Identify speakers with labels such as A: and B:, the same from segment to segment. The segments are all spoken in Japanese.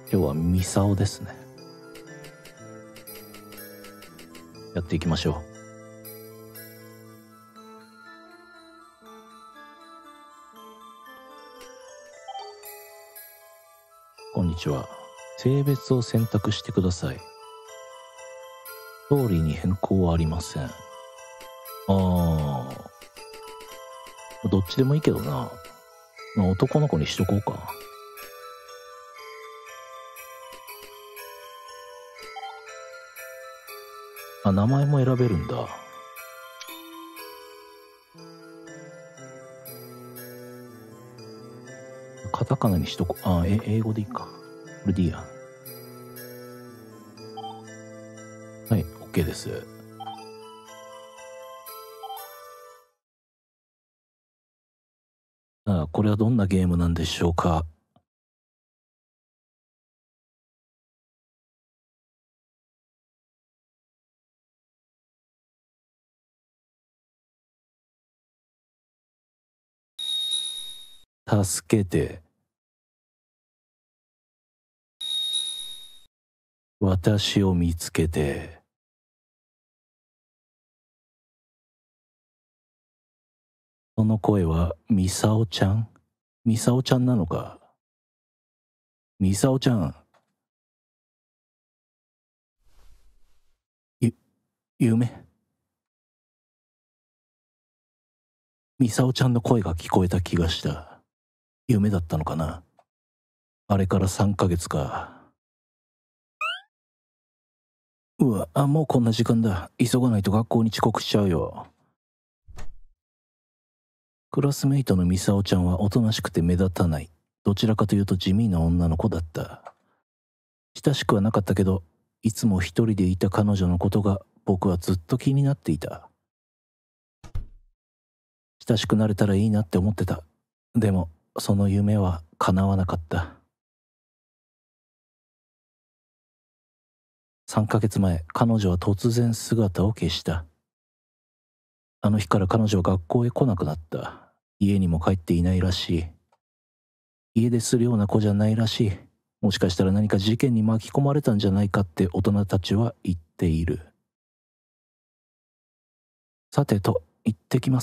A: 今日はミサオですね。やっていきましょう。こんにちは。性別を選択してください。ストーリーに変更はありません。どっちでもいいけどな。男の子にしとこうか。名前も選べるんだ。カタカナにしとこう。英語でいいか。これでいいや。はい、OK です。これはどんなゲームなんでしょうか。助けて。私を見つけて。その声はミサオちゃん？ミサオちゃんなのか。ミサオちゃん。夢？ミサオちゃんの声が聞こえた気がした。夢だったのかな。あれから3ヶ月か。うわ、もうこんな時間だ。急がないと学校に遅刻しちゃうよ。クラスメイトのミサオちゃんはおとなしくて目立たない。どちらかというと地味な女の子だった。親しくはなかったけど、いつも一人でいた彼女のことが僕はずっと気になっていた。親しくなれたらいいなって思ってた。でも、その夢は叶わなかった。3ヶ月前、彼女は突然姿を消した。あの日から彼女は学校へ来なくなった。家にも帰っていないらしい。家でするような子じゃないらしい。もしかしたら何か事件に巻き込まれたんじゃないかって大人たちは言っている。さてと、行ってきます。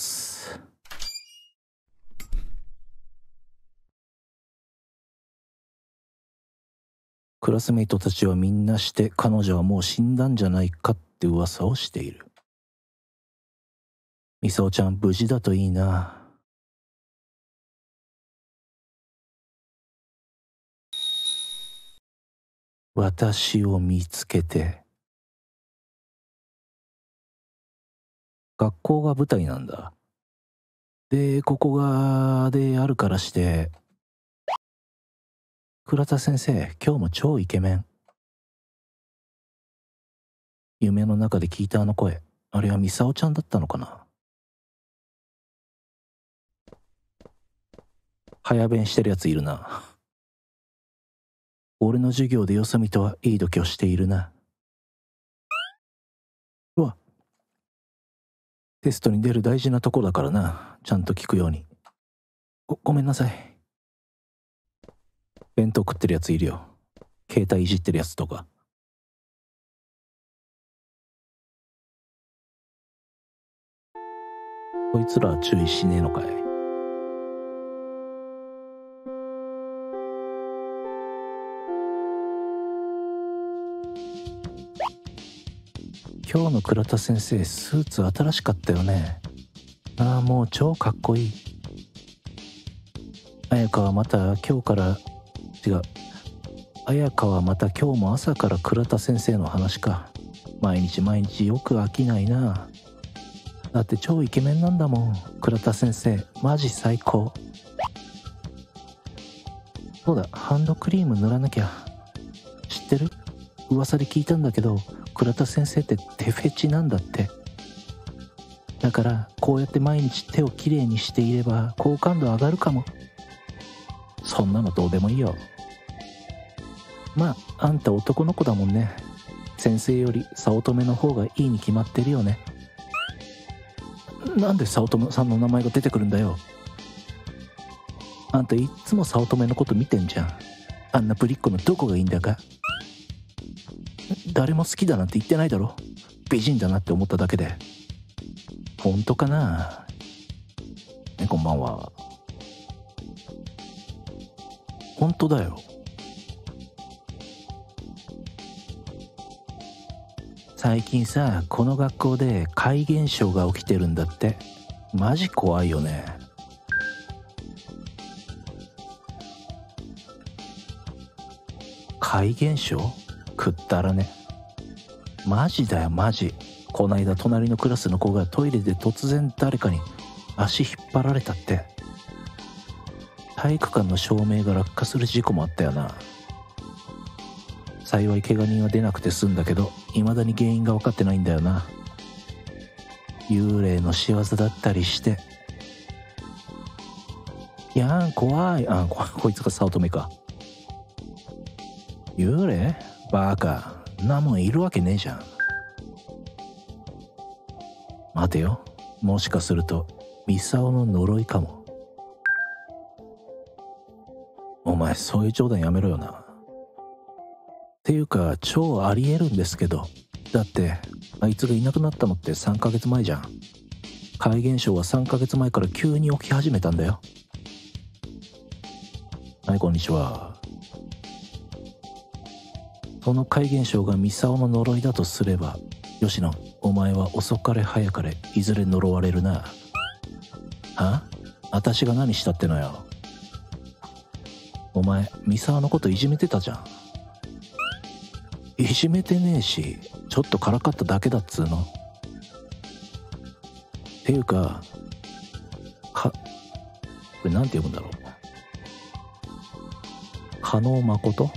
A: クラスメイトたちはみんなして彼女はもう死んだんじゃないかって噂をしている。ミサオちゃん無事だといいな。私を見つけて。学校が舞台なんだ。で、ここがであるからして、倉田先生、今日も超イケメン。夢の中で聞いたあの声、あれはミサオちゃんだったのかな。早弁してるやついるな。俺の授業でよそ見とはいい度胸しているな。うわ、テストに出る大事なとこだからな。ちゃんと聞くように。ごめんなさい。弁当食ってるやついるよ。携帯いじってるやつとか。こいつらは注意しねえのかい。今日の倉田先生、スーツ新しかったよね。もう超かっこいい。彩香はまた今日も朝から倉田先生の話か。毎日よく飽きないな。だって超イケメンなんだもん。倉田先生マジ最高。そうだ、ハンドクリーム塗らなきゃ。知ってる？噂で聞いたんだけど、倉田先生って手フェチなんだって。だからこうやって毎日手をきれいにしていれば好感度上がるかも。そんなのどうでもいいよ。まあ、あんた男の子だもんね。先生より早乙女の方がいいに決まってるよね。なんで早乙女さんの名前が出てくるんだよ。あんたいっつも早乙女のこと見てんじゃん。 あんなぶりっ子のどこがいいんだか。誰も好きだなんて言ってないだろ。美人だなって思っただけで。本当かな。こんばんは。本当だよ。最近さ、この学校で怪現象が起きてるんだって。マジ怖いよね。怪現象？くったらね。マジだよマジ。こないだ隣のクラスの子がトイレで突然誰かに足引っ張られたって。体育館の照明が落下する事故もあったよな。幸い怪我人は出なくて済んだけど、未だに原因が分かってないんだよな。幽霊の仕業だったりして。いやーん怖い。こいつが早乙女か。幽霊？バカなもんいるわけねえじゃん。待てよ、もしかするとミサオの呪いかも。お前そういう冗談やめろよな。っていうか超ありえるんですけど。だってあいつがいなくなったのって3ヶ月前じゃん。怪現象は3ヶ月前から急に起き始めたんだよ。はい、こんにちは。その怪現象がミサオの呪いだとすれば、吉野、お前は遅かれ早かれいずれ呪われるな。は？私が何したってのよ。お前ミサオのこといじめてたじゃん。いじめてねえし、ちょっとからかっただけだっつうの。っていうかこれなんて読むんだろう。加納誠？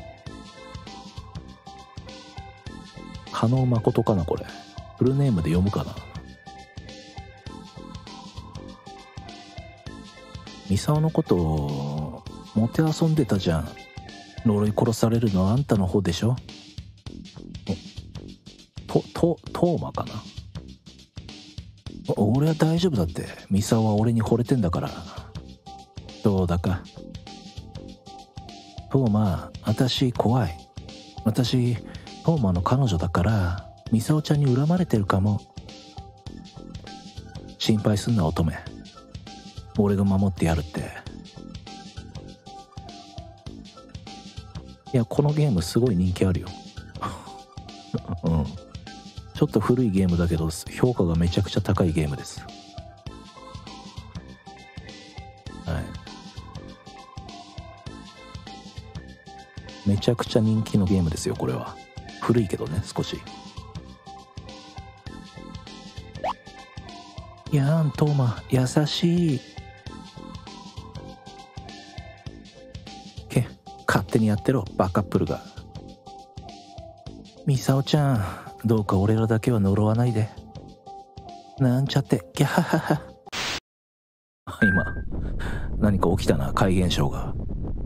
A: 加納誠かなこれ。フルネームで読むかな。ミサオのことをもてあそんでたじゃん。呪い殺されるのはあんたの方でしょ。トーマかな。俺は大丈夫だって。ミサオは俺に惚れてんだから。どうだか。トーマ、私怖い。私トーマの彼女だからミサオちゃんに恨まれてるかも。心配すんな乙女。俺が守ってやるって。いや、このゲームすごい人気あるよ。うん。ちょっと古いゲームだけど評価がめちゃくちゃ高いゲームです。はい。めちゃくちゃ人気のゲームですよこれは。古いけどね少し。いやーんトーマ優しい。勝手にやってろバカップルが。ミサオちゃんどうか俺らだけは呪わないで。なんちゃってギャハハハ。今何か起きたな。怪現象が。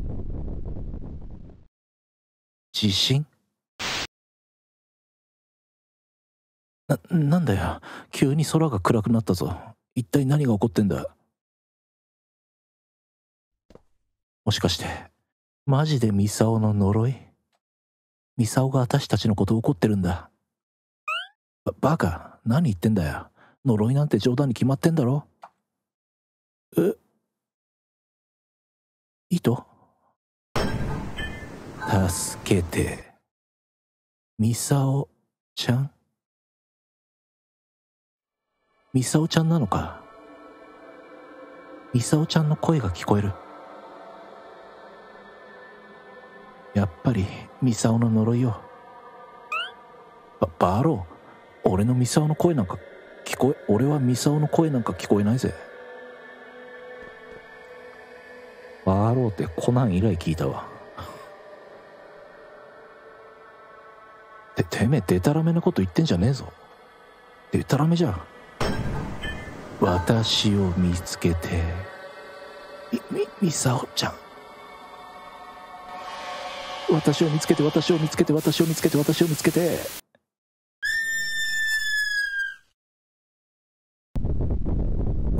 A: 地震？なんだよ急に空が暗くなったぞ。一体何が起こってんだ。もしかしてマジでミサオの呪い？ミサオが私たちのこと怒ってるんだ。バカ何言ってんだよ。呪いなんて冗談に決まってんだろ。糸？助けて。ミサオちゃん？ミサオちゃんなのか。ミサオちゃんの声が聞こえる。やっぱりミサオの呪いよ。バロー、俺のミサオの声なんか俺はミサオの声なんか聞こえないぜ。バローってコナン以来聞いたわ。てめえデタラメなこと言ってんじゃねえぞ。デタラメじゃん。私を見つけて。ミサオちゃん。私を見つけて、私を見つけて、私を見つけて、私を見つけて。う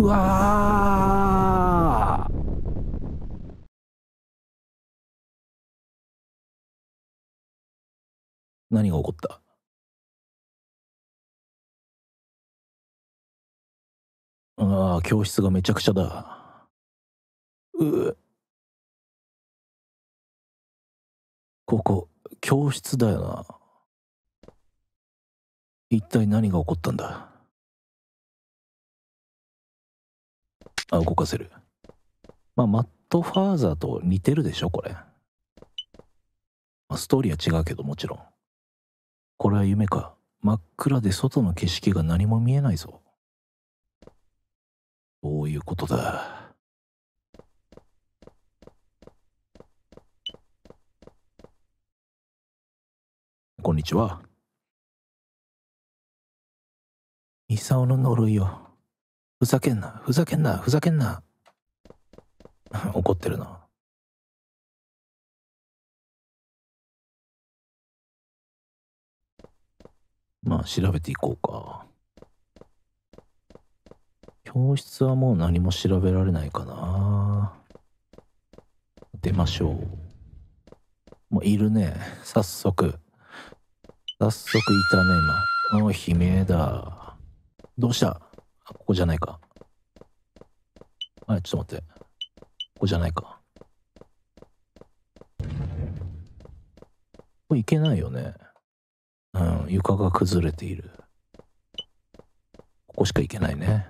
A: わー。 何が起こった？ああ、教室がめちゃくちゃだ。うここ、教室だよな。一体何が起こったんだ？あ、動かせる。まあ、マッドファーザーと似てるでしょ、これ。まあ、ストーリーは違うけど、もちろん。これは夢か。真っ暗で外の景色が何も見えないぞ。どういうことだ？こんにちは。ミサオの呪いよ。ふざけんな、ふざけんな、ふざけんな。怒ってるな。まあ、調べていこうか。教室はもう何も調べられないかな。出ましょう。もういるね。早速いたね、今。悲鳴だ。どうした？ここじゃないか。はい、ちょっと待って。ここじゃないか。これいけないよね。うん、床が崩れている。ここしか行けないね。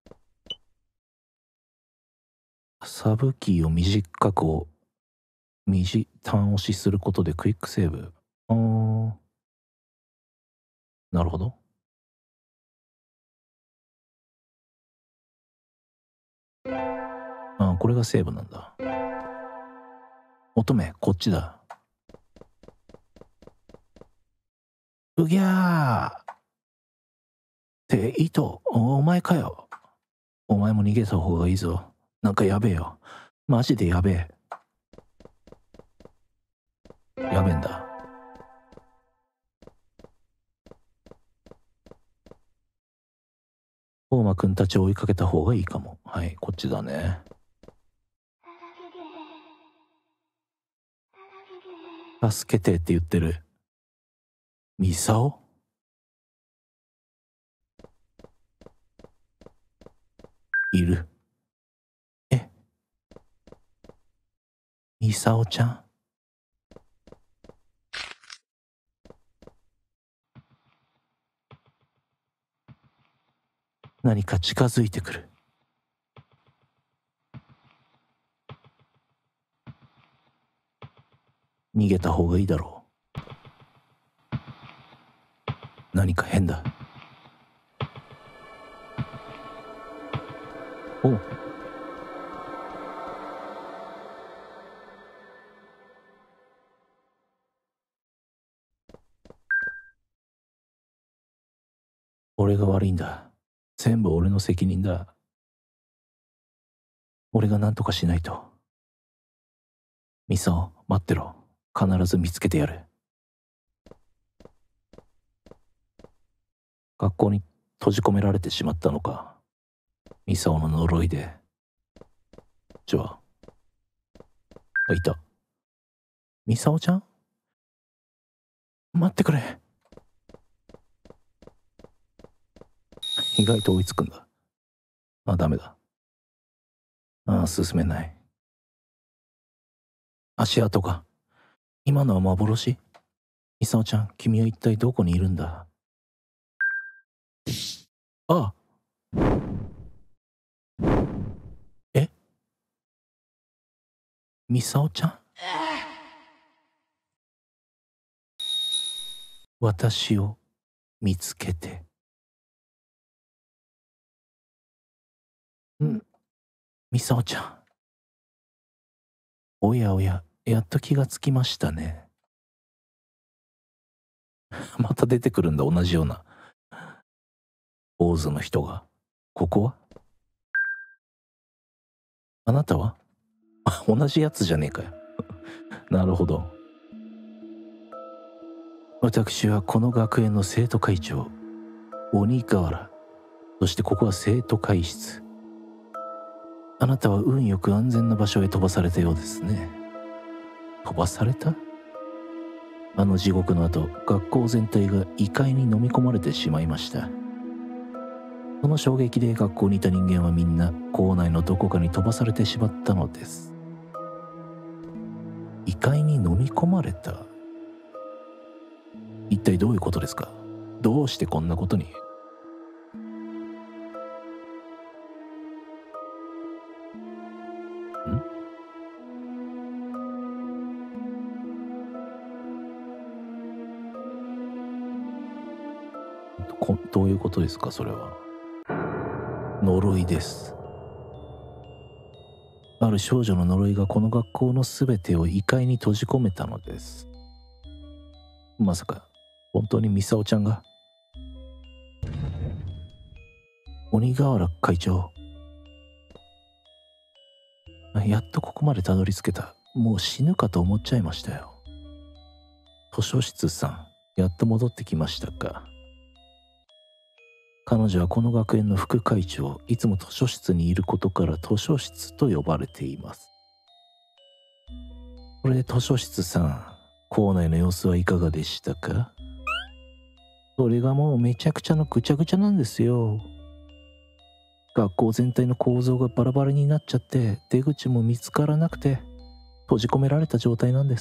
A: サブキーを短く単押しすることでクイックセーブ。なるほど。これがセーブなんだ。乙女、こっちだ。うぎゃーって糸、お前かよ。お前も逃げた方がいいぞ。なんかやべえよ。マジでやべえ。やべえんだ。大間くんたちを追いかけた方がいいかも。はい、こっちだね。助けてって言ってる。ミサオ？いる。ミサオちゃん？何か近づいてくる。逃げた方がいいだろう。何か変だ。お。俺が悪いんだ。全部俺の責任だ。俺が何とかしないと。ミサオ、待ってろ。必ず見つけてやる。学校に閉じ込められてしまったのか。ミサオの呪いで。いた。ミサオちゃん？待ってくれ。意外と追いつくんだ。ダメだ。進めない。足跡が。今のは幻？ミサオちゃん、君は一体どこにいるんだ？あ。え？ミサオちゃん？私を見つけて。ミサオちゃん。おやおや、やっと気がつきましたね。また出てくるんだ、同じような坊主の人が。ここは？あなたは？同じやつじゃねえかよ。なるほど。私はこの学園の生徒会長、鬼瓦。そしてここは生徒会室。あなたは運よく安全な場所へ飛ばされたようですね。飛ばされた？ あの地獄の後、学校全体が異界に飲み込まれてしまいました。その衝撃で学校にいた人間はみんな校内のどこかに飛ばされてしまったのです。異界に飲み込まれた？一体どういうことですか？どうしてこんなことに？どういうことですかそれは？呪いです。ある少女の呪いがこの学校のすべてを異界に閉じ込めたのです。まさか本当にミサオちゃんが？鬼瓦会長、やっとここまでたどり着けた。もう死ぬかと思っちゃいましたよ。図書室さん、やっと戻ってきましたか？彼女はこの学園の副会長、いつも図書室にいることから図書室と呼ばれています。これで図書室さん、校内の様子はいかがでしたか？それがもうめちゃくちゃのぐちゃぐちゃなんですよ。学校全体の構造がバラバラになっちゃって出口も見つからなくて閉じ込められた状態なんです。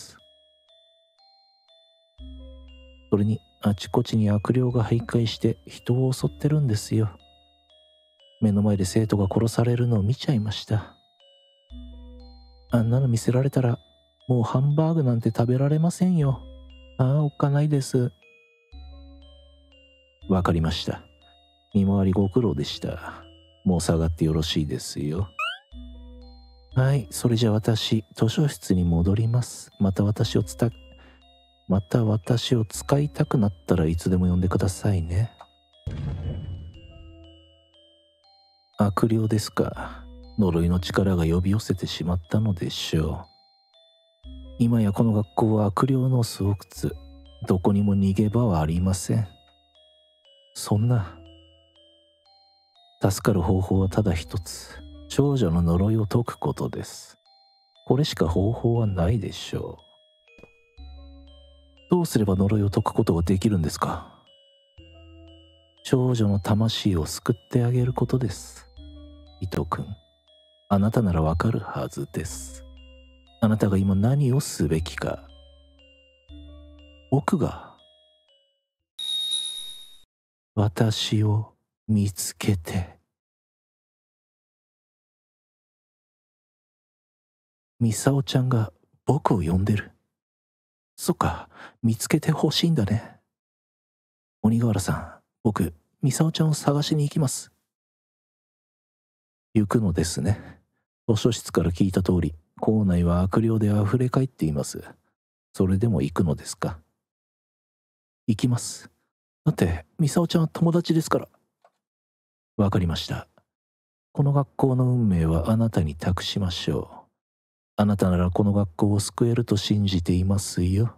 A: それにあちこちに悪霊が徘徊して人を襲ってるんですよ。目の前で生徒が殺されるのを見ちゃいました。あんなの見せられたらもうハンバーグなんて食べられませんよ。ああ、おっかないです。わかりました。見回りご苦労でした。もう下がってよろしいですよ。はい、それじゃ私、図書室に戻ります。また私を使いたくなったらいつでも呼んでくださいね。悪霊ですか。呪いの力が呼び寄せてしまったのでしょう。今やこの学校は悪霊の巣窟。どこにも逃げ場はありません。そんな。助かる方法はただ一つ。少女の呪いを解くことです。これしか方法はないでしょう。どうすれば呪いを解くことができるんですか？少女の魂を救ってあげることです。伊藤君、あなたならわかるはずです。あなたが今何をすべきか。僕が私を見つけて、ミサオちゃんが僕を呼んでる。そっか、見つけてほしいんだね。鬼瓦さん、僕、ミサオちゃんを探しに行きます。行くのですね。図書室から聞いた通り、校内は悪霊で溢れ返っています。それでも行くのですか？行きます。だって、ミサオちゃんは友達ですから。わかりました。この学校の運命はあなたに託しましょう。あなたならこの学校を救えると信じていますよ。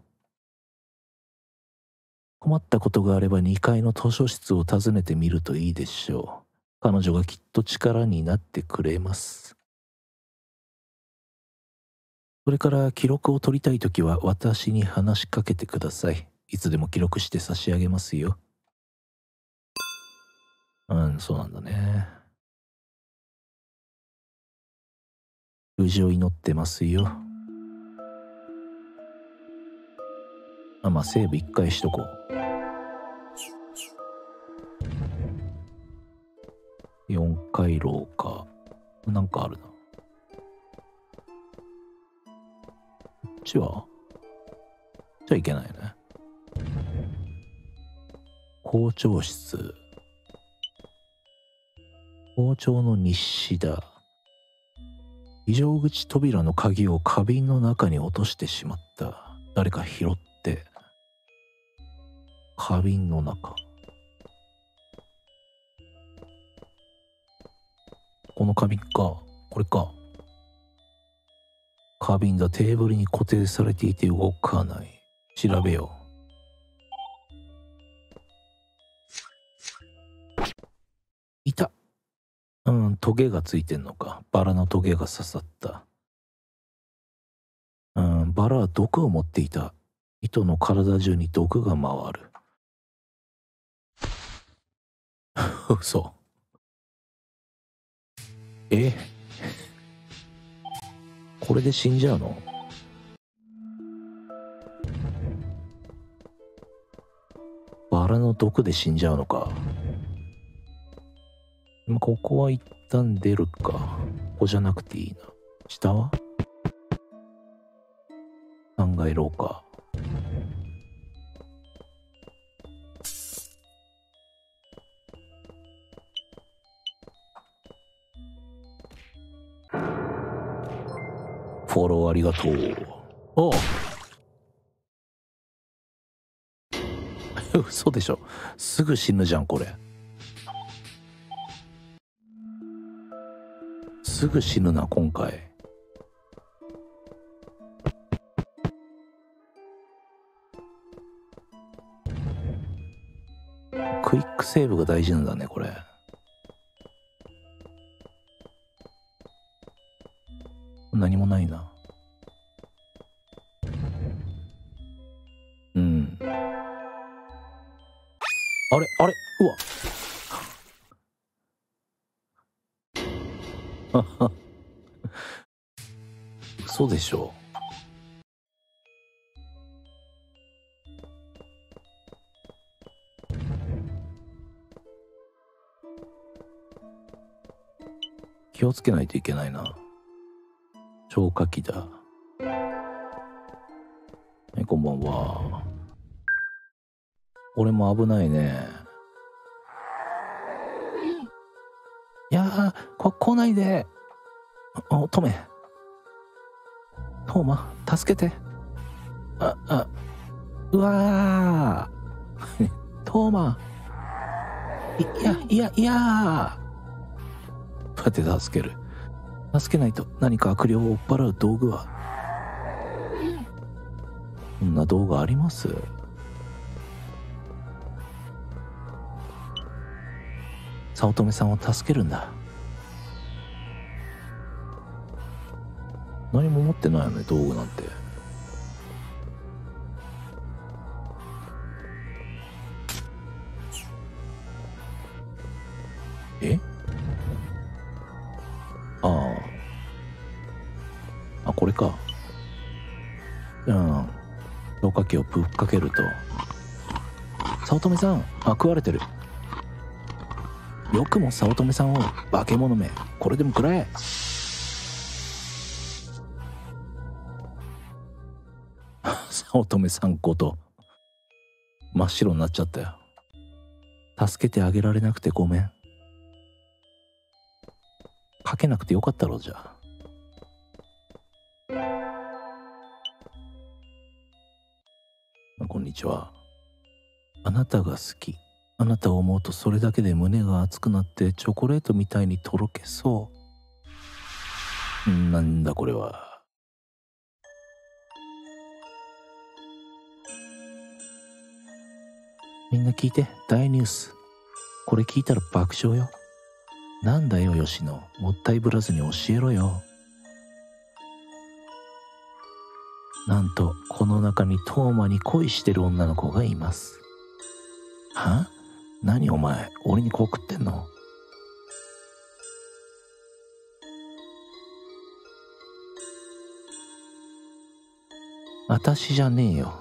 A: 困ったことがあれば2階の図書室を訪ねてみるといいでしょう。彼女がきっと力になってくれます。それから記録を取りたいときは私に話しかけてください。いつでも記録して差し上げますよ。そうなんだね。無事を祈ってますよ。セーブ一回しとこう。4回廊下。なんかあるな。こっちはじゃいけないね。校長室。校長の日誌だ。非常口扉の鍵を花瓶の中に落としてしまった。誰か拾って。花瓶の中。この花瓶か。これか。花瓶だ。テーブルに固定されていて動かない。調べよう。いた。トゲがついてんのか。バラのトゲが刺さった。バラは毒を持っていた。 糸の体中に毒が回る。嘘。これで死んじゃうの？バラの毒で死んじゃうのか。ここは一旦出るか。ここじゃなくていいな。下は3階廊下。フォローありがとう。おう嘘でしょ。すぐ死ぬじゃんこれ。すぐ死ぬな今回。クイックセーブが大事なんだねこれ。何もないな。うん。あれあれ、うわ嘘でしょ。気をつけないといけないな。消火器だ。こんばんは。俺も危ないね。いやー、来ないで。トメ。トーマ、助けて。うわー。トーマ。いや。どうやって助ける？助けないと何か悪霊を追っ払う道具は。こんな道具あります？早乙女さんを助けるんだ。何も持ってないよね道具なんて。これか。消火器をぶっかけると。早乙女さん、食われてる。よくも早乙女さんを、化け物め。これでも食らえ。早乙女さんこと真っ白になっちゃったよ。助けてあげられなくてごめん。かけなくてよかったろうじゃあ。こんにちは。あなたが好き。あなたを思うとそれだけで胸が熱くなってチョコレートみたいにとろけそう。なんだこれは。みんな聞いて、大ニュース。これ聞いたら爆笑よ。なんだよ吉野、もったいぶらずに教えろよ。なんとこの中にトーマに恋してる女の子がいます。は？何お前、俺に告ってんの？私じゃねえよ。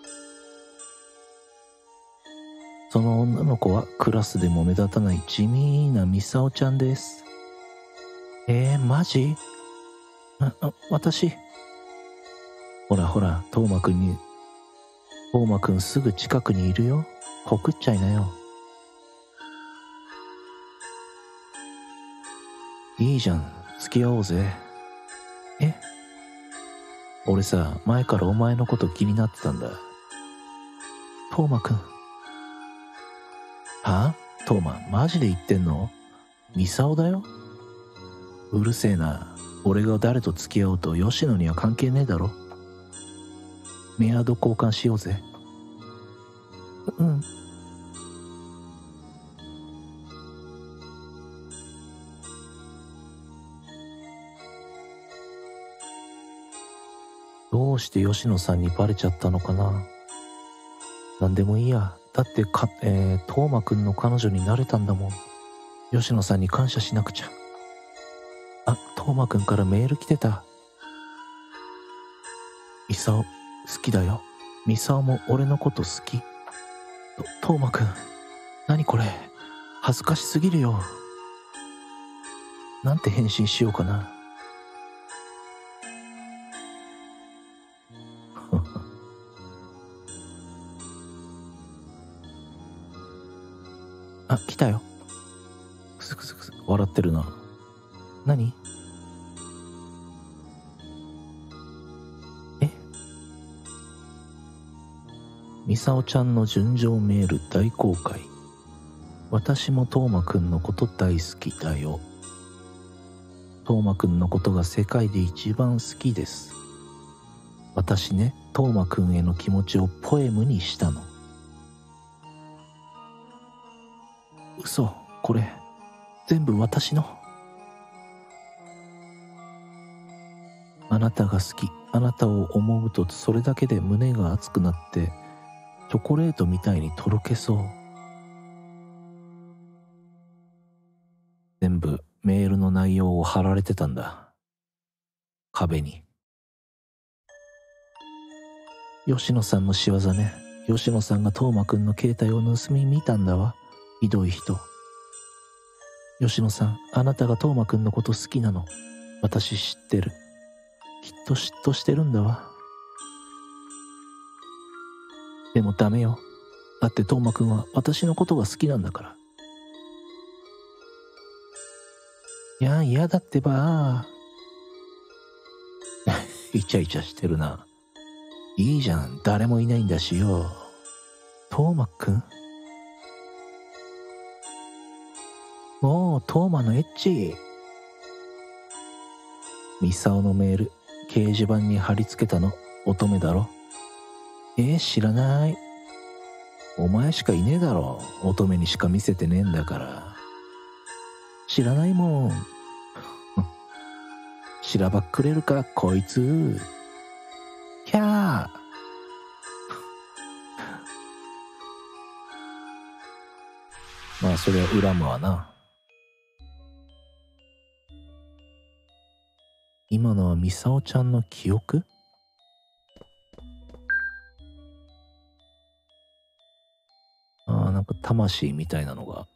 A: その女の子はクラスでも目立たない地味なミサオちゃんです。マジ？私。ほらほら、トーマくんすぐ近くにいるよ。告っちゃいなよ。いいじゃん、付き合おうぜ。俺さ、前からお前のこと気になってたんだ。トーマくん。は？トーマ、マジで言ってんの？ミサオだよ。うるせえな。俺が誰と付き合おうと吉野には関係ねえだろ。メアド交換しようぜ。うん。 どうして吉野さんにバレちゃったのかな。なんでもいいや。だってトーマくんの彼女になれたんだもん。吉野さんに感謝しなくちゃ。あ、トーマくんからメール来てた。ミサオ、好きだよ。ミサオも俺のこと好き。トーマくん、何これ。恥ずかしすぎるよ。なんて返信しようかな。あ、来たよ。クスクスクス笑ってるな。何？ミサオちゃんの純情メール大公開。私もトーマくんのこと大好きだよ。トーマくんのことが世界で一番好きです。私ね、トーマくんへの気持ちをポエムにしたの。嘘、これ全部私の。あなたが好き、あなたを思うとそれだけで胸が熱くなってチョコレートみたいにとろけそう。全部メールの内容を貼られてたんだ、壁に。吉野さんの仕業ね。吉野さんがトーマくんの携帯を盗み見たんだわ。ひどい人。吉野さん、あなたがトーマくんのこと好きなの。私知ってる。きっと嫉妬してるんだわ。でもダメよ。だってトーマくんは私のことが好きなんだから。いや、嫌だってば。イチャイチャしてるな。いいじゃん、誰もいないんだしよ。トーマくん？もうトーマのエッチ。ミサオのメール、掲示板に貼り付けたの乙女だろ。知らない。お前しかいねえだろ。乙女にしか見せてねえんだから。知らないもん。しらばっくれるかこいつ。キャー。まあそれは恨むわな。今のはミサオちゃんの記憶？なんか魂みたいなのが。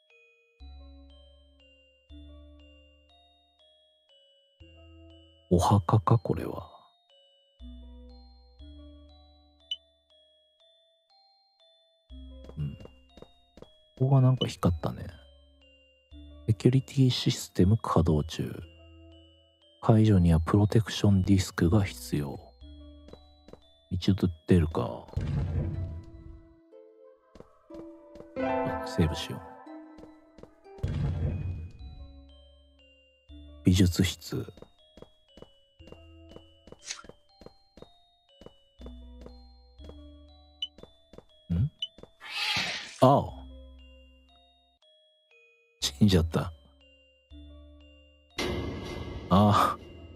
A: お墓かこれは。ここがなんか光ったね。セキュリティシステム稼働中。解除にはプロテクションディスクが必要。一度出るか。セーブしよう。美術室。ああ。死んじゃった。ああ。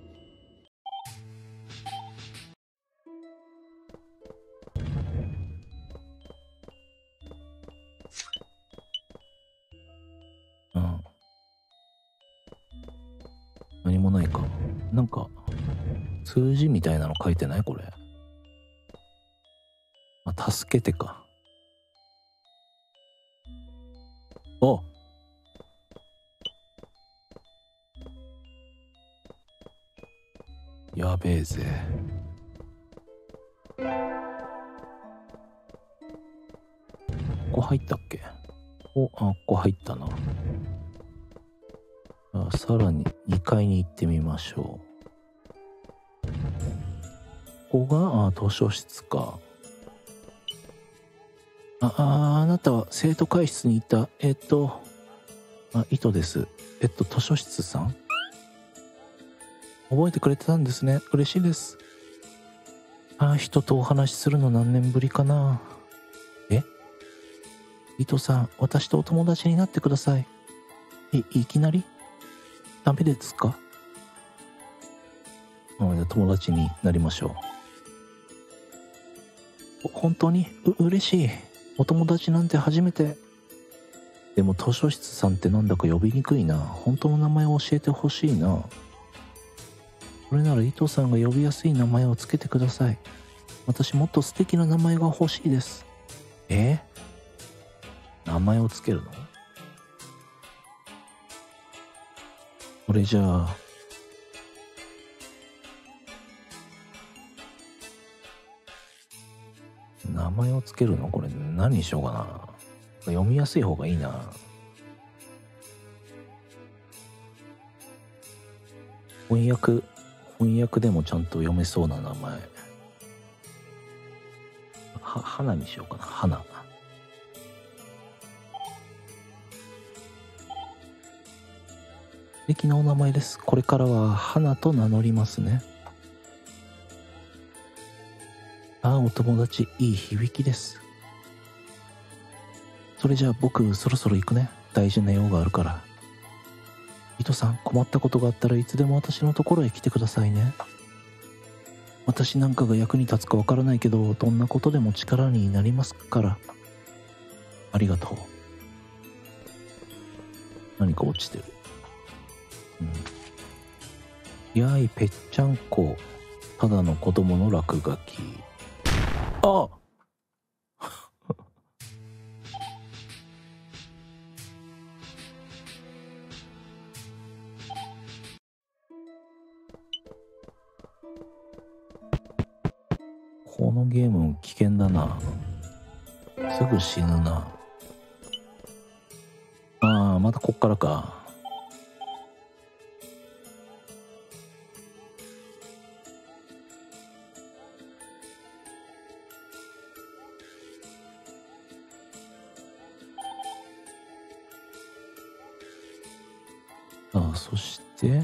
A: 何もないか。なんか数字みたいなの書いてないこれ。助けてか。あ、やべえぜ。ここ入ったっけ？ここ入ったな。さらに2階に行ってみましょう。ここが図書室か。あなたは生徒会室にいた糸です。図書室さん覚えてくれてたんですね。嬉しいです。人とお話しするの何年ぶりかな。糸さん、私とお友達になってください。いきなり？ダメですか？ じゃあ友達になりましょう。本当に嬉しい。お友達なんて初めて。でも図書室さんってなんだか呼びにくいな。本当の名前を教えてほしいな。それなら伊藤さんが呼びやすい名前をつけてください。私もっと素敵な名前が欲しいです。名前をつけるの？それじゃあ、名前をつけるの？これ何にしようかな。読みやすい方がいいな。翻訳でもちゃんと読めそうな名前。花にしようかな。花。素敵なお名前です。これからは花と名乗りますね。お友達、いい響きです。それじゃあ僕そろそろ行くね。大事な用があるから。糸さん、困ったことがあったらいつでも私のところへ来てくださいね。私なんかが役に立つかわからないけど、どんなことでも力になりますから。ありがとう。何か落ちてる。やーい、ぺっちゃんこ。ただの子供の落書き。あこのゲーム危険だな。すぐ死ぬな。またこっからか。そして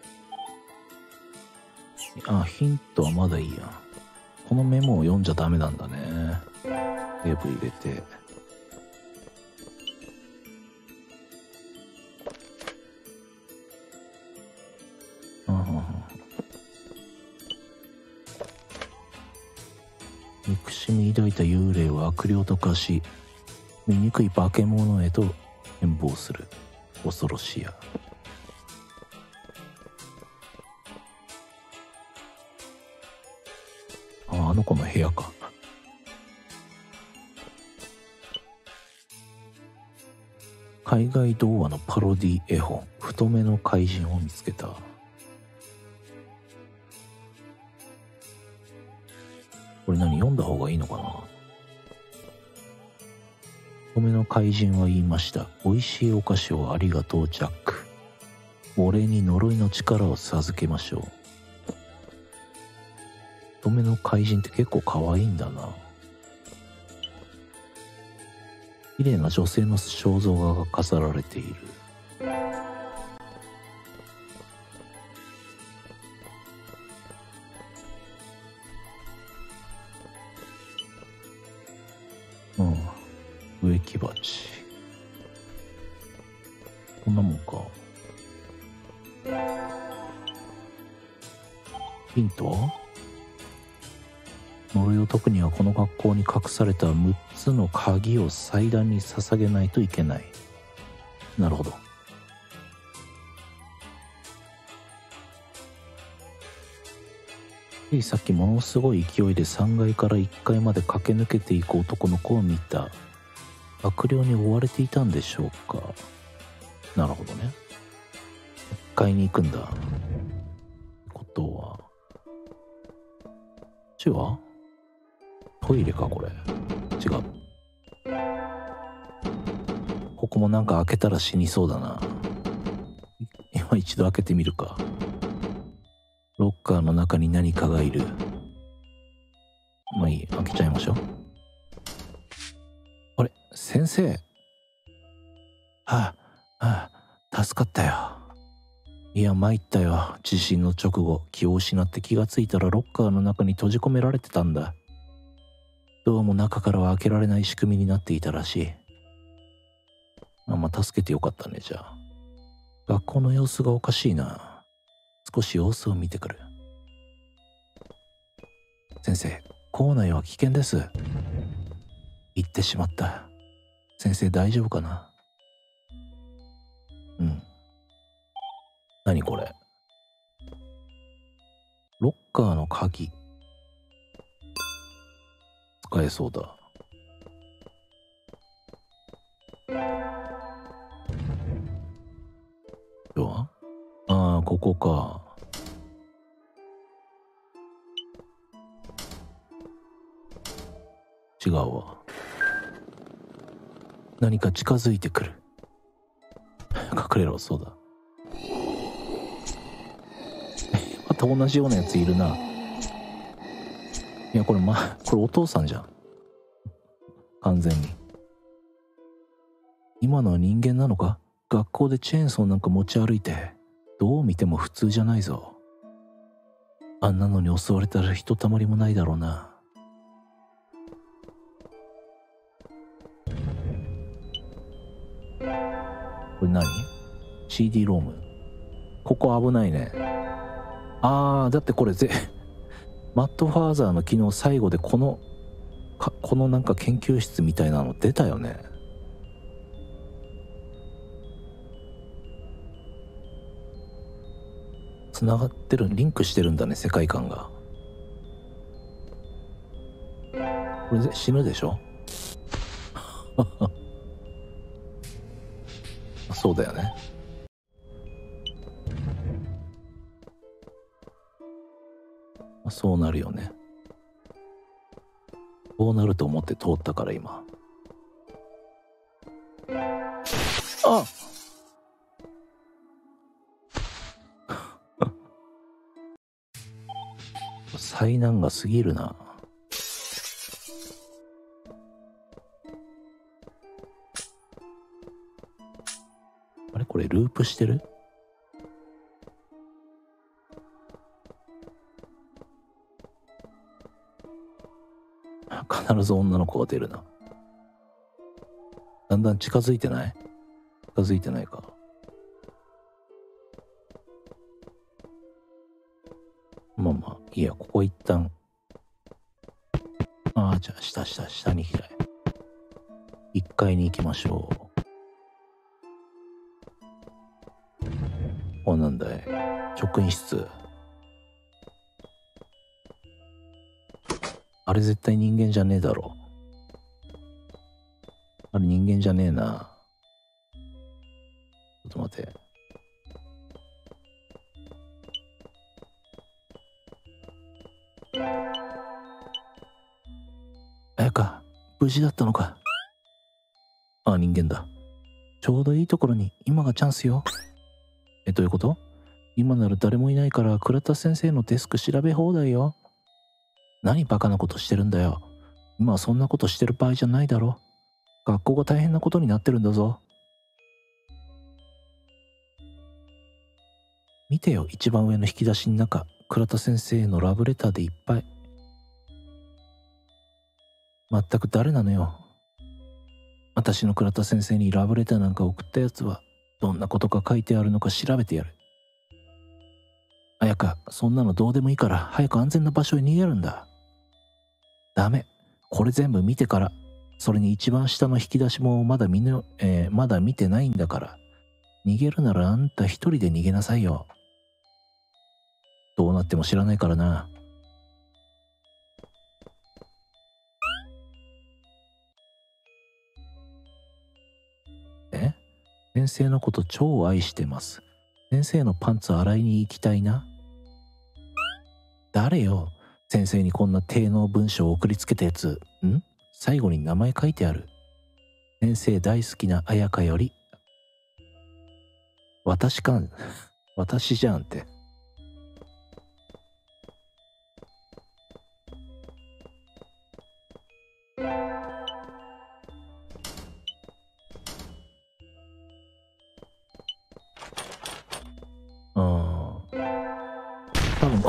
A: ヒントはまだいいや。このメモを読んじゃダメなんだね。テープ入れて。憎しみ抱いた幽霊を悪霊と化し、醜い化け物へと変貌する。恐ろしや。あの子の部屋か。海外童話のパロディ絵本、太めの怪人を見つけた。これ何読んだ方がいいのかな。太めの怪人は言いました。美味しいお菓子をありがとう、ジャック。お礼に呪いの力を授けましょう。太めの怪人って結構可愛いんだな。綺麗な女性の肖像画が飾られている。植木鉢。こんなもんか。ヒント？呪いを解くにはこの学校に隠された6つの鍵を祭壇に捧げないといけない。なるほど。ついさっきものすごい勢いで3階から1階まで駆け抜けていく男の子を見た。悪霊に追われていたんでしょうか。なるほどね。1階に行くんだ。ことはちはトイレかこれ。違う。ここもなんか開けたら死にそうだな。今一度開けてみるか。ロッカーの中に何かがいる。まあいい、開けちゃいましょう。あれ、先生。助かったよ。いや、参ったよ。地震の直後、気を失って気がついたらロッカーの中に閉じ込められてたんだ。どうも中からは開けられない仕組みになっていたらしい。助けてよかったね、じゃあ。学校の様子がおかしいな。少し様子を見てくる。 先生、校内は危険です。言ってしまった。先生大丈夫かな。うん。何これ。ロッカーの鍵。使えそうだ。今日はああ、ここか。違うわ。何か近づいてくる。隠れろ。そうだ。また同じようなやついるな。いや、これこれお父さんじゃん。完全に。今のは人間なのか。学校でチェーンソーなんか持ち歩いて、どう見ても普通じゃないぞ。あんなのに襲われたらひとたまりもないだろうな。これ何？ CD ローム。ここ危ないね。だってこれマッドファーザーの昨日最後でこのなんか研究室みたいなの出たよね。つながってる、リンクしてるんだね、世界観が。これで死ぬでしょ。そうだよね。そうなるよね。そうなると思って通ったから今。あ災難が過ぎるな。あれこれループしてる？必ず女の子が出るな。だんだん近づいてない？近づいてないか。まあいいや、ここ一旦。じゃあ下に開い。1階に行きましょう。なんだい。職員室。あれ絶対人間じゃねえだろ。あれ人間じゃねえな。ちょっと待って。綾香、無事だったのか。人間だ。ちょうどいいところに今がチャンスよ。どういうこと？今なら誰もいないから倉田先生のデスク調べ放題よ。何バカなことしてるんだよ。今はそんなことしてる場合じゃないだろ。学校が大変なことになってるんだぞ。見てよ、一番上の引き出しの中、倉田先生へのラブレターでいっぱい。まったく誰なのよ。私の倉田先生にラブレターなんか送ったやつはどんなことが書いてあるのか調べてやる。綾香、そんなのどうでもいいから早く安全な場所へ逃げるんだ。ダメ。これ全部見てから。それに一番下の引き出しもまだ見てないんだから。逃げるならあんた一人で逃げなさいよ。どうなっても知らないからな。先生のこと超愛してます。先生のパンツ洗いに行きたいな。誰よ、先生にこんな低能文章を送りつけたやつ。最後に名前書いてある。先生大好きな綾香より。私かん。私じゃんって。多分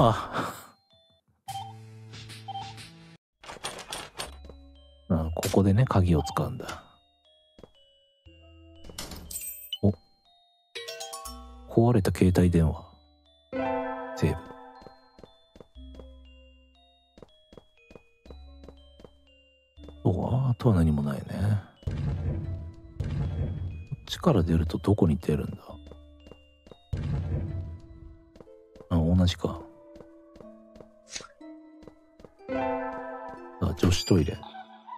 A: ここでね、鍵を使うんだ。壊れた携帯電話。セーブ。 あとは何もないね。こっちから出るとどこに出るんだ？あ、同じか。あ、女子トイレ。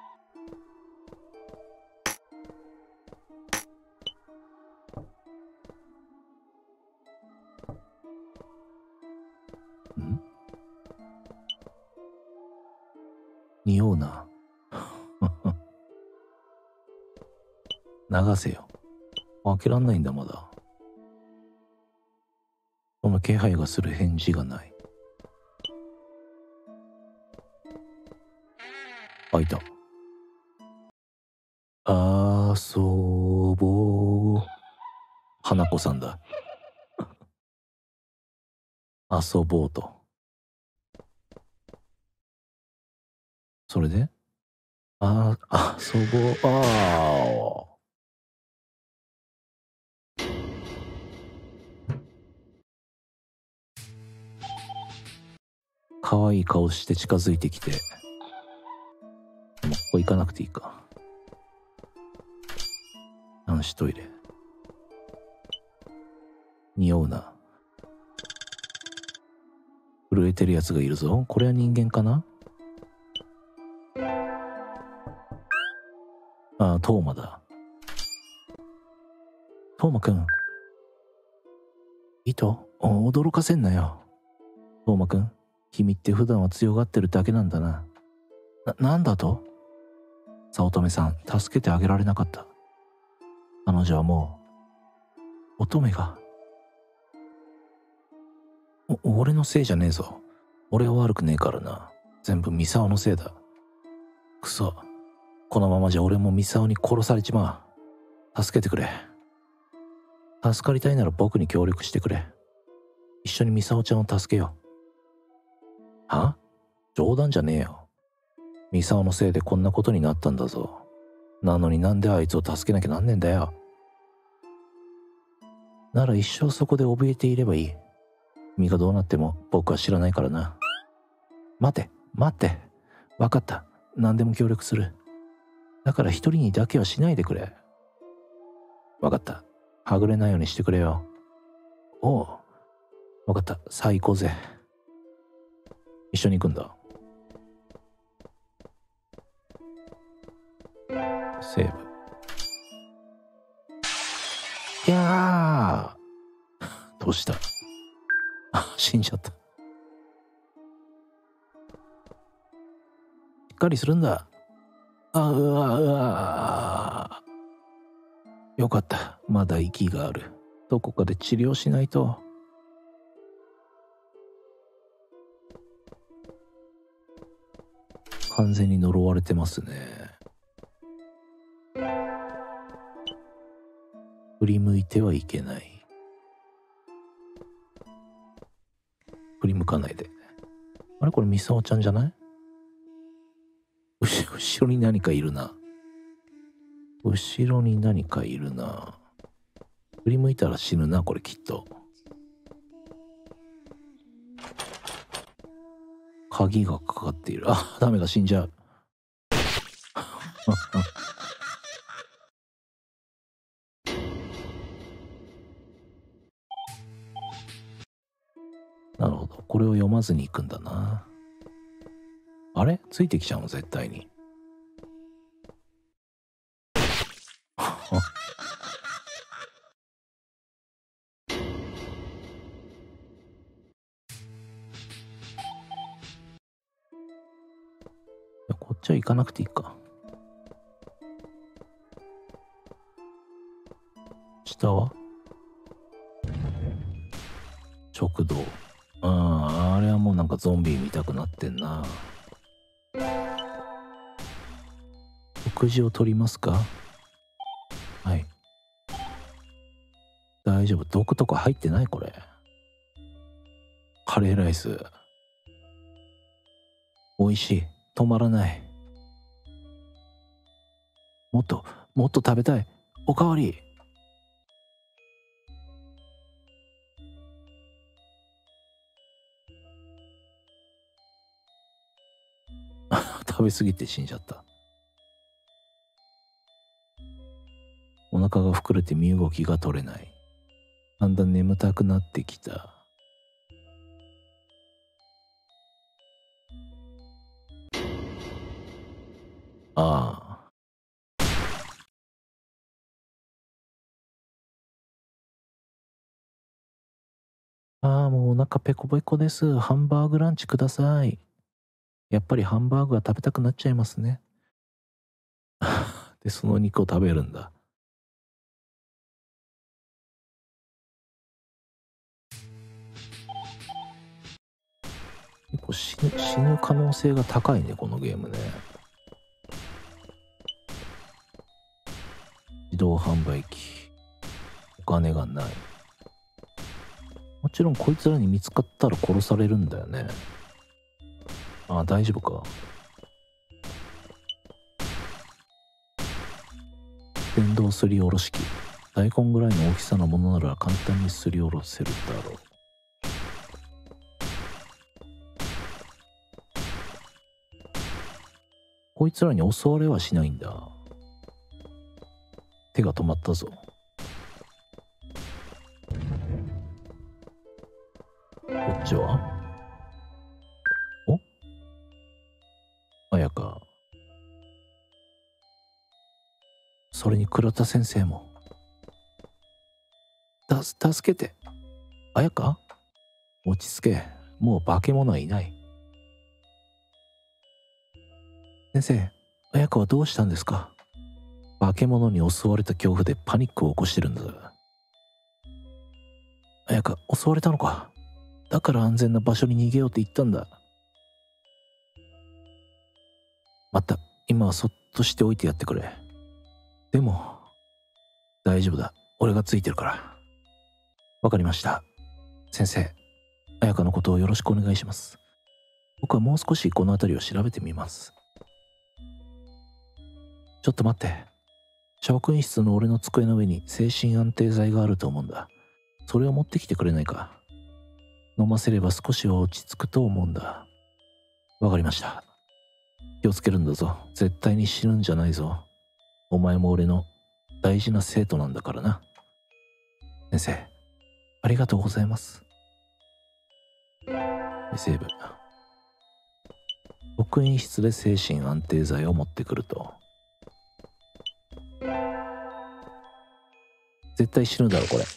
A: ん？匂うな。流せよ。開けらんないんだまだ。その気配がする返事がない。開いた。遊ぼう。花子さんだ。遊ぼうと。それで遊ぼう。可愛い顔して近づいてきて。でもここ行かなくていいか。男子トイレ。匂うな。震えてるやつがいるぞ。これは人間かな？あ、トーマだ。トーマくん。驚かせんなよ。トーマくん、君って普段は強がってるだけなんだな。なんだと？早乙女さん、助けてあげられなかった。彼女はもう、乙女が。俺のせいじゃねえぞ。俺は悪くねえからな。全部ミサオのせいだ。くそ。このままじゃ俺もミサオに殺されちまう。助けてくれ。助かりたいなら僕に協力してくれ。一緒にミサオちゃんを助けよう。は？冗談じゃねえよ。ミサオのせいでこんなことになったんだぞ。なのになんであいつを助けなきゃなんねえんだよ。なら一生そこで怯えていればいい。君がどうなっても僕は知らないからな。待って。わかった。何でも協力する。だから一人にだけはしないでくれ。わかった。はぐれないようにしてくれよ。おう。わかった。さあ行こうぜ。一緒に行くんだ。セーブ。いやー。どうした？死んじゃった。しっかりするんだ。うわ。よかった。まだ息がある。どこかで治療しないと。完全に呪われてますね。振り向いてはいけない。振り向かないで。あれこれミサオちゃんじゃない？後ろに何かいるな。後ろに何かいるな。振り向いたら死ぬな、これきっと。鍵がかかっている。あ、ダメだ、死んじゃう。なるほど。これを読まずに行くんだな。あれついてきちゃうの絶対に。こっちは行かなくていいか。下は食堂。あれはもうなんかゾンビ見たくなってんな。食事を取りますか？はい。大丈夫。毒とか入ってないこれ。カレーライス。美味しい。止まらない。もっと食べたい。おかわり。食べ過ぎて死んじゃった。 お腹が膨れて身動きが取れない。だんだん眠たくなってきた。ああ、もうお腹ペコペコです。ハンバーグランチください。やっぱりハンバーグが食べたくなっちゃいますね。で、その肉を食べるんだ。結構死ぬ可能性が高いね、このゲームね。自動販売機。お金がない。もちろんこいつらに見つかったら殺されるんだよね。ああ、大丈夫か。電動すりおろし機。大根ぐらいの大きさのものなら簡単にすりおろせるだろう。こいつらに襲われはしないんだ。手が止まったぞ。こっちはお綾香。それに倉田先生も。助けて。綾香、落ち着け。もう化け物はいない。先生、綾香はどうしたんですか？化け物に襲われた恐怖でパニックを起こしてるんだ。綾香、襲われたのか。だから安全な場所に逃げようって言ったんだ。また、今はそっとしておいてやってくれ。でも、大丈夫だ。俺がついてるから。わかりました。先生、綾香のことをよろしくお願いします。僕はもう少しこの辺りを調べてみます。ちょっと待って。職員室の俺の机の上に精神安定剤があると思うんだ。それを持ってきてくれないか。飲ませれば少しは落ち着くと思うんだ。わかりました。気をつけるんだぞ。絶対に死ぬんじゃないぞ。お前も俺の大事な生徒なんだからな。先生、ありがとうございます。セーブ。職員室で精神安定剤を持ってくると。絶対死ぬだろ、これ。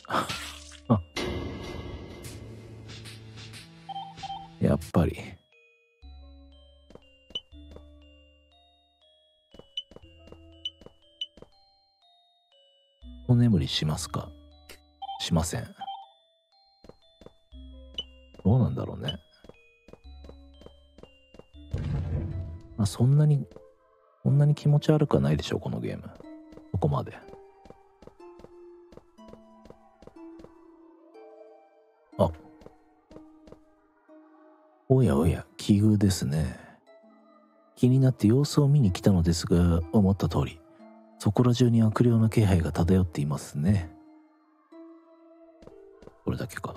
A: やっぱり。お眠りしますか？しません。どうなんだろうね。まあ、そんなに気持ち悪くはないでしょう、このゲーム。ここまで。あ。おやおや、奇遇ですね。気になって様子を見に来たのですが、思った通り、そこら中に悪霊の気配が漂っていますね。これだけか。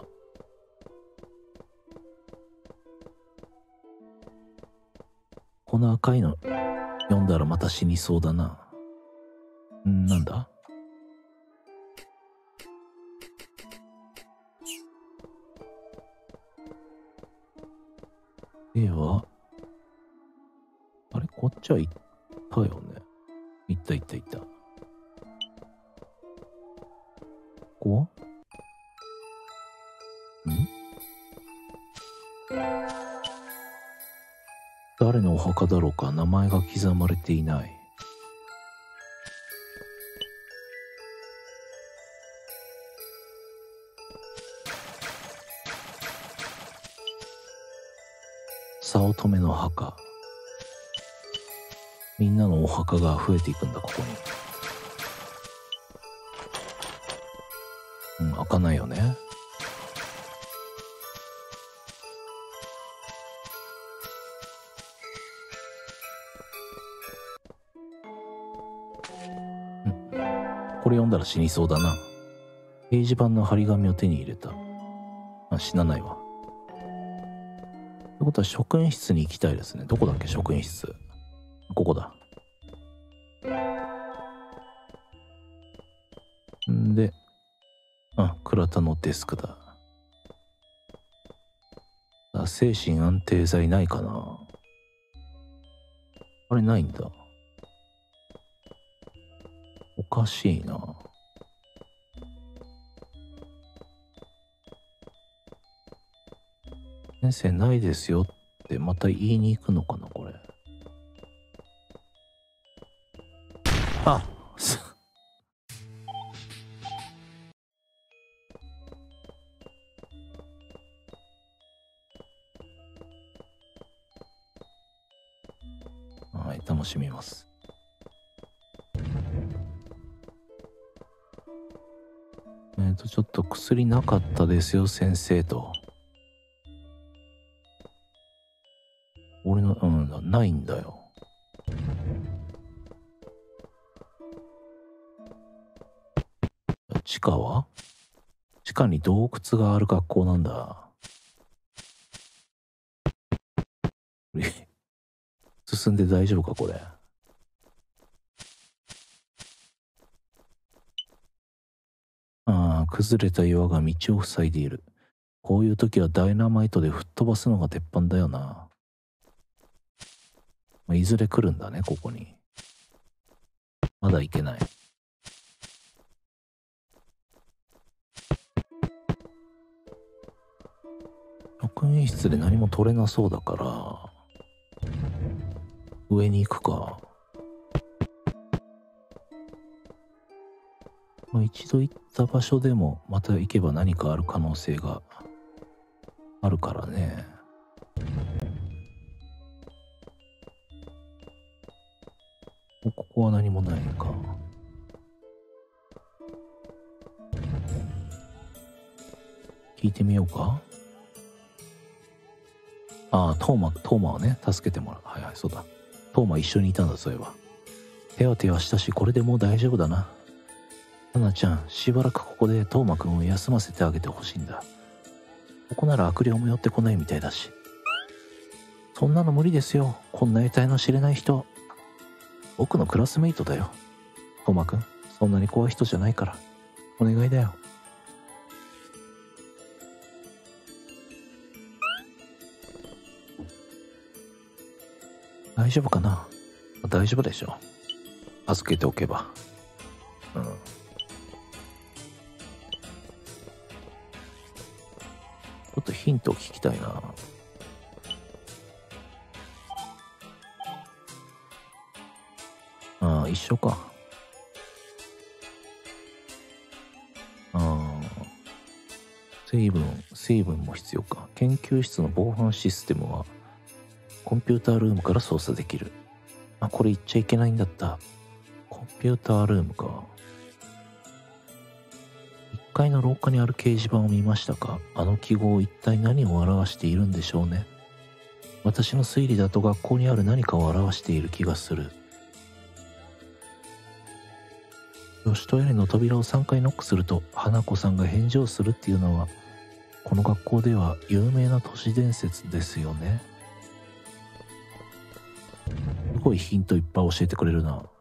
A: この赤いの読んだらまた死にそうだな。なんだ？では、あれ、こっちは行ったよね。行った。ここは？誰のお墓だろうか。名前が刻まれていない。早乙女の墓。みんなのお墓が増えていくんだ、ここに。開かないよね。これ読んだら死にそうだな。掲示板の張り紙を手に入れた。死なないわ。ってことは職員室に行きたいですね。どこだっけ、職員室。ここだ。 んで、倉田のデスクだ。精神安定剤ないかな。あれないんだ。おかしいな。先生ないですよってまた言いに行くのかなこれ。あはい、楽しみます。ちょっと薬なかったですよ先生と。俺のないんだよ。地下に洞窟がある学校なんだ。進んで大丈夫かこれ。崩れた岩が道を塞いでいる。こういう時はダイナマイトで吹っ飛ばすのが鉄板だよな。いずれ来るんだねここに。まだ行けない。職員室で何も取れなそうだから上に行くか。一度行った場所でもまた行けば何かある可能性があるからね。ここは何もないか。聞いてみようか。トーマはね助けてもらう。はいはい、そうだ。トーマ一緒にいたんだ。そういえば手当てはしたしこれでもう大丈夫だな。タナちゃん、しばらくここでトーマくんを休ませてあげてほしいんだ。ここなら悪霊も寄ってこないみたいだし。そんなの無理ですよ。こんな得体の知れない人。僕のクラスメイトだよ。トーマくん、そんなに怖い人じゃないから。お願いだよ。大丈夫かな。大丈夫でしょ。預けておけば。ちょっとヒントを聞きたいな。一緒か。成分も必要か。研究室の防犯システムはコンピュータールームから操作できる。これ言っちゃいけないんだった。コンピュータールームか。1階の廊下にある掲示板を見ましたか。あの記号一体何を表しているんでしょうね。私の推理だと学校にある何かを表している気がする。吉とエレの扉を3回ノックすると花子さんが返事をするっていうのはこの学校では有名な都市伝説ですよね。すごいヒントいっぱい教えてくれるな。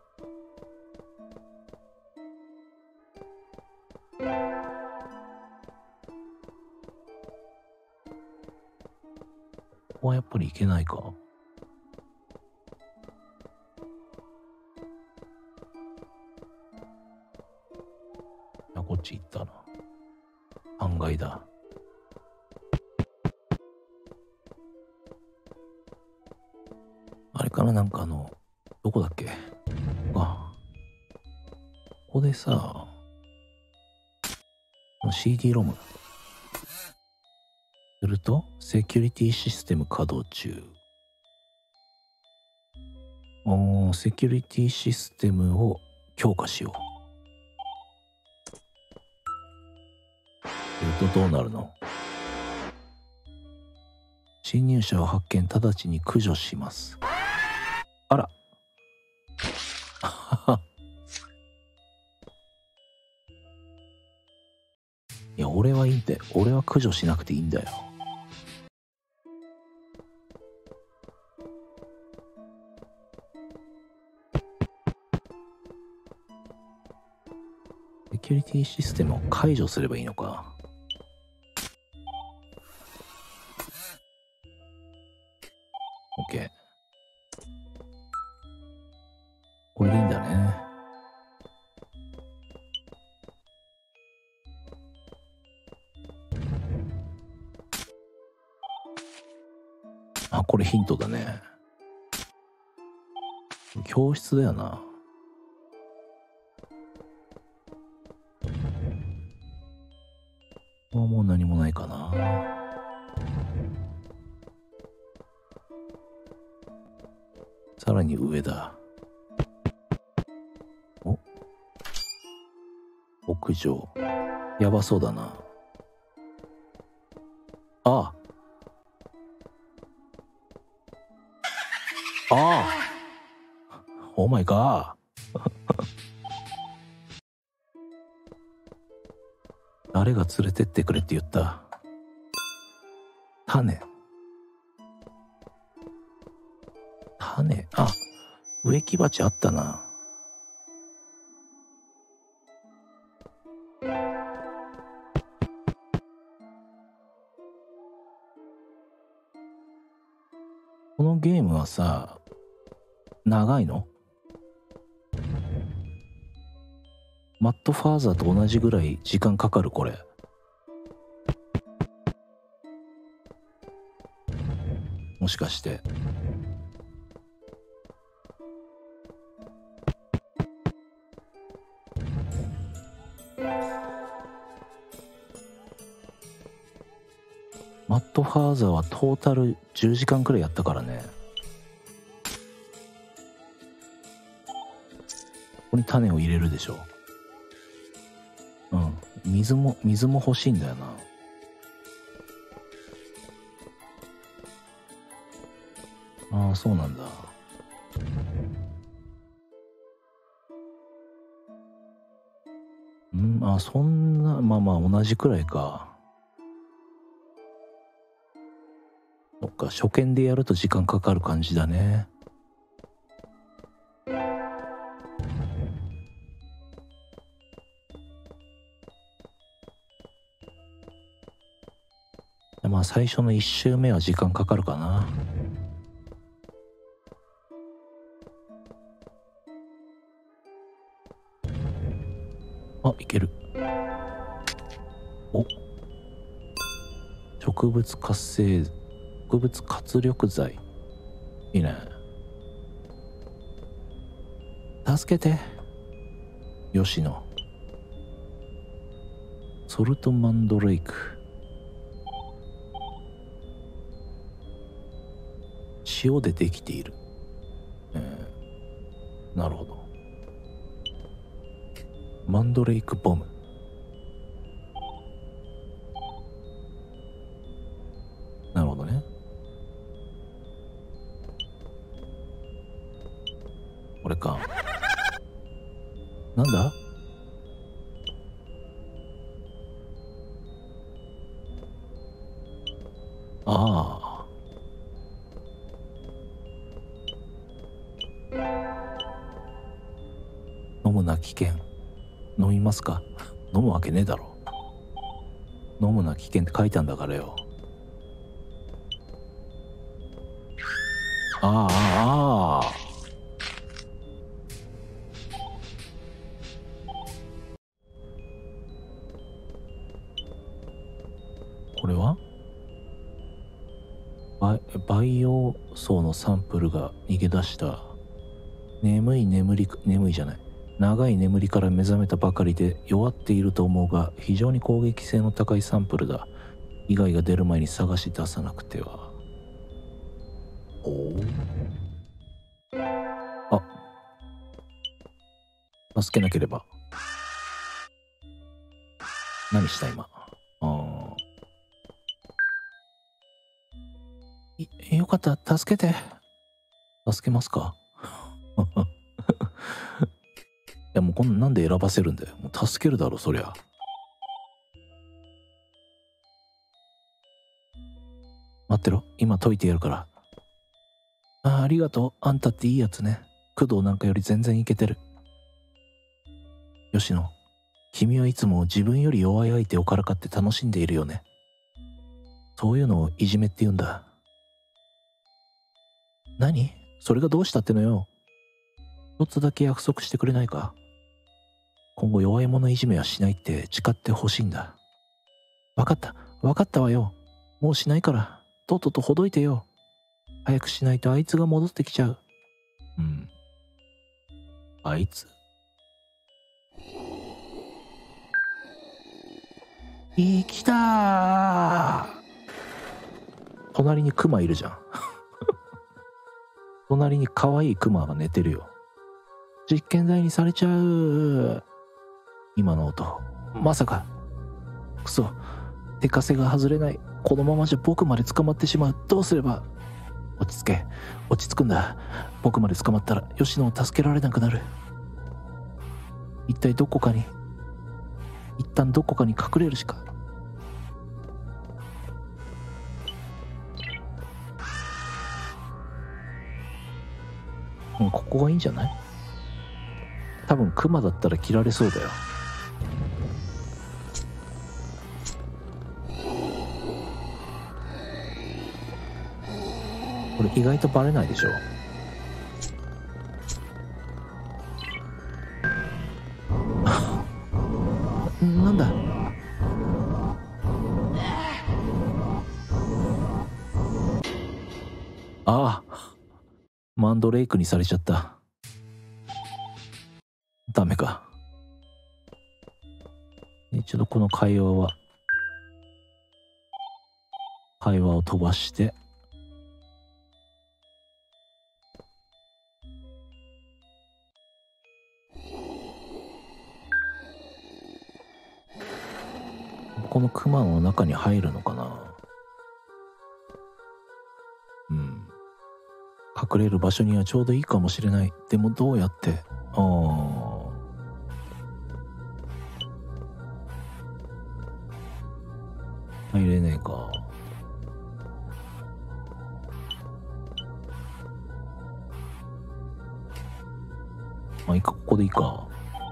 A: ここはやっぱり行けないか。こっち行ったな。3階だ。あれかな、なんかどこだっけ。ここでさ、CD ロムするとセキュリティシステム稼働中。セキュリティシステムを強化しよう。するとどうなるの。侵入者を発見、直ちに駆除します。あらいや俺はいいんだよ。俺は駆除しなくていいんだよ。セキュリティシステムを解除すればいいのか。OK。これでいいんだね。あ、これヒントだね。教室だよな。もう何もないかな。さらに上だ。お、屋上。やばそうだな。ああああ、オーマイガー。誰が連れてってくれって言った。種。あ、植木鉢あったな。このゲームはさ、長いの？マッドファーザーと同じぐらい時間かかる？これ。もしかして。マッドファーザーはトータル10時間くらいやったからね。ここに種を入れるでしょ。うん。水も欲しいんだよな。ああ、そうなんだ。あ、そんな、まあ同じくらいか。そっか、初見でやると時間かかる感じだね。まあ最初の1周目は時間かかるかな。あ、いける。お、植物活力剤。いいね。助けて。吉野。ソルトマンドレイク。塩でできている。なるほど。マンドレイクボム。なるほどね。これか。なんだ？ああ。飲むな危険。飲みますか？飲むわけねえだろ。飲むな危険って書いたんだからよ。ああ、ああ。これは培養層のサンプルが逃げ出した。眠いじゃない。長い眠りから目覚めたばかりで弱っていると思うが、非常に攻撃性の高いサンプルだ。被害が出る前に探し出さなくては。おお。あ、助けなければ。何した今。よかった、助けて。助けますか？いやもうこんなんで選ばせるんだよ。もう助けるだろそりゃ。待ってろ、今解いてやるから。ありがとう。あんたっていいやつね。工藤なんかより全然イケてる。吉野、 君はいつも自分より弱い相手をからかって楽しんでいるよね。そういうのをいじめって言うんだ。何？それがどうしたってのよ。一つだけ約束してくれないか？今後弱い者いじめはしないって誓ってほしいんだ。わかったわよ。もうしないから、とっととほどいてよ。早くしないとあいつが戻ってきちゃう。あいつ？来たー。隣にクマいるじゃん。隣に可愛いクマが寝てるよ。実験台にされちゃう。今の音、まさか。くそ、手かせが外れない。このままじゃ僕まで捕まってしまう。どうすれば。落ち着くんだ。僕まで捕まったら吉野を助けられなくなる。一旦どこかに隠れるしか。ここがいいんじゃない？多分クマだったら切られそうだよ。これ意外とバレないでしょ。なんだ。ああ、マンドレイクにされちゃった。ダメか。一度この会話を飛ばして、このクマの中に入るのかな。隠れる場所にはちょうどいいかもしれない。でもどうやって。入れねえか。まあいいか、ここでいいか。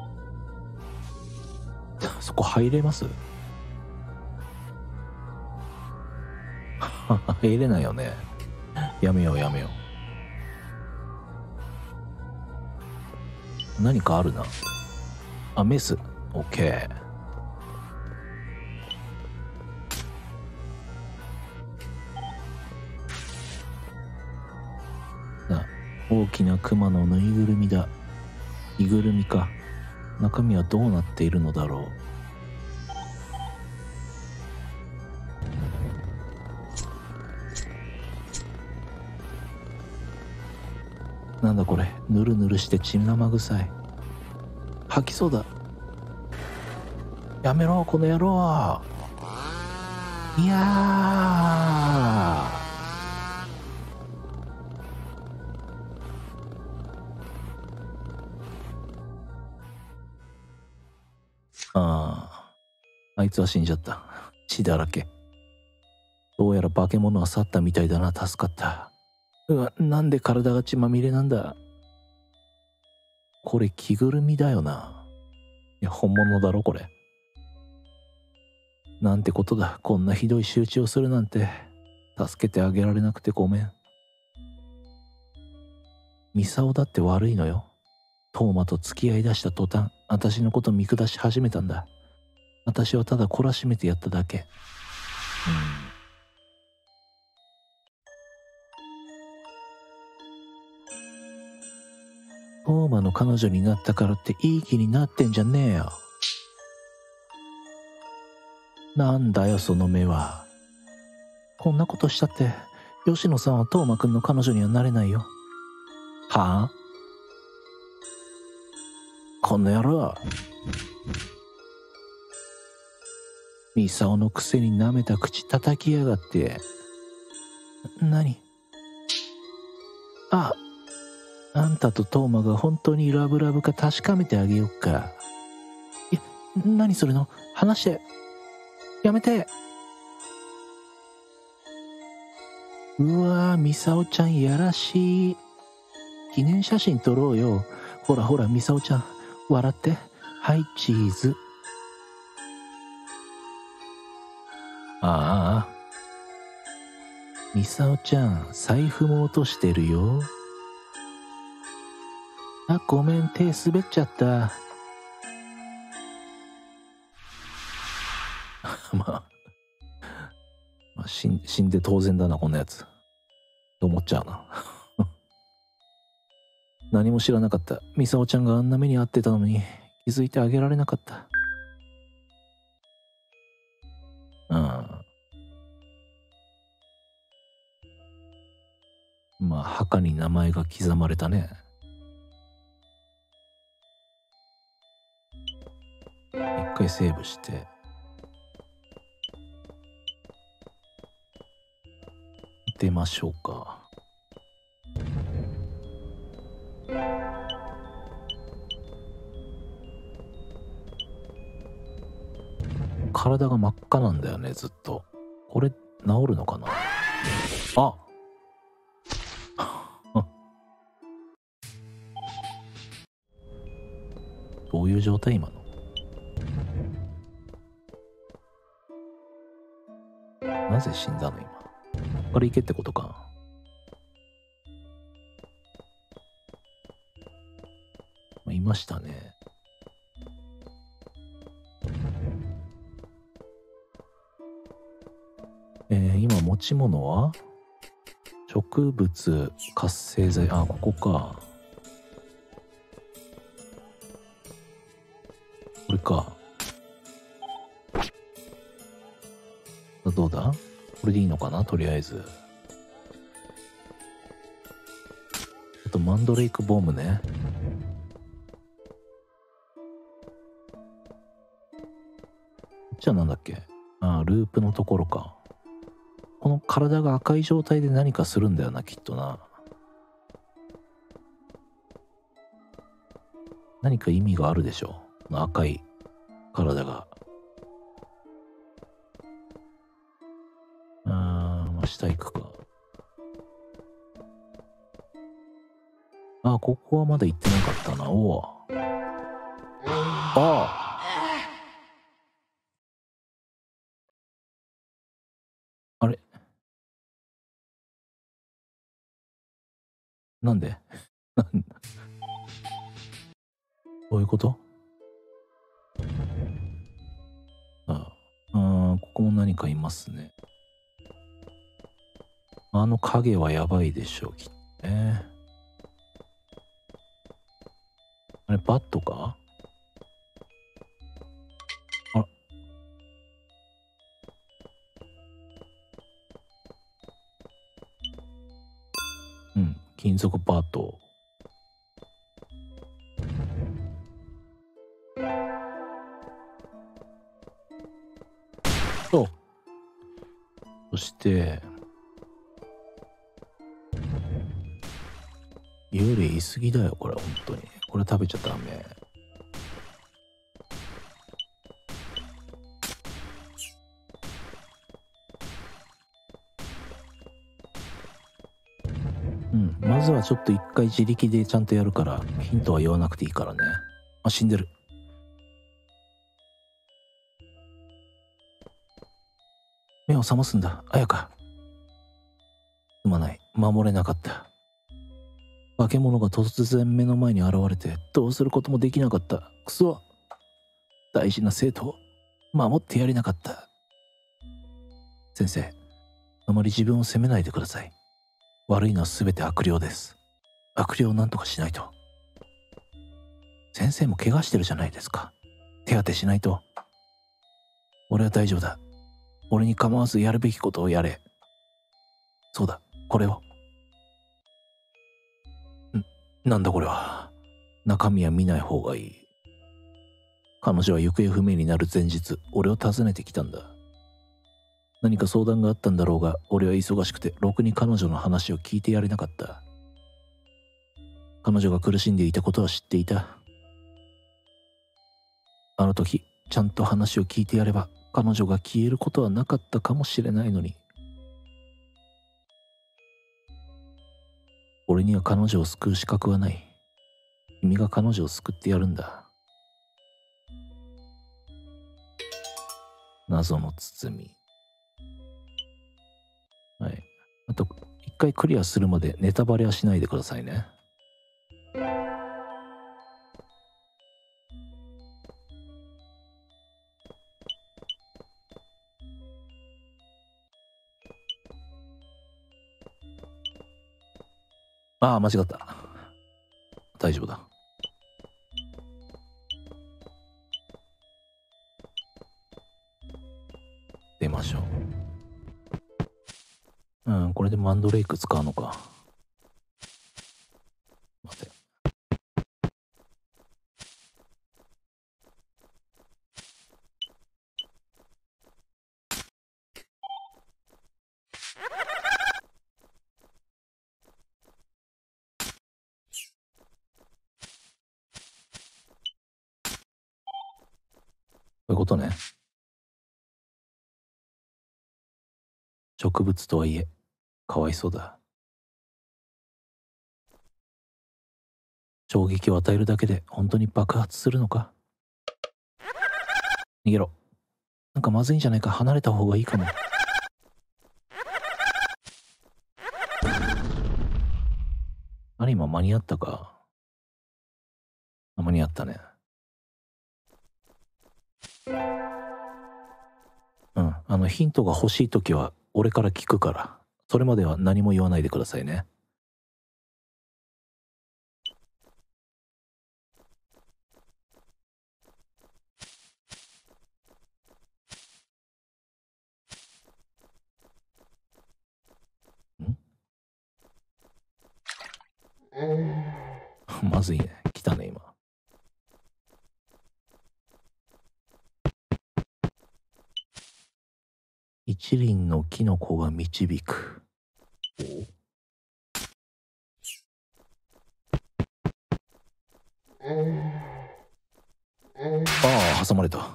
A: そこ入れます？入れないよね。やめよう。何かあるな。あ、メス。オッケー。大きなクマのぬいぐるみだ。着ぐるみか。中身はどうなっているのだろう。なんだこれ。ぬるぬるして血生臭い。吐きそうだ。やめろこの野郎。いやー。あいつは死んじゃった。血だらけ。どうやら化け物は去ったみたいだな。助かった。なんで体が血まみれなんだ。これ着ぐるみだよな。いや、本物だろこれ。なんてことだ。こんなひどい仕打ちをするなんて。助けてあげられなくてごめん。ミサオだって悪いのよ。トーマと付き合い出した途端、私のこと見下し始めたんだ。私はただ懲らしめてやっただけ。トーマの彼女になったからっていい気になってんじゃねえよ。なんだよその目は。こんなことしたって吉野さんはトーマくんの彼女にはなれないよ。はあ？この野郎。ミサオのくせに舐めた口叩きやがって。何？あんたとトーマが本当にラブラブか確かめてあげよっか。何するの？話して。やめて。うわー、ミサオちゃんやらしい。記念写真撮ろうよ。ほらミサオちゃん、笑って。はい、チーズ。 ああ、ミサオちゃん、財布も落としてるよ。あ、ごめん、手滑っちゃった。まあ、死んで当然だな、こんなやつ。と思っちゃうな。何も知らなかった。ミサオちゃんがあんな目に遭ってたのに気づいてあげられなかった。うん。まあ、墓に名前が刻まれたね。一回セーブして。出ましょうか。体が真っ赤なんだよね、ずっと。これ、治るのかな。あどういう状態今の。なぜ死んだの今。ここから行けってことか。まあ、いましたね。今持ち物は植物活性剤。あ、ここか。これか。どうだ、これでいいのかな、とりあえず。あとマンドレイクボムね。じゃあなんだっけ。あ、ループのところか。この体が赤い状態で何かするんだよな、きっとな。何か意味があるでしょう、この赤い体が。まあ、下行くか。あ、ここはまだ行ってなかったな。おお。ああ。あれ、なんでどういうこと。ここも何かいますね。あの影はやばいでしょう、きっとね。あれ、バットか。あ、うん、金属バット。と、そして、幽霊いすぎだよ、これ、本当に。これ食べちゃダメ。うん、まずはちょっと一回自力でちゃんとやるから、ヒントは言わなくていいからね。あ、死んでる。目を覚ますんだ、綾香。すまない、守れなかった。化け物が突然目の前に現れて、どうすることもできなかった。クソ。大事な生徒を守ってやれなかった。先生、あまり自分を責めないでください。悪いのは全て悪霊です。悪霊を何とかしないと。先生も怪我してるじゃないですか。手当てしないと。俺は大丈夫だ。俺に構わずやるべきことをやれ。そうだ、これを。なんだこれは。中身は見ない方がいい。彼女は行方不明になる前日、俺を訪ねてきたんだ。何か相談があったんだろうが、俺は忙しくてろくに彼女の話を聞いてやれなかった。彼女が苦しんでいたことは知っていた。あの時ちゃんと話を聞いてやれば彼女が消えることはなかったかもしれないのに。俺には彼女を救う資格はない。君が彼女を救ってやるんだ。謎の包み。 はい。あと、一回クリアするまでネタバレはしないでくださいね。ああ、間違った。大丈夫だ。出ましょう。うん、これでマンドレイク使うのか。待て。こういうことね。植物とはいえ、かわいそうだ。衝撃を与えるだけで本当に爆発するのか。逃げろ。なんかまずいんじゃないか。離れた方がいいかも。あれ今間に合ったか。間に合ったね。うん。ヒントが欲しいときは俺から聞くから。それまでは何も言わないでくださいね。まずいね。来たね、今。一輪のキノコが導く。ああ、挟まれた。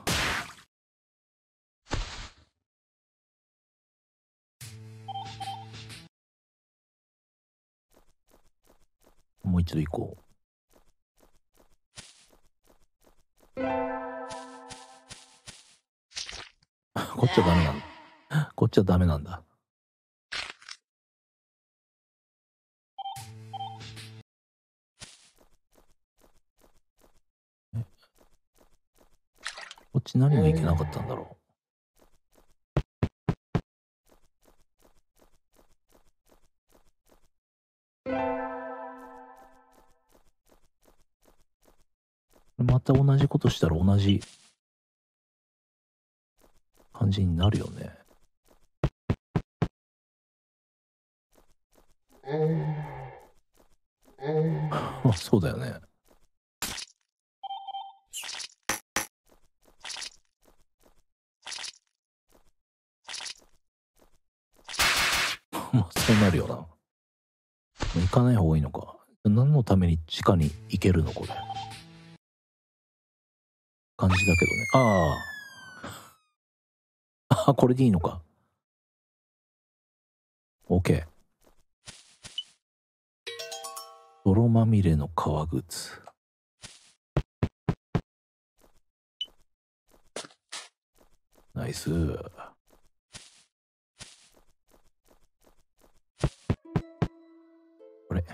A: もう一度行こう。こっちはダメなんだ。こっちはダメなんだ。こっち何がいけなかったんだろう。また同じことしたら同じ感じになるよね。そうだよね。まあそうなるよな。行かない方がいいのか。何のために地下に行けるのこれ。感じだけどね。ああ、これでいいのか。OK。泥まみれの革靴。ナイス。これ。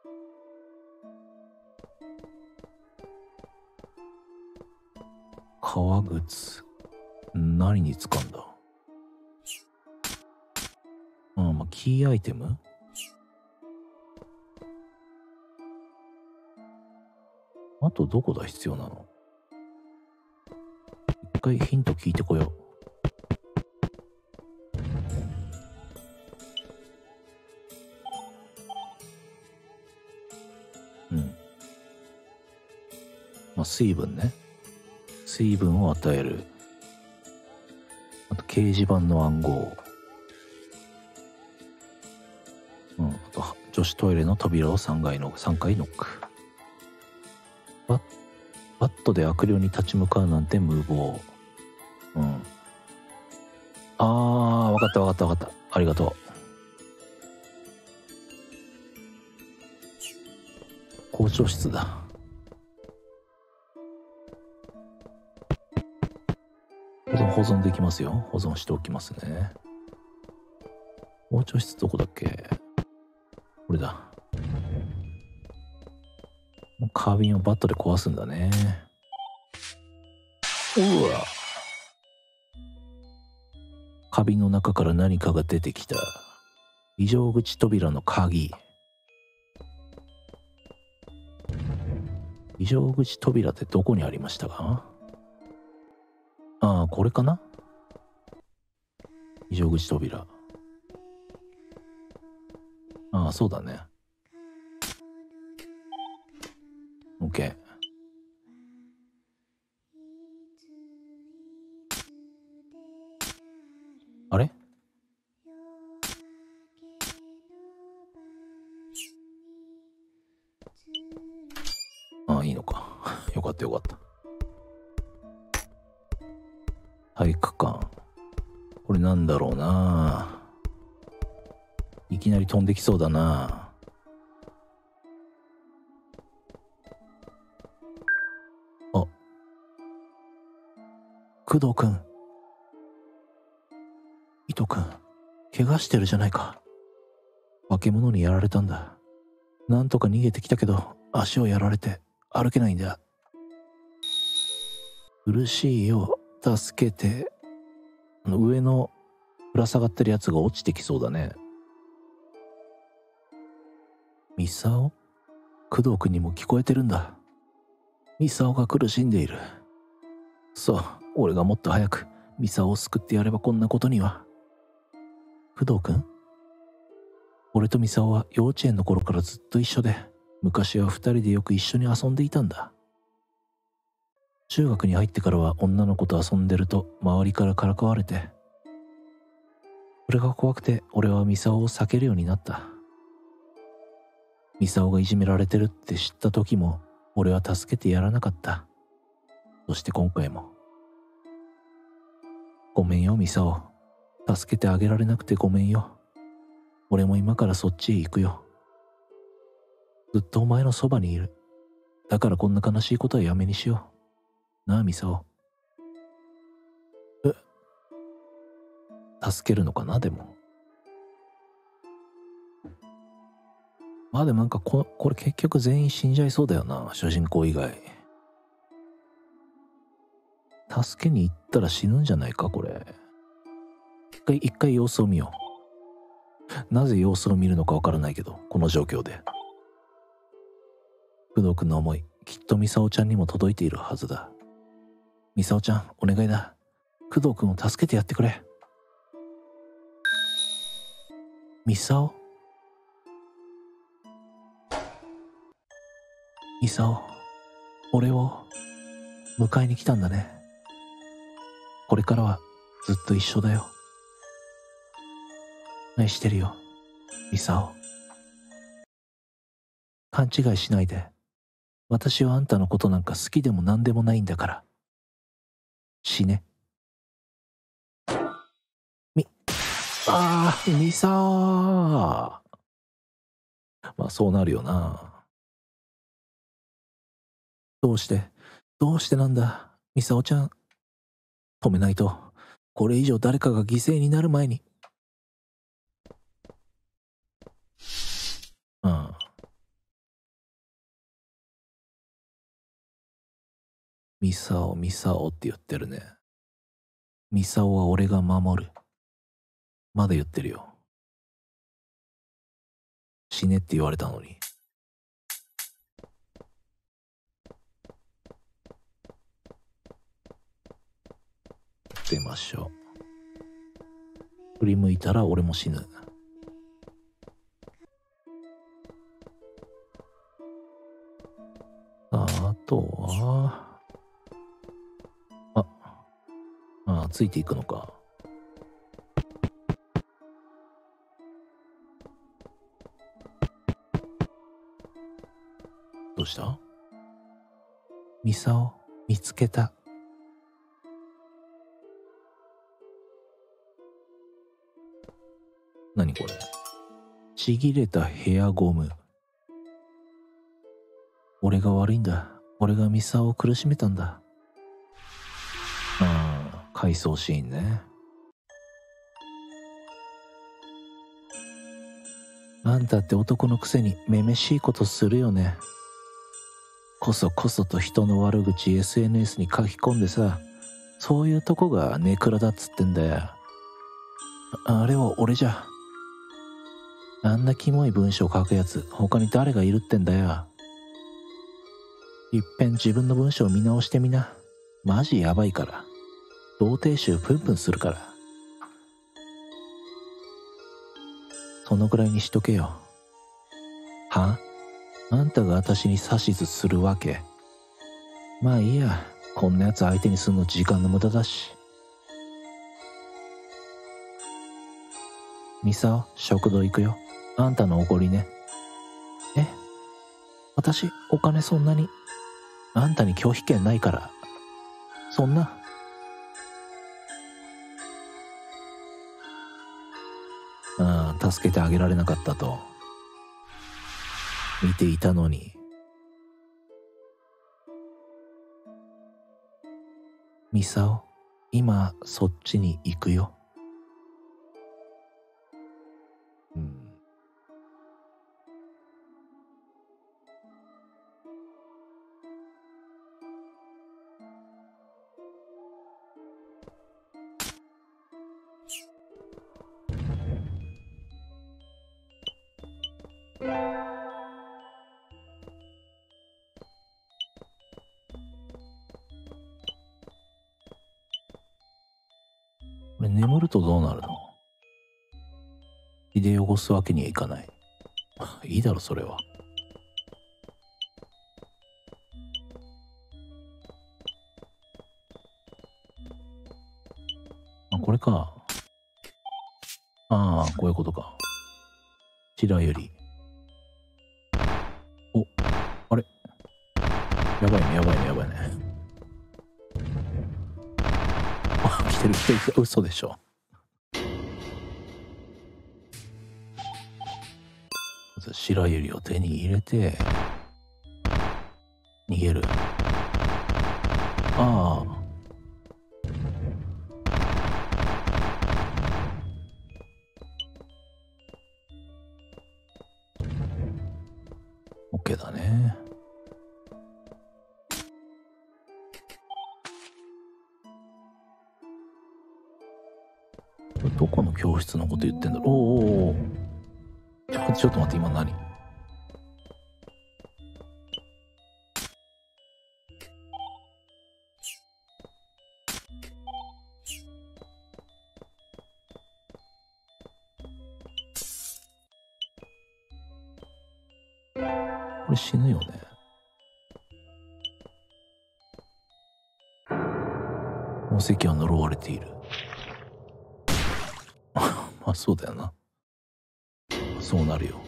A: 革靴。何に使うんだ。まあ、キーアイテム。あとどこだ必要なの。一回ヒント聞いてこよう。まあ、水分ね。水分を与える。あと掲示板の暗号。あと女子トイレの扉を3回ノック。バットで悪霊に立ち向かうなんて無謀。わかった。ありがとう。校長室だ。保存できますよ。保存しておきますね。 校長室どこだっけ？これだ。もう花瓶をバットで壊すんだね。うわ。花瓶の中から何かが出てきた。非常口扉の鍵。非常口扉ってどこにありましたか？ああ、これかな？非常口扉。ああ、そうだね。OK。あれ？ああ、いいのか。よかったよかった。体育館。これなんだろうな。いきなり飛んできそうだな。あ、工藤くん。糸くん、怪我してるじゃないか。化け物にやられたんだ。なんとか逃げてきたけど、足をやられて歩けないんだ。苦しいよ、助けて。上のぶら下がってるやつが落ちてきそうだね。ミサオ？工藤君にも聞こえてるんだ。ミサオが苦しんでいる。そう、俺がもっと早くミサオを救ってやればこんなことには。工藤君？俺とミサオは幼稚園の頃からずっと一緒で、昔は二人でよく一緒に遊んでいたんだ。中学に入ってからは女の子と遊んでると周りからからかわれて、それが怖くて俺はミサオを避けるようになった。ミサオがいじめられてるって知った時も俺は助けてやらなかった。そして今回も。ごめんよミサオ。助けてあげられなくてごめんよ。俺も今からそっちへ行くよ。ずっとお前のそばにいる。だからこんな悲しいことはやめにしよう。なあミサオ。助けるのかなでも。まあでもなんかこれ結局全員死んじゃいそうだよな、主人公以外。助けに行ったら死ぬんじゃないかこれ。一回様子を見よう。なぜ様子を見るのかわからないけど、この状況で。工藤君の思い、きっとミサオちゃんにも届いているはずだ。ミサオちゃん、お願いだ。工藤君を助けてやってくれ。ミサオ？ミサオ、俺を迎えに来たんだね。これからはずっと一緒だよ。愛してるよ、ミサオ。勘違いしないで。私はあんたのことなんか好きでも何でもないんだから。死ね。ミサオ。まあそうなるよな。どうしてなんだ、ミサオちゃん。止めないと、これ以上誰かが犠牲になる前に。うん。ミサオって言ってるね。ミサオは俺が守る。まだ言ってるよ。死ねって言われたのに。出ましょう。振り向いたら俺も死ぬ。あとはついていくのか。どうした？ミサオ見つけた。何これ？ちぎれたヘアゴム。俺が悪いんだ。俺がミサオを苦しめたんだ。回想シーンね。 あんたって男のくせにめめしいことするよね。こそこそと人の悪口 SNS に書き込んでさ、そういうとこがネクラだっつってんだよ。あれは俺じゃ。あんなキモい文章書くやつ他に誰がいるってんだよ。いっぺん自分の文章を見直してみな。マジやばいから。童貞臭プンプンするから。そのぐらいにしとけよ。は？あんたが私に指図するわけ？まあいいや。こんなやつ相手にすんの時間の無駄だし。ミサオ、食堂行くよ。あんたのおごりね。え？私、お金そんなに。あんたに拒否権ないから。そんな。ああ、助けてあげられなかったと。見ていたのに。ミサオ、今そっちに行くよ。これ眠るとどうなるの？胃で汚すわけにはいかない。いいだろそれは。あ、これか。ああ、こういうことか。白百合。お、あれ？やばいね、やばいね、やばいね。あ、来てる来てる来てる。嘘でしょ。まず白百合を手に入れて、逃げる。ああ。OK だね。これどこの教室のこと言ってんだろう。おおお。ちょっと待って、今何？これ死ぬよね。宝石は呪われている。まあそうだよな。そうなるよ。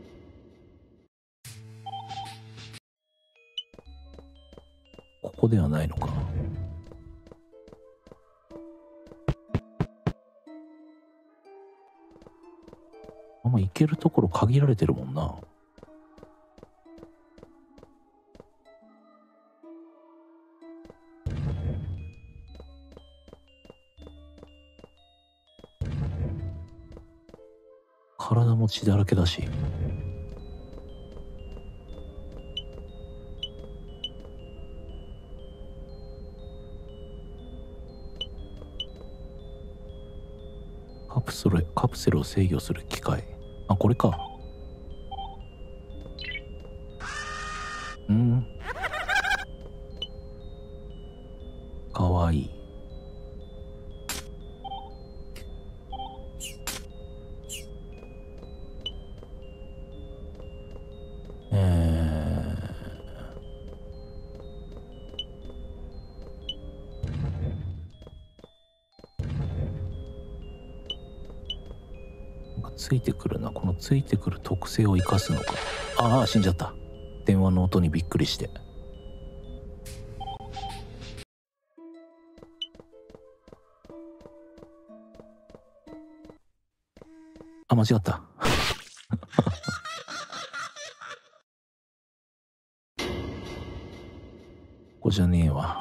A: ここではないのか。あんま行けるところ限られてるもんな。体も血だらけだし。カプセルを制御する機械。あ、これか。かわいい。ついてくるな。このついてくる特性を生かすのか。ああ、死んじゃった。電話の音にびっくりして。あ、間違った。ここじゃねえわ。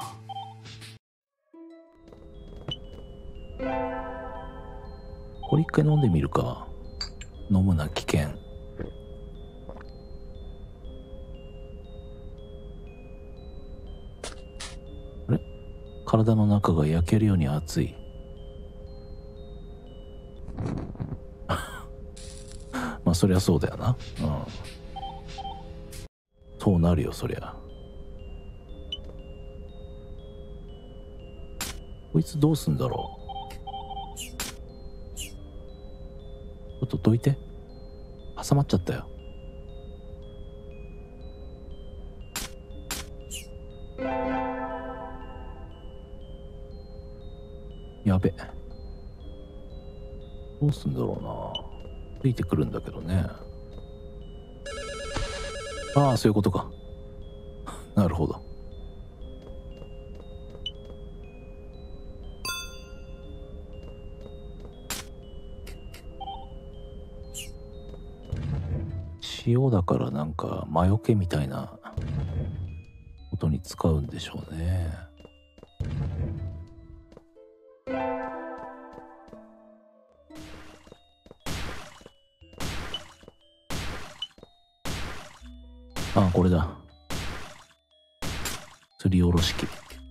A: これ一回飲んでみるか。飲むな危険。 体の中が焼けるように熱い。まあそりゃそうだよな。うん。そうなるよそりゃ。こいつどうすんだろう。ちょっとどいて。挟まっちゃったよ。やべ。どうすんだろうな。ついてくるんだけどね。ああ、そういうことか。なるほど。塩だからなんか魔除けみたいなことに使うんでしょうね。ああ、これだ。すりおろし器。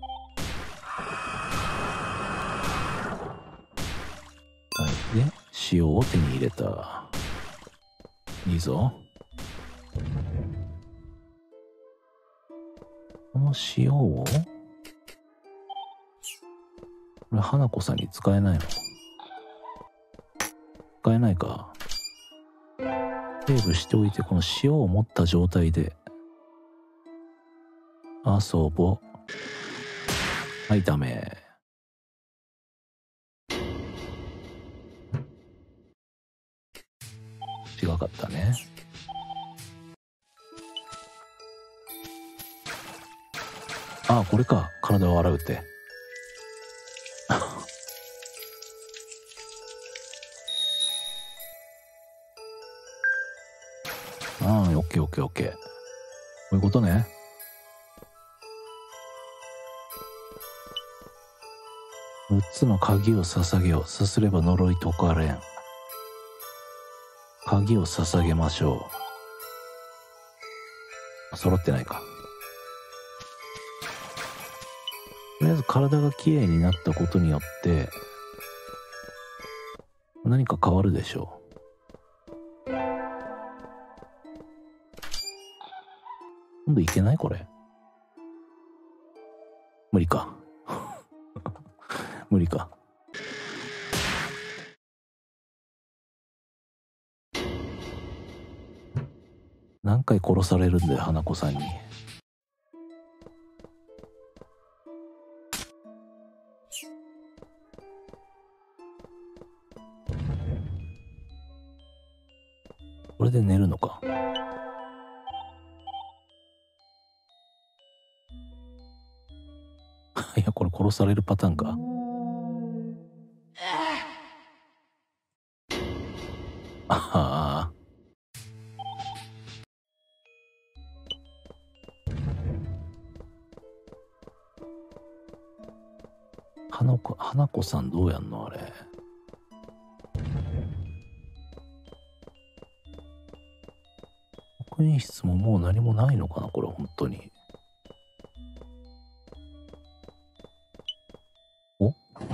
A: はい。で、塩を手に入れた。いいぞ。この塩を、これ花子さんに使えないの？使えないか。セーブしておいて、この塩を持った状態で遊ぼ。はい、ダメ。違かったね。ああ、これか。体を洗うって。ああ、オッケーオッケーオッケー。こういうことね。6つの鍵を捧げよう。さすれば呪い解かれん。鍵を捧げましょう。揃ってないか。とりあえず体がきれいになったことによって何か変わるでしょう。今度いけないこれ。無理か。無理か。何回殺されるんだよ、花子さんに。これで寝るのか。いや、これ殺されるパターンか。ああ。花子さんどうやんのあれ。職員室ももう何もないのかなこれ本当に。お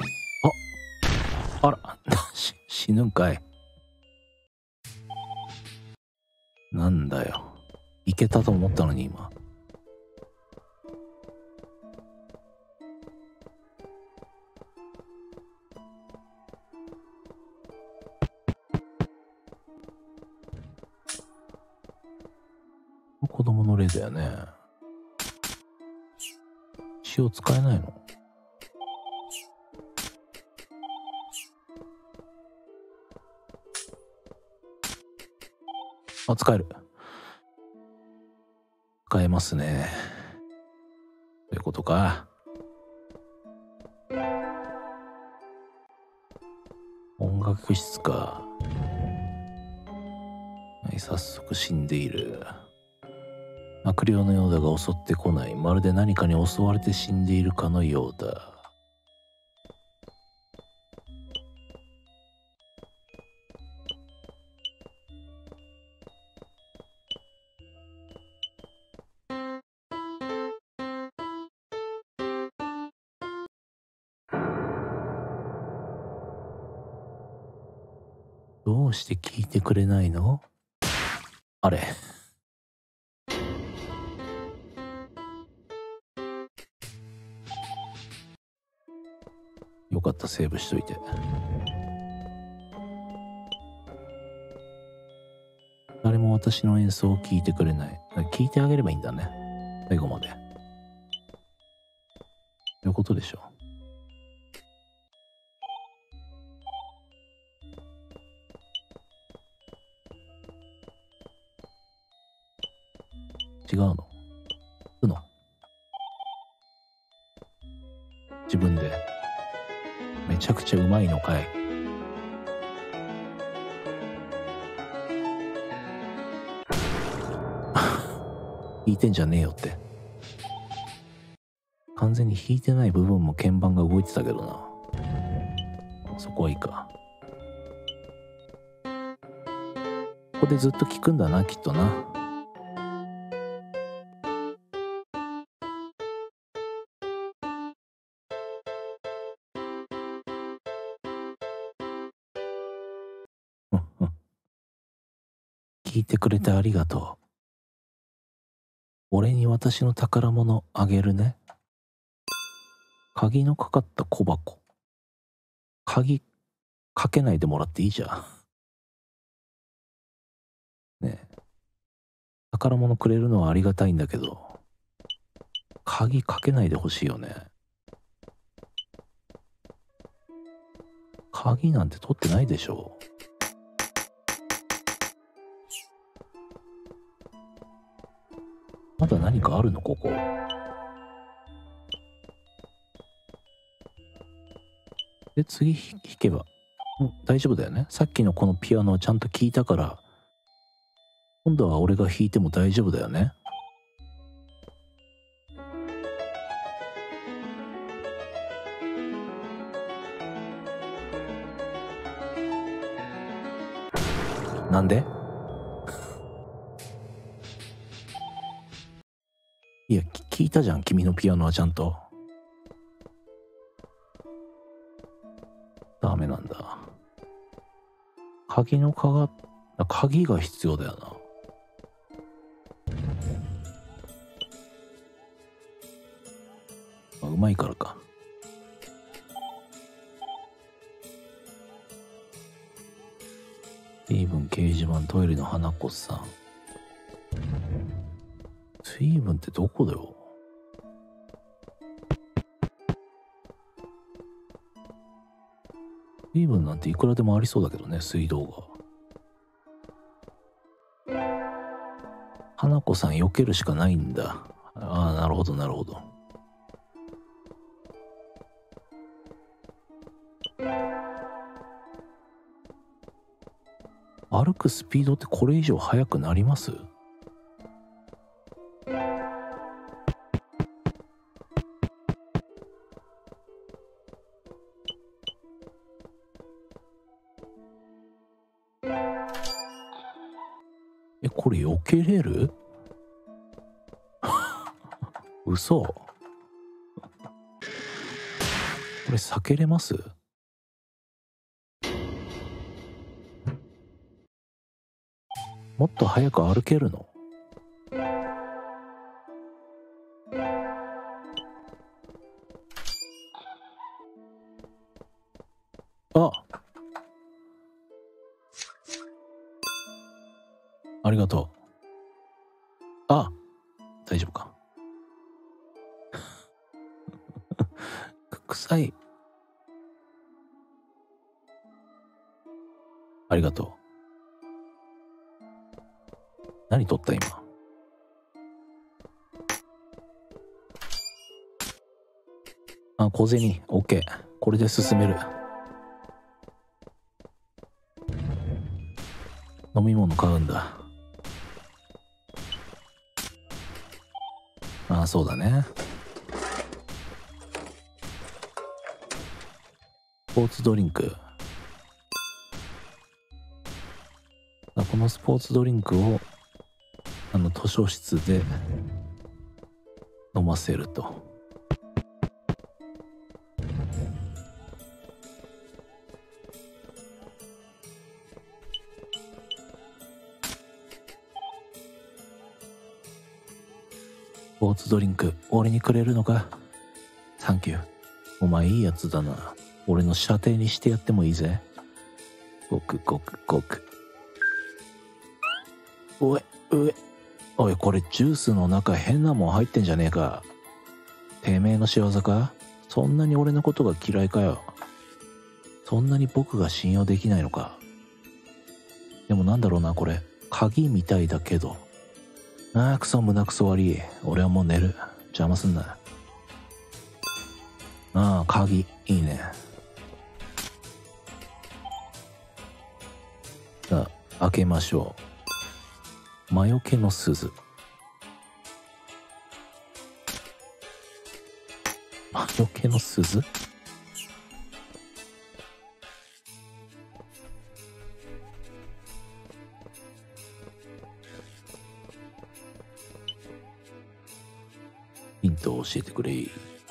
A: あら死ぬんかい。なんだよ。いけたと思ったのに今。子供の例だよね。塩使えないの？あ、使える。使えますね。ということか。音楽室か。はい、早速死んでいる。悪霊のようだが襲ってこない。まるで何かに襲われて死んでいるかのようだ。 どうして聞いてくれないの？あれ。よかった、セーブしといて。誰も私の演奏を聞いてくれない。聞いてあげればいいんだね。最後まで。そういうことでしょ。違うの？うの？自分で。めちゃくちゃうまいのかい。弾いてんじゃねえよって。完全に弾いてない部分も鍵盤が動いてたけどな。そこはいいか。ここでずっと聴くんだな、きっとな。聞いてくれてありがとう。俺に私の宝物あげるね。鍵のかかった小箱。鍵かけないでもらっていいじゃん。ねえ。宝物くれるのはありがたいんだけど、鍵かけないでほしいよね。鍵なんて取ってないでしょ。まだ何かあるのここ。で、次弾けば、大丈夫だよね。さっきのこのピアノをちゃんと聴いたから、今度は俺が弾いても大丈夫だよね。なんで？いや、聞いたじゃん、君のピアノはちゃんと。ダメなんだ。鍵が必要だよな。うまいからか。水分掲示板トイレの花子さん。水分ってどこだよ。水分なんていくらでもありそうだけどね、水道が。花子さん避けるしかないんだ。ああ、なるほどなるほど。歩くスピードってこれ以上速くなります？これ避けれる？嘘。これ避けれます？もっと早く歩けるの？ありがとう。大丈夫か。臭い。ありがとう。何取った今。小銭 OK。これで進める。飲み物買うんだ。そうだね。スポーツドリンク。このスポーツドリンクを図書室で飲ませると。 ポーツドリンク俺にくれるのか？サンキュー。お前いいやつだな。俺の舎弟にしてやってもいいぜ。ごくごくごく。おい、おい、これジュースの中変なもん入ってんじゃねえか。てめえの仕業か？そんなに俺のことが嫌いかよ。そんなに僕が信用できないのか。でもなんだろうな、これ。鍵みたいだけど。ああ、クソ胸クソ悪い。俺はもう寝る。邪魔すんな。ああ、鍵。いいね。さあ、開けましょう。魔除けの鈴。魔除けの鈴？ヒントを教えてくれ。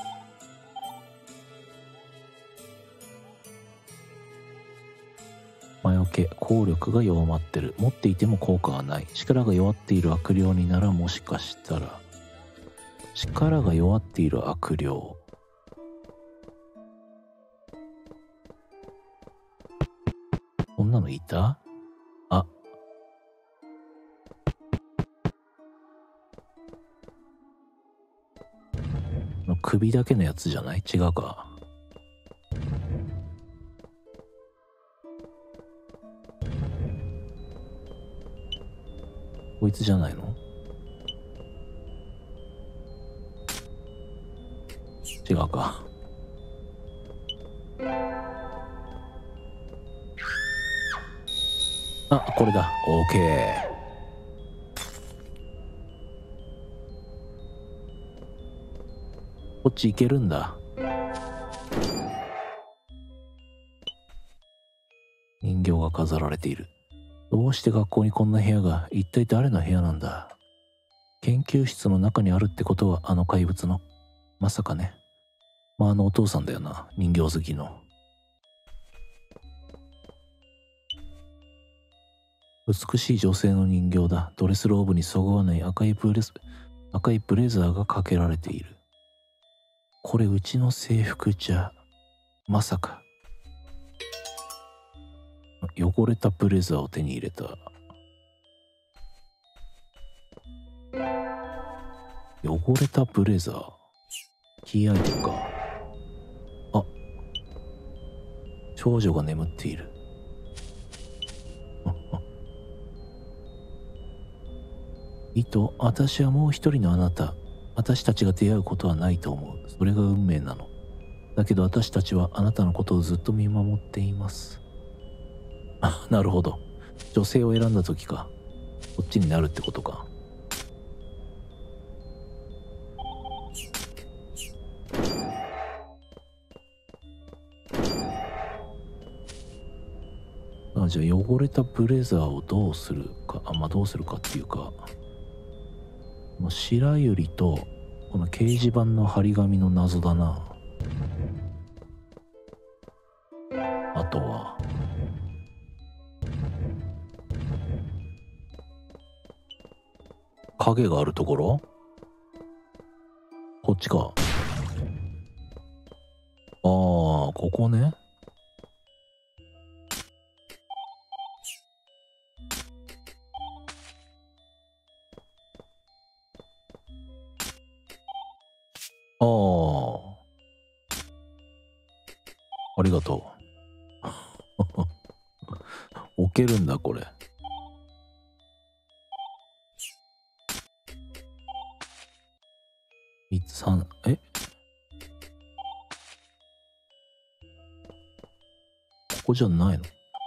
A: 魔除け、効力が弱まってる。持っていても効果はない。力が弱っている悪霊にならもしかしたら。力が弱っている悪霊。こんなのいた？あ。首だけのやつじゃない？違うか。こいつじゃないの？違うか。あ、これだ。オーケー。こっち行けるんだ。人形が飾られている。どうして学校にこんな部屋が？一体誰の部屋なんだ？研究室の中にあるってことはあの怪物の？まさかね。まあ、あのお父さんだよな。人形好きの。美しい女性の人形だ。ドレスローブにそぐわない赤いブレザーがかけられている。これうちの制服じゃ、まさか。汚れたブレザーを手に入れた。汚れたブレザー。キーアイテムか。あ、少女が眠っている。糸、私はもう一人のあなた。私たちが出会うことはないと思う。それが運命なの。だけど私たちはあなたのことをずっと見守っています。あ、なるほど。女性を選んだ時か。こっちになるってことか。あ、じゃあ汚れたブレザーをどうするか。まあどうするかっていうか。白百合とこの掲示板の張り紙の謎だな。あとは影があるところ？こっちか。ああ、ここね。ああ、ありがとう。置けるんだこれ。3、ここじゃないの？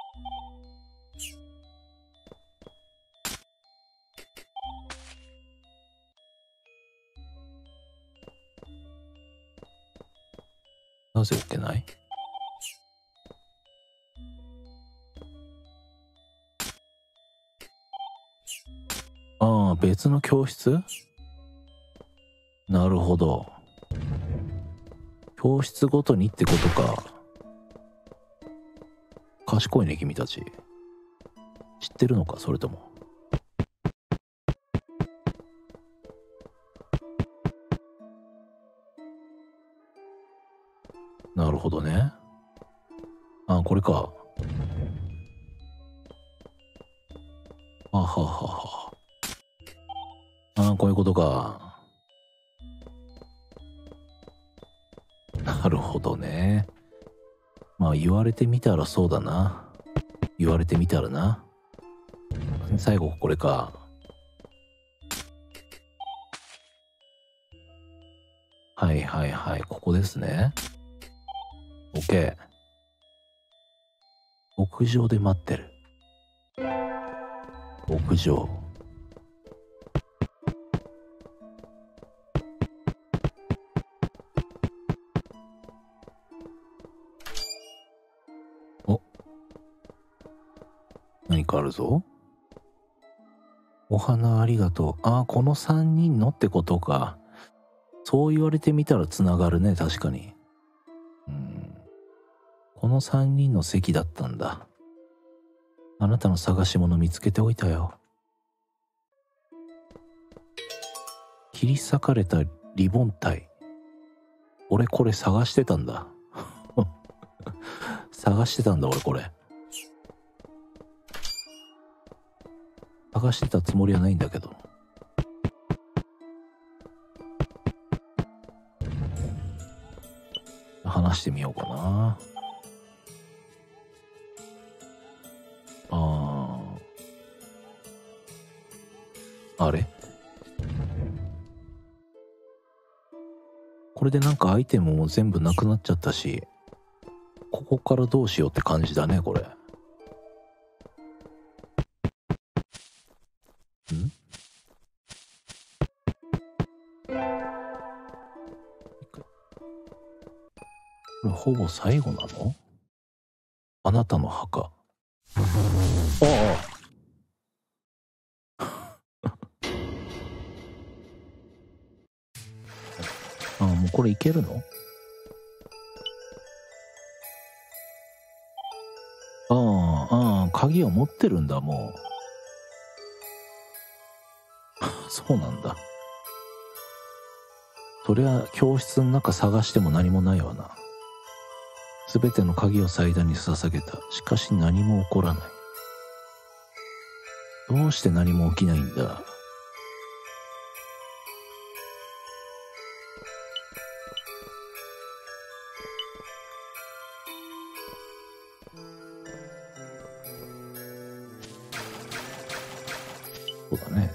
A: なぜ置けない？ああ、別の教室？なるほど。教室ごとにってことか。賢いね、君たち。知ってるのか、それとも。 なるほどね。あ、これか。はははは。あ、こういうことか。なるほどね。まあ言われてみたらそうだな。言われてみたらな。最後これか。はいはいはい、ここですね。OK。屋上で待ってる。屋上。お、何かあるぞ。お花ありがとう。あ、この3人のってことか。そう言われてみたらつながるね、確かに。この3人の席だったんだ。あなたの探し物見つけておいたよ。切り裂かれたリボン体。俺これ探してたんだ。探してたんだ俺これ。探してたつもりはないんだけど。話してみようかな。あれこれでなんかアイテムも全部なくなっちゃったし、ここからどうしようって感じだねこれ。これほぼ最後なの？あなたの墓。ああ。もうこれいけるの？鍵を持ってるんだもう。そうなんだ。そりゃ教室の中探しても何もないわな。すべての鍵を祭壇に捧げた。しかし何も起こらない。どうして何も起きないんだ。そうだね。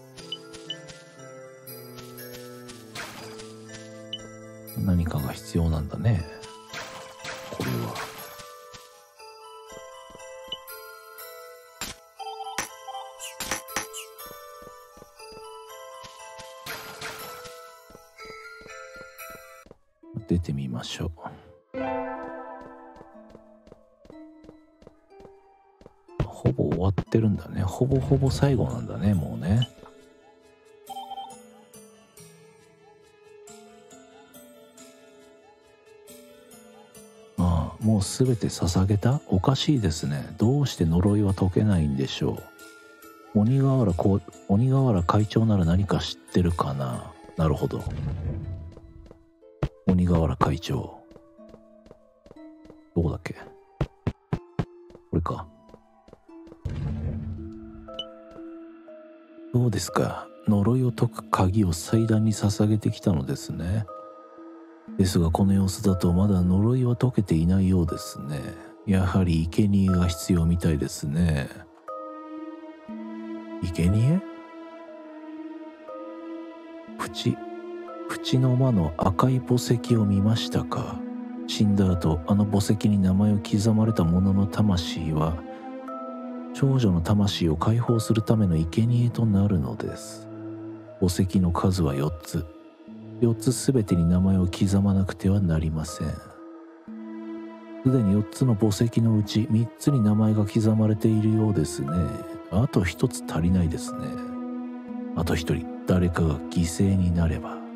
A: 何かが必要なんだね。これは。出てみましょう。ほぼ終わってるんだね。ほぼほぼ最後なんだね、もうね。もうすべて捧げた？おかしいですね。どうして呪いは解けないんでしょう。鬼瓦会長なら何か知ってるかな。なるほど。鬼瓦会長。どこだっけ？これか。どうですか。呪いを解く鍵を祭壇に捧げてきたのですね。ですがこの様子だとまだ呪いは解けていないようですね。やはり生贄が必要みたいですね。生贄？淵の間の赤い墓石を見ましたか。死んだ後あの墓石に名前を刻まれた者の魂は少女の魂を解放するための生贄となるのです。墓石の数は4つ。4つすべてに名前を刻まなくてはなりません。すでに4つの墓石のうち3つに名前が刻まれているようですね。あと1つ足りないですね。あと1人誰かが犠牲になれば。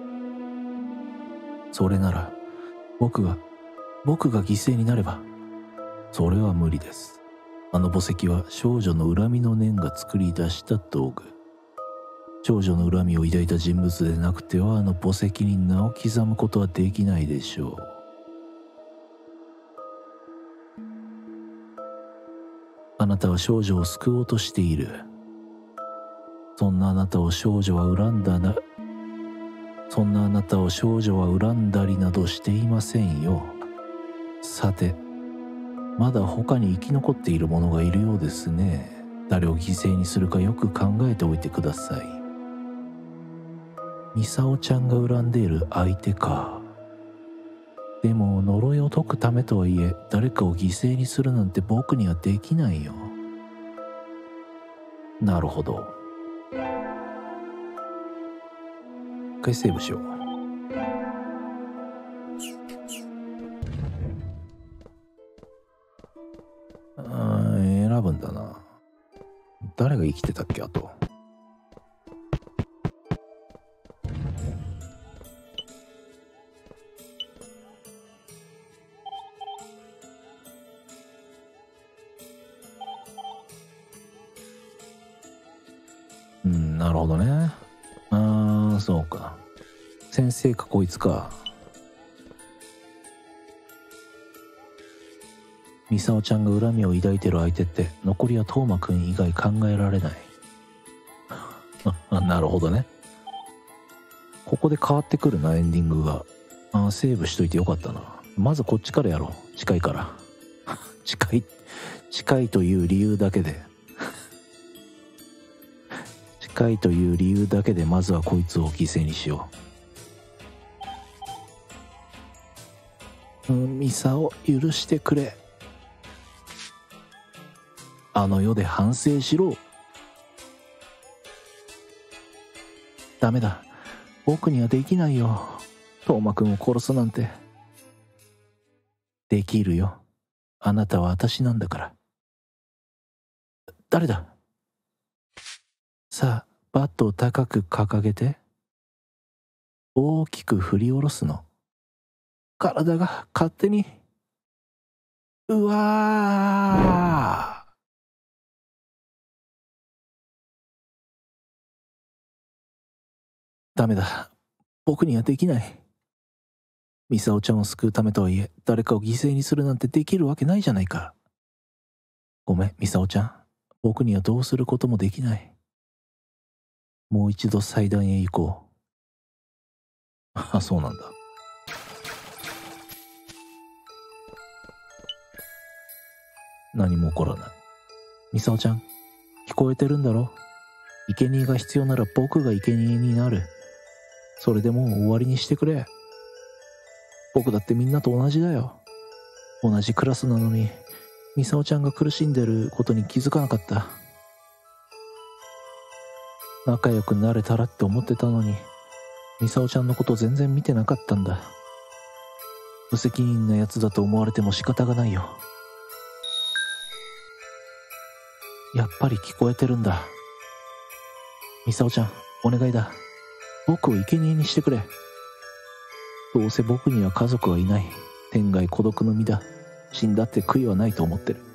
A: それなら僕が犠牲になれば。それは無理です。あの墓石は少女の恨みの念が作り出した道具。少女の恨みを抱いた人物でなくてはあの墓石に名を刻むことはできないでしょう。 なたは少女を救おうとしている。そんなあなたを少女は恨んだな。そんなあなたを少女は恨んだりなどしていませんよ。さて、まだ他に生き残っている者がいるようですね。誰を犠牲にするかよく考えておいてください。ミサオちゃんが恨んでいる相手か。でも呪いを解くためとはいえ、誰かを犠牲にするなんて僕にはできないよ。なるほど。一回セーブしよう。選ぶんだな。誰が生きてたっけ、あと。なるほどね。そうか。先生かこいつか。ミサオちゃんが恨みを抱いてる相手って残りはトーマくん以外考えられない。なるほどね。ここで変わってくるな、エンディングが。セーブしといてよかったな。まずこっちからやろう。近いから近いという理由だけで近いという理由だけでまずはこいつを犠牲にしよう。ミサを許してくれ。あの世で反省しろ。ダメだ、僕にはできないよ。トーマくんを殺すなんて。できるよ。あなたは私なんだから。誰だ。さあ、バットを高く掲げて、大きく振り下ろすの。体が勝手に。うわー。ダメだ、僕にはできない。ミサオちゃんを救うためとはいえ、誰かを犠牲にするなんてできるわけないじゃないか。ごめん、ミサオちゃん。僕にはどうすることもできない。もう一度祭壇へ行こう。そうなんだ。何も起こらない。ミサオちゃん、聞こえてるんだろ。生贄が必要なら僕が生贄になる。それでもう終わりにしてくれ。僕だってみんなと同じだよ。同じクラスなのに、ミサオちゃんが苦しんでることに気づかなかった。仲良くなれたらって思ってたのに、ミサオちゃんのこと全然見てなかったんだ。無責任なやつだと思われても仕方がないよ。やっぱり聞こえてるんだ。ミサオちゃん、お願いだ。僕を生贄にしてくれ。どうせ僕には家族はいない。天涯孤独の身だ。死んだって悔いはないと思ってる。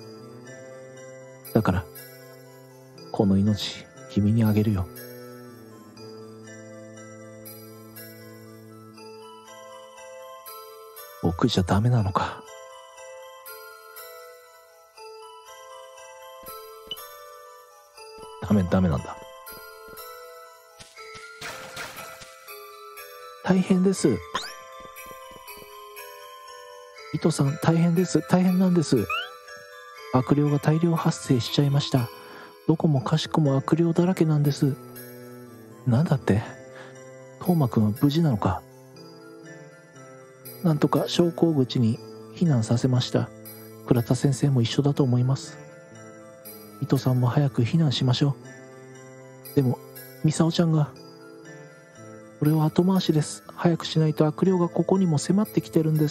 A: だから、この命、君にあげるよ。僕じゃダメなのか。ダメなんだ。大変です。糸さん、大変です。大変なんです。悪霊が大量発生しちゃいました。どこもかしこも悪霊だらけなんです。なんだって？トーマくんは無事なのか？なんとか昇降口に避難させました。倉田先生も一緒だと思います。糸さんも早く避難しましょう。でも、ミサオちゃんが。これは後回しです。早くしないと悪霊がここにも迫ってきてるんです。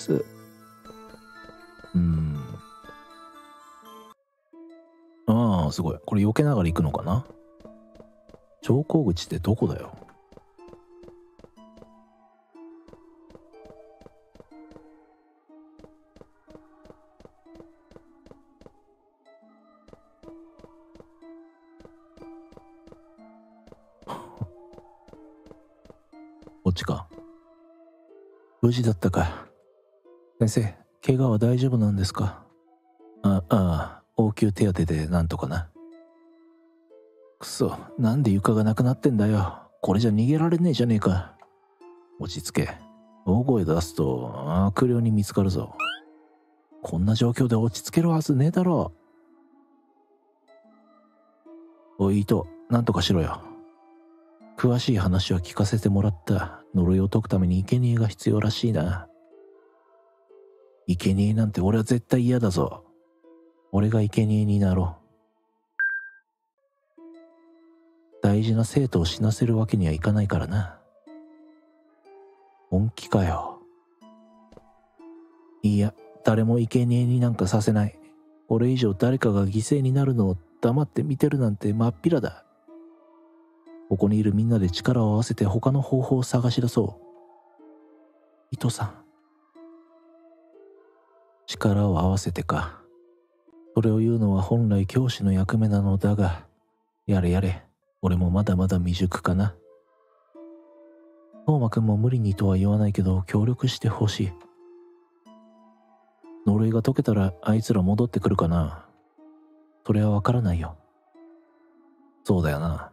A: すごい。これ避けながら行くのかな？昇降口ってどこだよ？こっちか。無事だったか。先生、怪我は大丈夫なんですか？ 応急手当てでなんとかな。くそ、なんで床がなくなってんだよ。これじゃ逃げられねえじゃねえか。落ち着け。大声出すと悪霊に見つかるぞ。こんな状況で落ち着けるはずねえだろう。おい、糸、なんとかしろよ。詳しい話は聞かせてもらった。呪いを解くために生贄が必要らしいな。生贄なんて俺は絶対嫌だぞ。俺が生贄になろう。大事な生徒を死なせるわけにはいかないからな。本気かよ。いや、誰も生贄になんかさせない。これ以上誰かが犠牲になるのを黙って見てるなんてまっぴらだ。ここにいるみんなで力を合わせて他の方法を探し出そう。伊藤さん。力を合わせてか。それを言うのは本来教師の役目なのだが、やれやれ、俺もまだまだ未熟かな。トーマくんも無理にとは言わないけど協力してほしい。呪いが解けたらあいつら戻ってくるかな。それはわからないよ。そうだよな。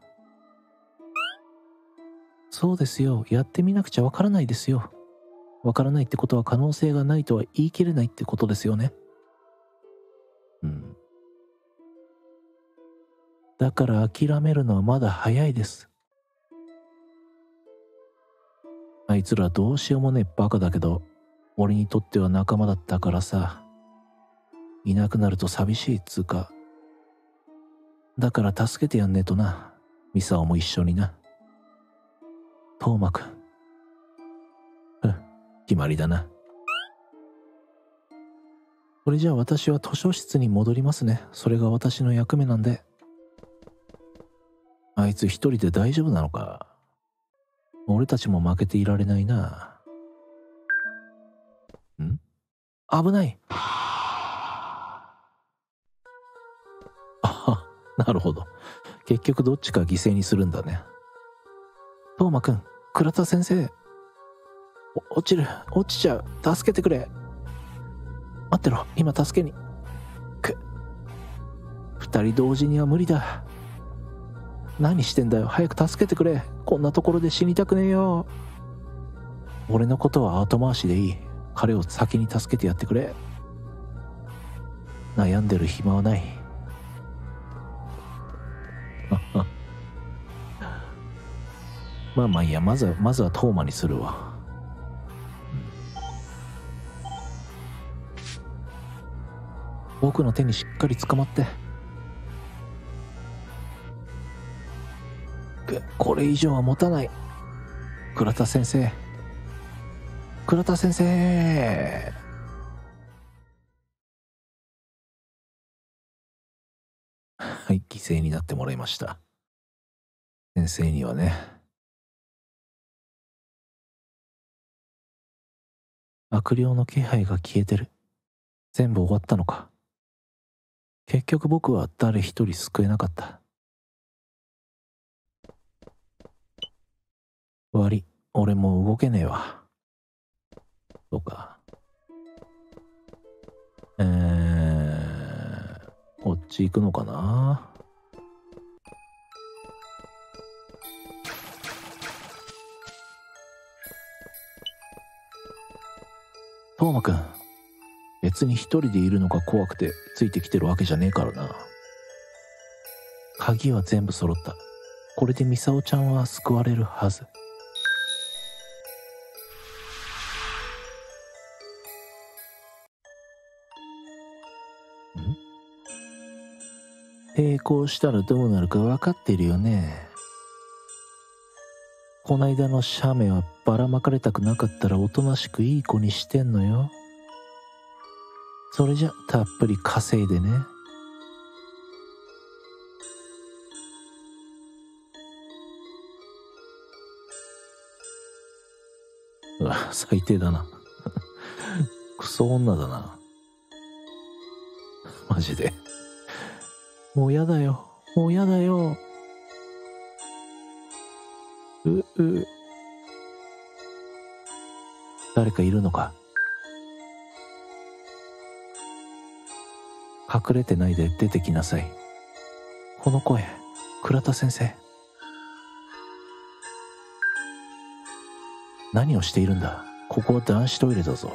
A: そうですよ。やってみなくちゃわからないですよ。わからないってことは可能性がないとは言い切れないってことですよね。うん。だから諦めるのはまだ早いです。あいつらどうしようもねえバカだけど、俺にとっては仲間だったからさ。いなくなると寂しいっつうか。だから助けてやんねえとな。ミサオも一緒にな。トーマくん。決まりだな。それじゃあ私は図書室に戻りますね。それが私の役目なんで。あいつ一人で大丈夫なのか。俺たちも負けていられないな。危ない。あ、なるほど。結局どっちか犠牲にするんだね。トーマくん、倉田先生。落ちちゃう。助けてくれ。待ってろ、今助けに。二人同時には無理だ。何してんだよ、早く助けてくれ。こんなところで死にたくねえよ。俺のことは後回しでいい。彼を先に助けてやってくれ。悩んでる暇はない。まあいいや、まずはトーマにするわ。僕の手にしっかり捕まって。これ以上は持たない。倉田先生。倉田先生。はい、犠牲になってもらいました。先生にはね。悪霊の気配が消えてる。全部終わったのか。結局僕は誰一人救えなかった。悪い、俺もう動けねえわ。そうか。こっち行くのかな。トーマくん、別に一人でいるのが怖くてついてきてるわけじゃねえからな。鍵は全部揃った。これでミサオちゃんは救われるはず。抵抗したらどうなるか分かっているよね。こないだのシャメはばらまかれたくなかったらおとなしくいい子にしてんのよ。それじゃたっぷり稼いでね。うわ、最低だな。クソ女だな。マジで。もうやだよ。もうやだよ。誰かいるのか。 隠れてないで出てきなさい。この声、倉田先生。何をしているんだ。ここは男子トイレだぞ。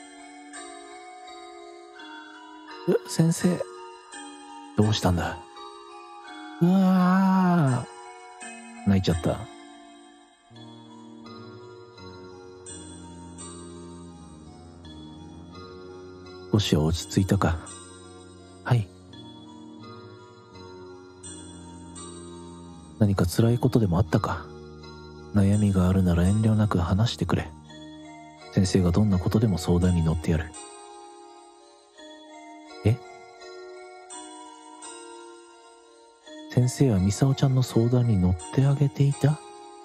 A: 先生。どうしたんだ。うわー。泣いちゃった。少しは落ち着いたか。はい。何か辛いことでもあったか。悩みがあるなら遠慮なく話してくれ。先生がどんなことでも相談に乗ってやる。え？先生はミサオちゃんの相談に乗ってあげていた？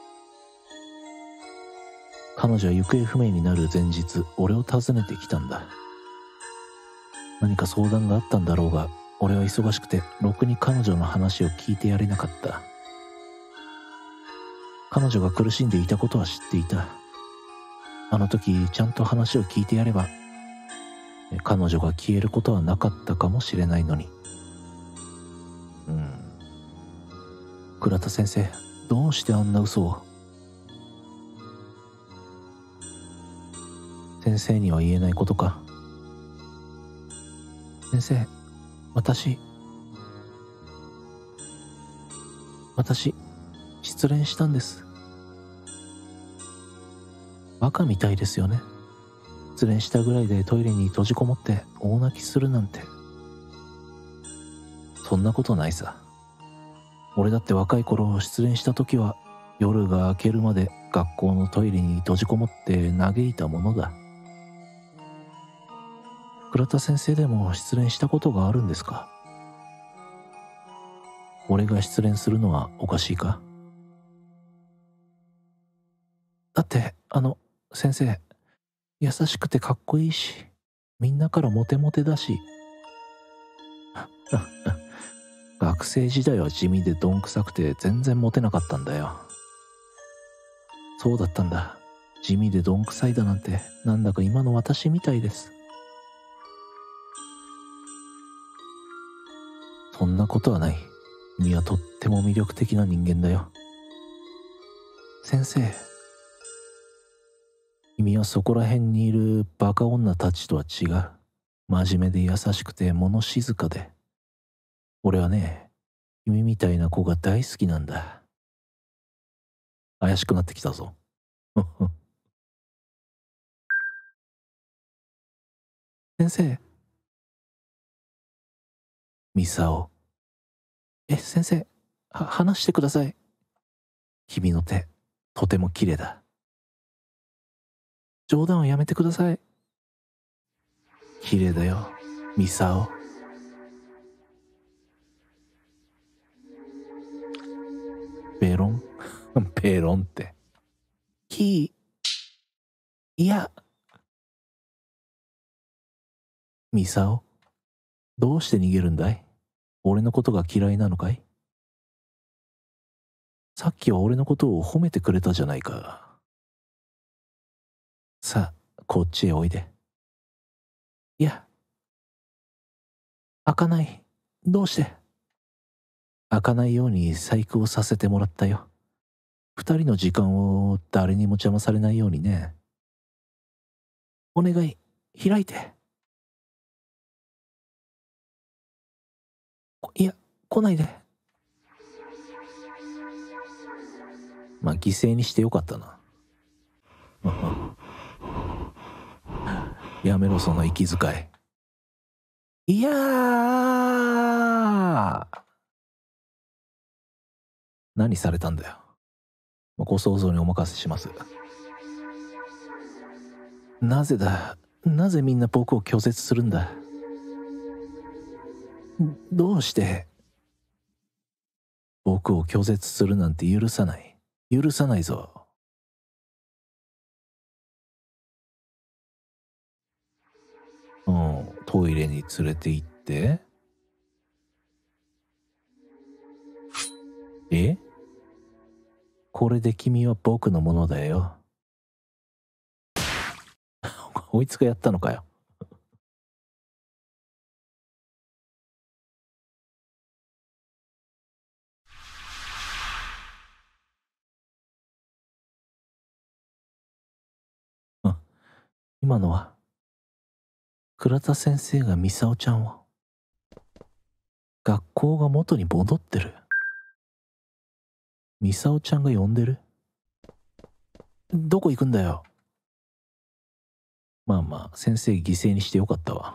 A: 彼女は行方不明になる前日、俺を訪ねてきたんだ。何か相談があったんだろうが、俺は忙しくてろくに彼女の話を聞いてやれなかった。彼女が苦しんでいたことは知っていた。あの時ちゃんと話を聞いてやれば、彼女が消えることはなかったかもしれないのに。倉田先生、どうしてあんな嘘を。先生には言えないことか。先生、私、失恋したんです。バカみたいですよね。失恋したぐらいでトイレに閉じこもって大泣きするなんて。そんなことないさ。俺だって若い頃失恋した時は夜が明けるまで学校のトイレに閉じこもって嘆いたものだ。倉田先生でも失恋したことがあるんですか？俺が失恋するのはおかしいか？だって先生、優しくてかっこいいし、みんなからモテモテだし。学生時代は地味でどんくさくて全然モテなかったんだよ。そうだったんだ。地味でどんくさいだなんて、なんだか今の私みたいです。そんなことはない。君はとっても魅力的な人間だよ。先生、君はそこら辺にいるバカ女たちとは違う。真面目で優しくて物静かで。俺はね、君みたいな子が大好きなんだ。怪しくなってきたぞ。先生。ミサオ。先生、話してください。君の手、とても綺麗だ。冗談をやめてください。綺麗だよ、ミサオ。ペロンペロンって。いや。ミサオ、どうして逃げるんだい？俺のことが嫌いなのかい？さっきは俺のことを褒めてくれたじゃないか。さあ、こっちへおいで。いや、開かない。どうして？開かないように細工をさせてもらったよ。二人の時間を誰にも邪魔されないようにね。お願い、開いて。いや、来ないで。まあ、犠牲にしてよかったな。やめろ、その息遣い。いやー。何されたんだよ。ご想像にお任せします。なぜだ。なぜみんな僕を拒絶するんだ。どうして。僕を拒絶するなんて許さない。許さないぞ。トイレに連れて行って。これで君は僕のものだよ。こいつがやったのかよ。 今のは倉田先生がミサオちゃんを、学校が元に戻ってる。ミサオちゃんが呼んでる。どこ行くんだよ。まあまあ、先生犠牲にしてよかったわ。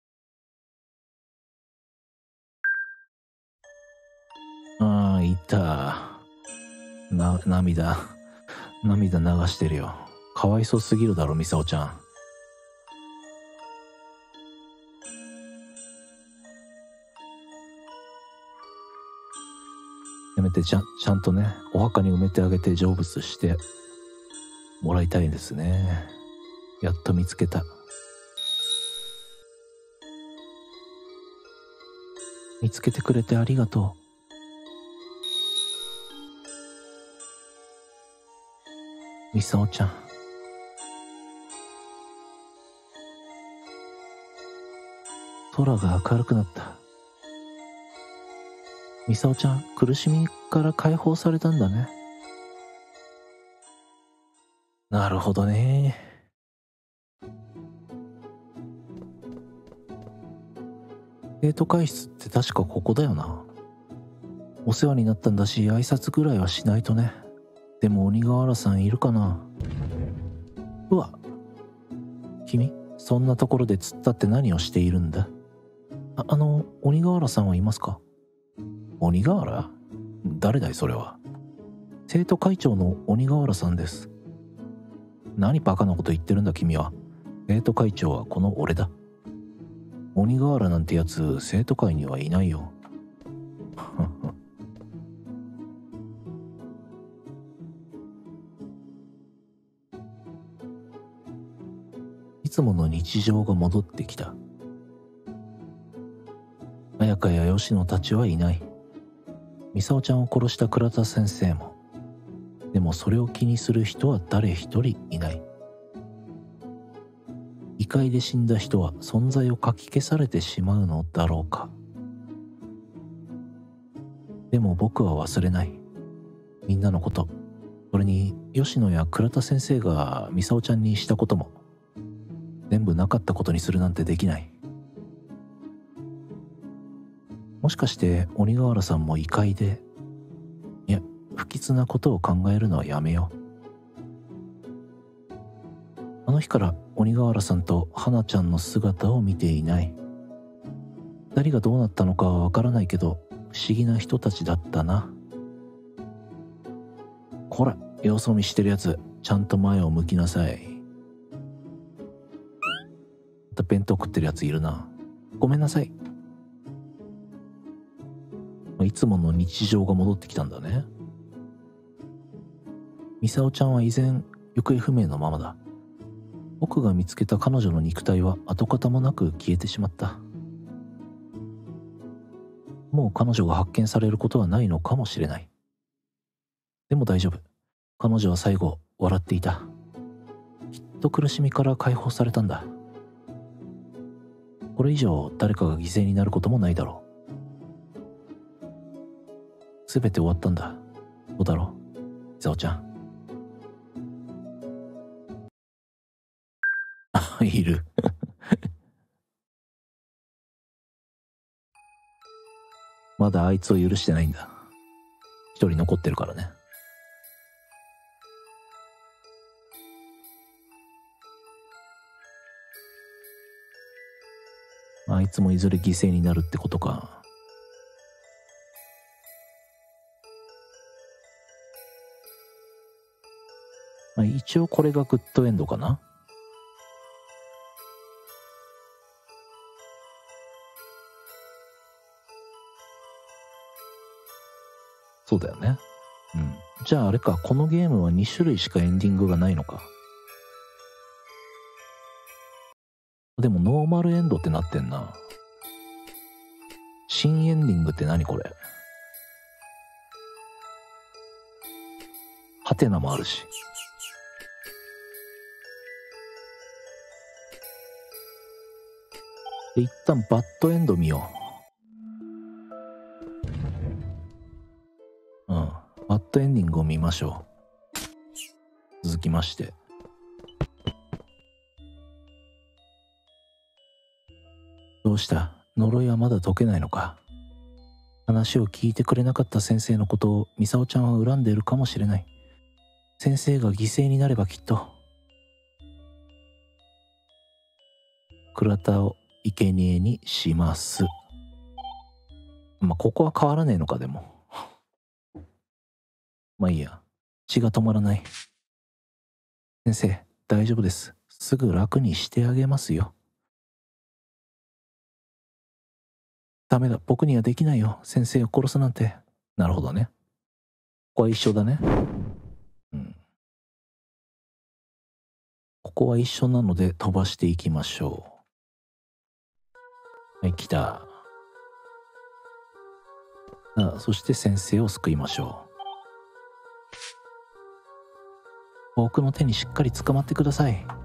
A: ああ、いた。涙流してるよ。かわいそうすぎるだろ、ミサオちゃん。せめてちゃんとね、お墓に埋めてあげて成仏してもらいたいですね。やっと見つけた。見つけてくれてありがとう。ミサオちゃん。空が明るくなった。ミサオちゃん、苦しみから解放されたんだね。なるほどね。生徒会室って確かここだよな。お世話になったんだし、挨拶ぐらいはしないとね。でも鬼瓦さんいるかな。うわ、君、そんなところで突っ立って何をしているんだ。鬼瓦さんはいますか。鬼瓦？誰だいそれは。生徒会長の鬼瓦さんです。何バカなこと言ってるんだ君は。生徒会長はこの俺だ。鬼瓦なんてやつ生徒会にはいないよ。いつもの日常が戻ってきた。綾香や吉野たちはいない。ミサオちゃんを殺した倉田先生も。でもそれを気にする人は誰一人いない。異界で死んだ人は存在をかき消されてしまうのだろうか。でも僕は忘れない。みんなのこと。それに吉野や倉田先生がミサオちゃんにしたことも全部なかったことにするなんてできない。もしかして鬼瓦さんも異界で、いや不吉なことを考えるのはやめよう。あの日から鬼瓦さんと花ちゃんの姿を見ていない。二人がどうなったのかはわからないけど不思議な人たちだったな。こら、様子見してるやつ、ちゃんと前を向きなさい。また弁当食ってるやついるな。ごめんなさい。いつもの日常が戻ってきたんだね。ミサオちゃんは依然行方不明のままだ。僕が見つけた彼女の肉体は跡形もなく消えてしまった。もう彼女が発見されることはないのかもしれない。でも大丈夫。彼女は最後笑っていた。きっと苦しみから解放されたんだ。これ以上誰かが犠牲になることもないだろう。すべて終わったんだ。どうだろう、ミサオちゃん。いる。まだあいつを許してないんだ。一人残ってるからね。あいつもいずれ犠牲になるってことか。まあ、一応これがグッドエンドかな。そうだよね。うん。じゃああれか、このゲームは2種類しかエンディングがないのか。でもノーマルエンドってなってんな。新エンディングって何これ。ハテナもあるし。で一旦バッドエンド見よう。うん。バッドエンディングを見ましょう。続きまして。 どうした？呪いはまだ解けないのか？話を聞いてくれなかった先生のことをミサオちゃんは恨んでいるかもしれない。先生が犠牲になればきっと倉田を生贄にします。まあここは変わらねえのか。でもまあいいや。血が止まらない。先生大丈夫です。すぐ楽にしてあげますよ。ダメだ、僕にはできないよ。先生を殺すなんて。なるほどね。ここは一緒だね。うん。ここは一緒なので飛ばしていきましょう。はい、来た。そして先生を救いましょう。僕の手にしっかり捕まってください。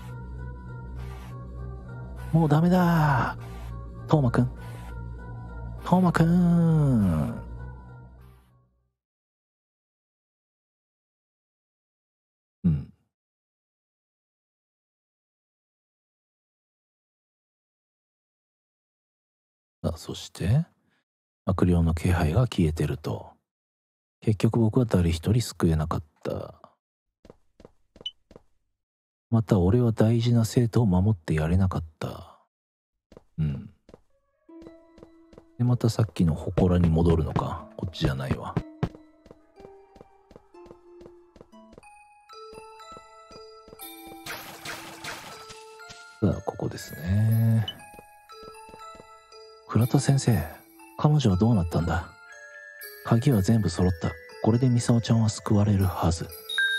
A: もうダメだ。トーマくん。トーマくん。うん。そして悪霊の気配が消えてると。結局僕は誰一人救えなかった。また俺は大事な生徒を守ってやれなかった。うん。でまたさっきの祠に戻るのか。こっちじゃないわ。さあここですね。倉田先生、彼女はどうなったんだ？鍵は全部揃った。これでミサオちゃんは救われるはず。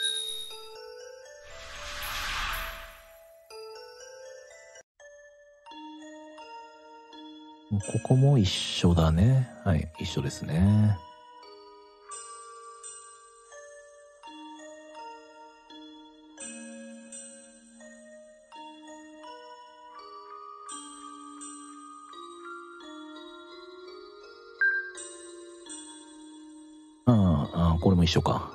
A: ここも一緒だね。はい、一緒ですね。これも一緒か。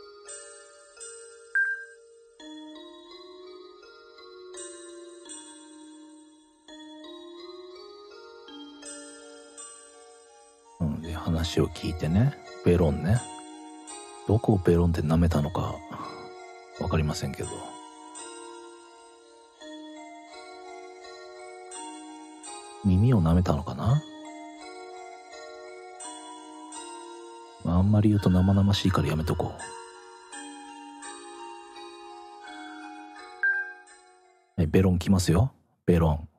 A: で話を聞いてね。ベロンね。どこをベロンで舐めたのかわかりませんけど。耳を舐めたのかな。あんまり言うと生々しいからやめとこう。はい、ベロン来ますよ。ベロン。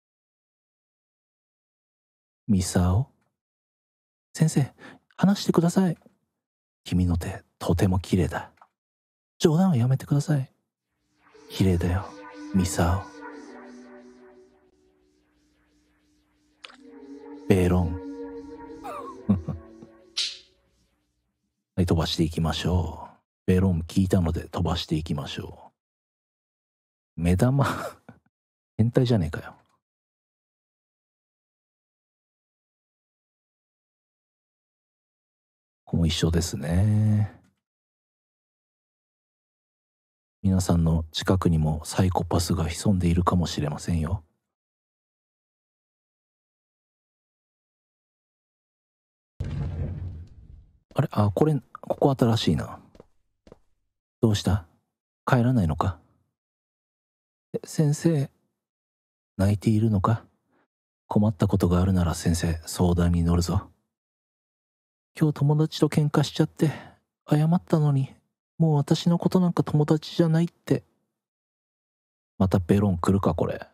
A: ミサオ。先生、話してください。君の手、とても綺麗だ。冗談はやめてください。綺麗だよ、ミサオ。ベロン。はい、飛ばしていきましょう。ベロン聞いたので飛ばしていきましょう。目玉変態じゃねえかよ。ここも一緒ですね。皆さんの近くにもサイコパスが潜んでいるかもしれませんよ。あれ、ここ新しいな。どうした？帰らないのか？先生、泣いているのか？困ったことがあるなら先生、相談に乗るぞ。今日友達と喧嘩しちゃって謝ったのに、もう私のことなんか友達じゃないって。またベロン来るかこれ。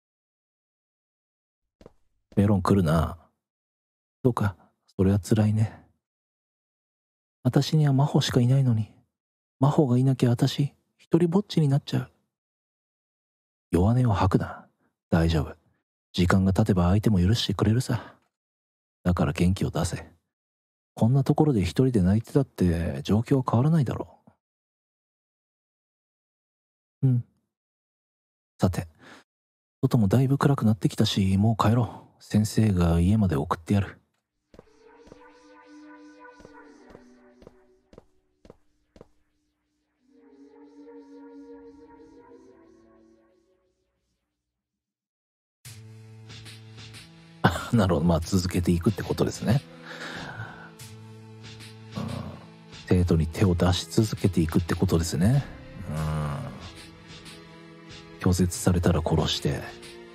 A: ベロン来るな。そうか、それは辛いね。私には真帆しかいないのに、真帆がいなきゃ私一人ぼっちになっちゃう。弱音を吐くな。大丈夫。時間が経てば相手も許してくれるさ。だから元気を出せ。こんなところで一人で泣いてたって状況は変わらないだろう。うん。さて、外もだいぶ暗くなってきたし、もう帰ろう。先生が家まで送ってやる。 なるほど。まあ続けていくってことですね。生徒に手を出し続けていくってことですね。拒絶されたら殺して。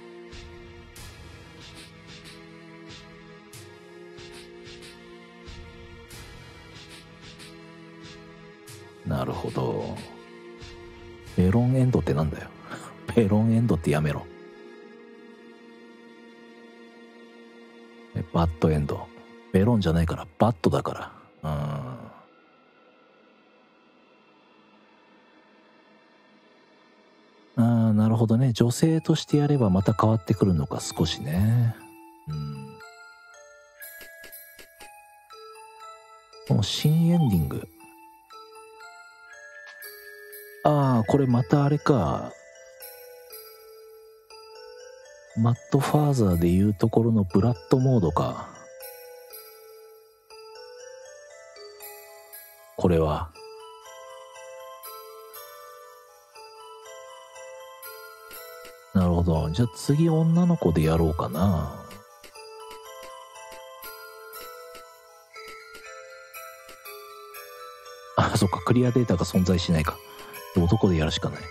A: なるほど。メロンエンドってなんだよ。ペロンエンドってやめろ。バッドエンド。メロンじゃないからバッドだから。なるほどね。女性としてやればまた変わってくるのか、少しね。この新エンディング。これまたあれか。マッドファーザーでいうところのブラッドモードか。これは。なるほど。じゃあ次女の子でやろうかな。そっか、クリアデータが存在しないか。男でやるしかない。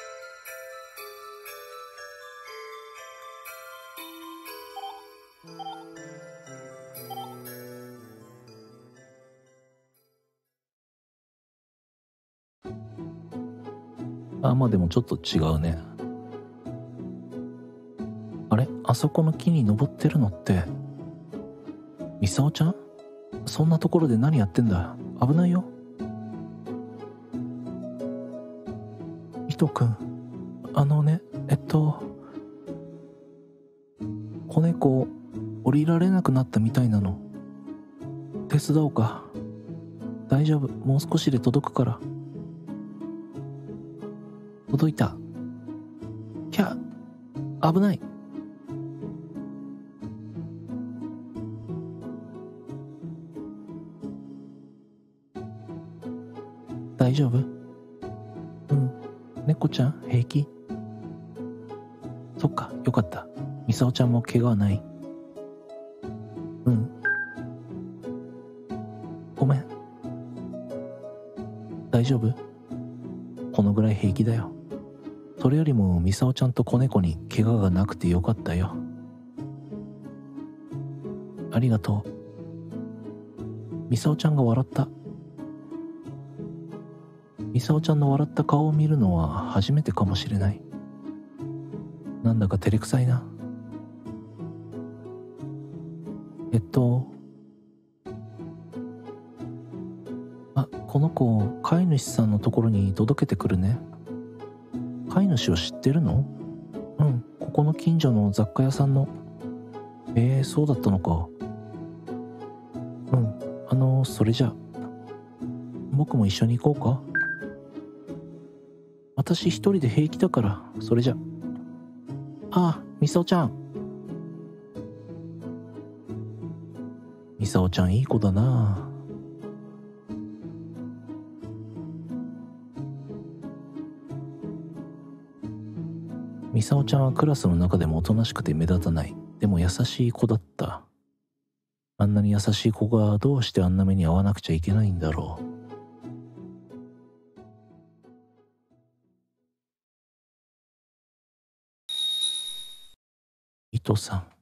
A: まあでもちょっと違うね。あれ、あそこの木に登ってるのってミサオちゃん？そんなところで何やってんだ？危ないよ。糸くん、子猫降りられなくなったみたいなの。手伝おうか？大丈夫、もう少しで届くから。届いた。キャ、危ない。大丈夫？猫ちゃん平気？そっか、よかった。ミサオちゃんも怪我はない？ごめん。大丈夫？このぐらい平気だよ。それよりもミサオちゃんと子猫に怪我がなくてよかったよ。ありがとう。ミサオちゃんが笑った。ミサオちゃんの笑った顔を見るのは初めてかもしれない。なんだか照れくさいな。この子、飼い主さんのところに届けてくるね。飼い主を知ってるの？ここの近所の雑貨屋さんの。そうだったのか。それじゃ僕も一緒に行こうか？私一人で平気だから。それじゃ。ミサオちゃん。ミサオちゃんいい子だな。ミサオちゃんはクラスの中でもおとなしくて目立たない。でも優しい子だった。あんなに優しい子がどうしてあんな目に遭わなくちゃいけないんだろう。糸さん。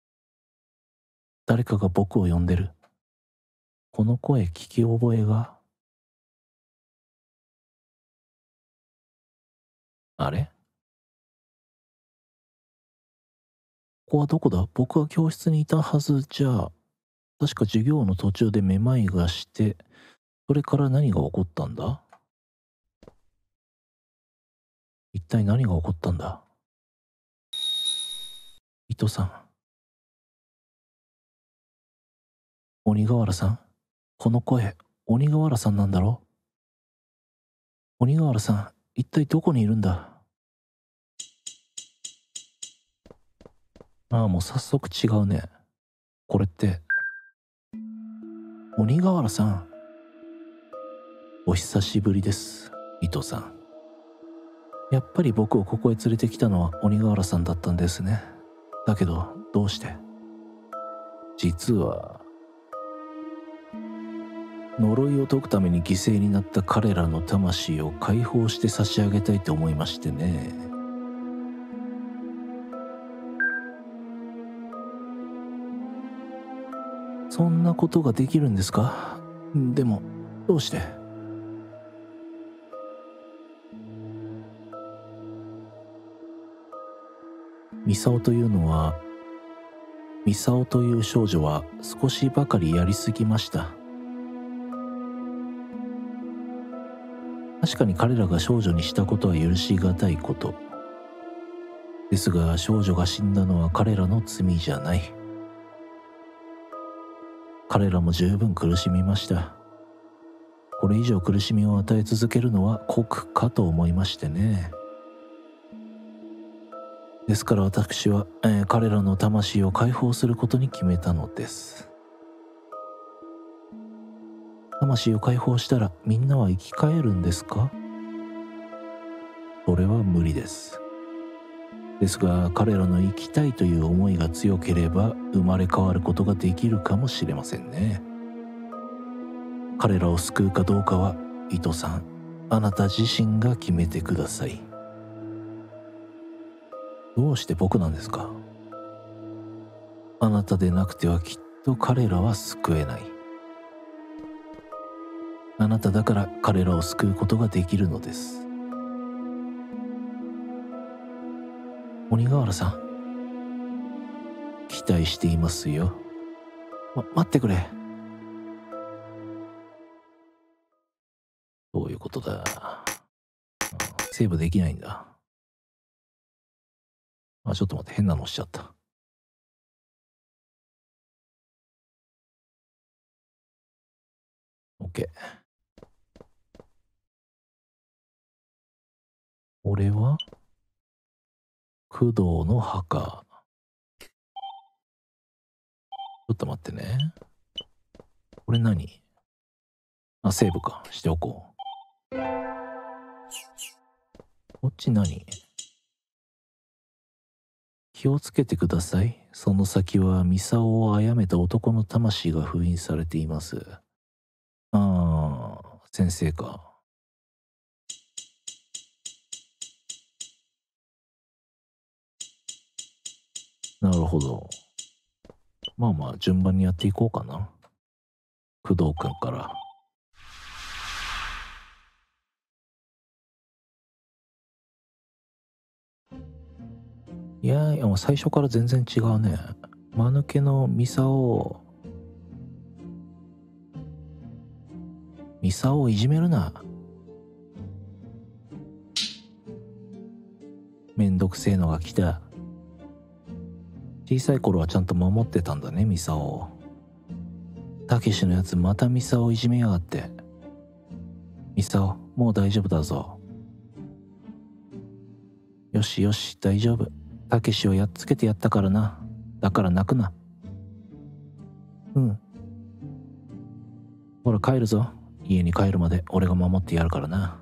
A: 誰かが僕を呼んでる。この声聞き覚えが。あれ？ここはどこだ？僕は教室にいたはずじゃ。確か授業の途中でめまいがして、それから何が起こったんだ？一体何が起こったんだ？糸さん。鬼瓦さん？この声、鬼瓦さんなんだろ？鬼瓦さん、一体どこにいるんだ？もう早速違うね。これって。鬼瓦さん。お久しぶりです、糸さん。やっぱり僕をここへ連れてきたのは鬼瓦さんだったんですね。だけど、どうして？ 実は呪いを解くために犠牲になった彼らの魂を解放して差し上げたいと思いましてね。そんなことができるんですか？でもどうして？ミサオという少女は少しばかりやりすぎました。確かに彼らが少女にしたことは許しがたいこと。ですが少女が死んだのは彼らの罪じゃない。彼らも十分苦しみました。これ以上苦しみを与え続けるのは酷かと思いましてね。ですから私は、彼らの魂を解放することに決めたのです。魂を解放したらみんなは生き返るんですか？それは無理です。ですが彼らの生きたいという思いが強ければ生まれ変わることができるかもしれませんね。彼らを救うかどうかは糸さん、あなた自身が決めてください。どうして僕なんですか？あなたでなくてはきっと彼らは救えない。あなただから彼らを救うことができるのです。鬼瓦さん、期待していますよ。待ってくれ。どういうことだ？セーブできないんだ。ちょっと待って、変なのしちゃった。OK。俺は工藤の墓。ちょっと待ってね。これ何？セーブか。しておこう。こっち何？気をつけてください。その先はミサオを殺めた男の魂が封印されています。先生か。なるほど。まあ順番にやっていこうかな。工藤くんから。いやもう最初から全然違うね。間抜けのミサオをいじめるな。めんどくせえのが来た。小さい頃はちゃんと守ってたんだね、ミサオ。たけしのやつまたミサオをいじめやがって。ミサオ、もう大丈夫だぞ。よしよし、大丈夫。たけしをやっつけてやったからな。だから泣くな。うん。ほら帰るぞ。家に帰るまで俺が守ってやるからな。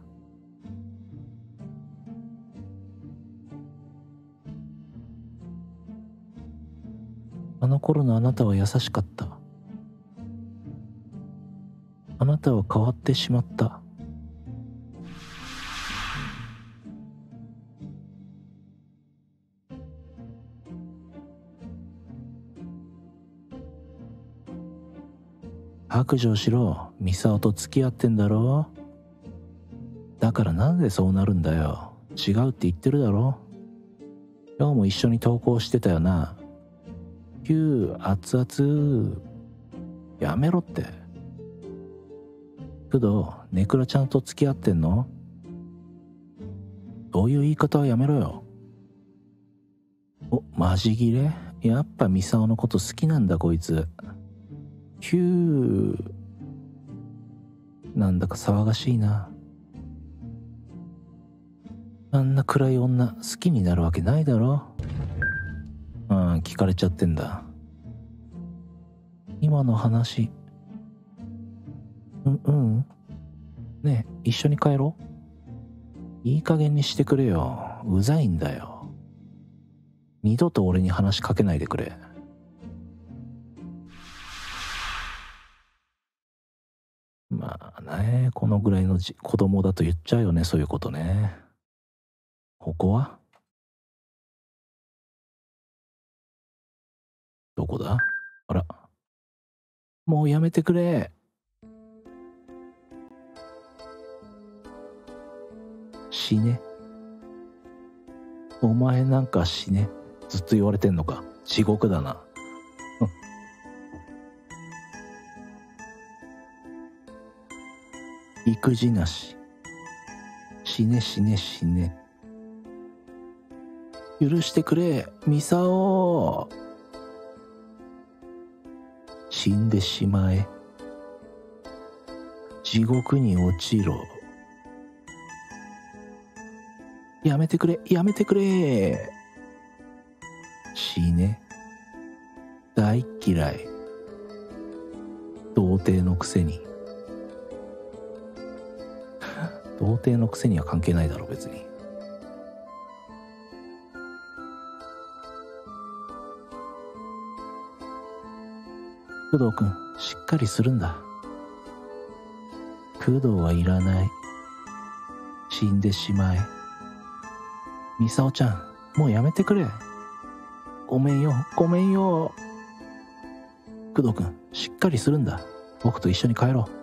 A: あの頃のあなたは優しかった。あなたは変わってしまった。白状しろ。ミサオと付き合ってんだろ。だからなんでそうなるんだよ。違うって言ってるだろ。今日も一緒に登校してたよな。熱々。やめろって。工藤、ネクラちゃんと付き合ってんの？そういう言い方はやめろよ。マジギレ？やっぱミサオのこと好きなんだこいつ。なんだか騒がしいな。あんな暗い女好きになるわけないだろ。聞かれちゃってんだ。今の話。ねえ、一緒に帰ろう。いい加減にしてくれよ。うざいんだよ。二度と俺に話しかけないでくれ。 まあね、このぐらいの子供だと言っちゃうよね、そういうことね。ここはどこだ？あら、もうやめてくれ。死ね。お前なんか死ね。ずっと言われてんのか。地獄だな。育児なし。死ね死ね死ね。許してくれ、ミサオ。死んでしまえ。地獄に落ちろ。やめてくれ、やめてくれ。死ね。大嫌い。童貞のくせに。童貞のくせには関係ないだろ別に。工藤くん、しっかりするんだ。工藤はいらない。死んでしまえ。ミサオちゃん、もうやめてくれ。ごめんよ、ごめんよ。工藤くん、しっかりするんだ。僕と一緒に帰ろ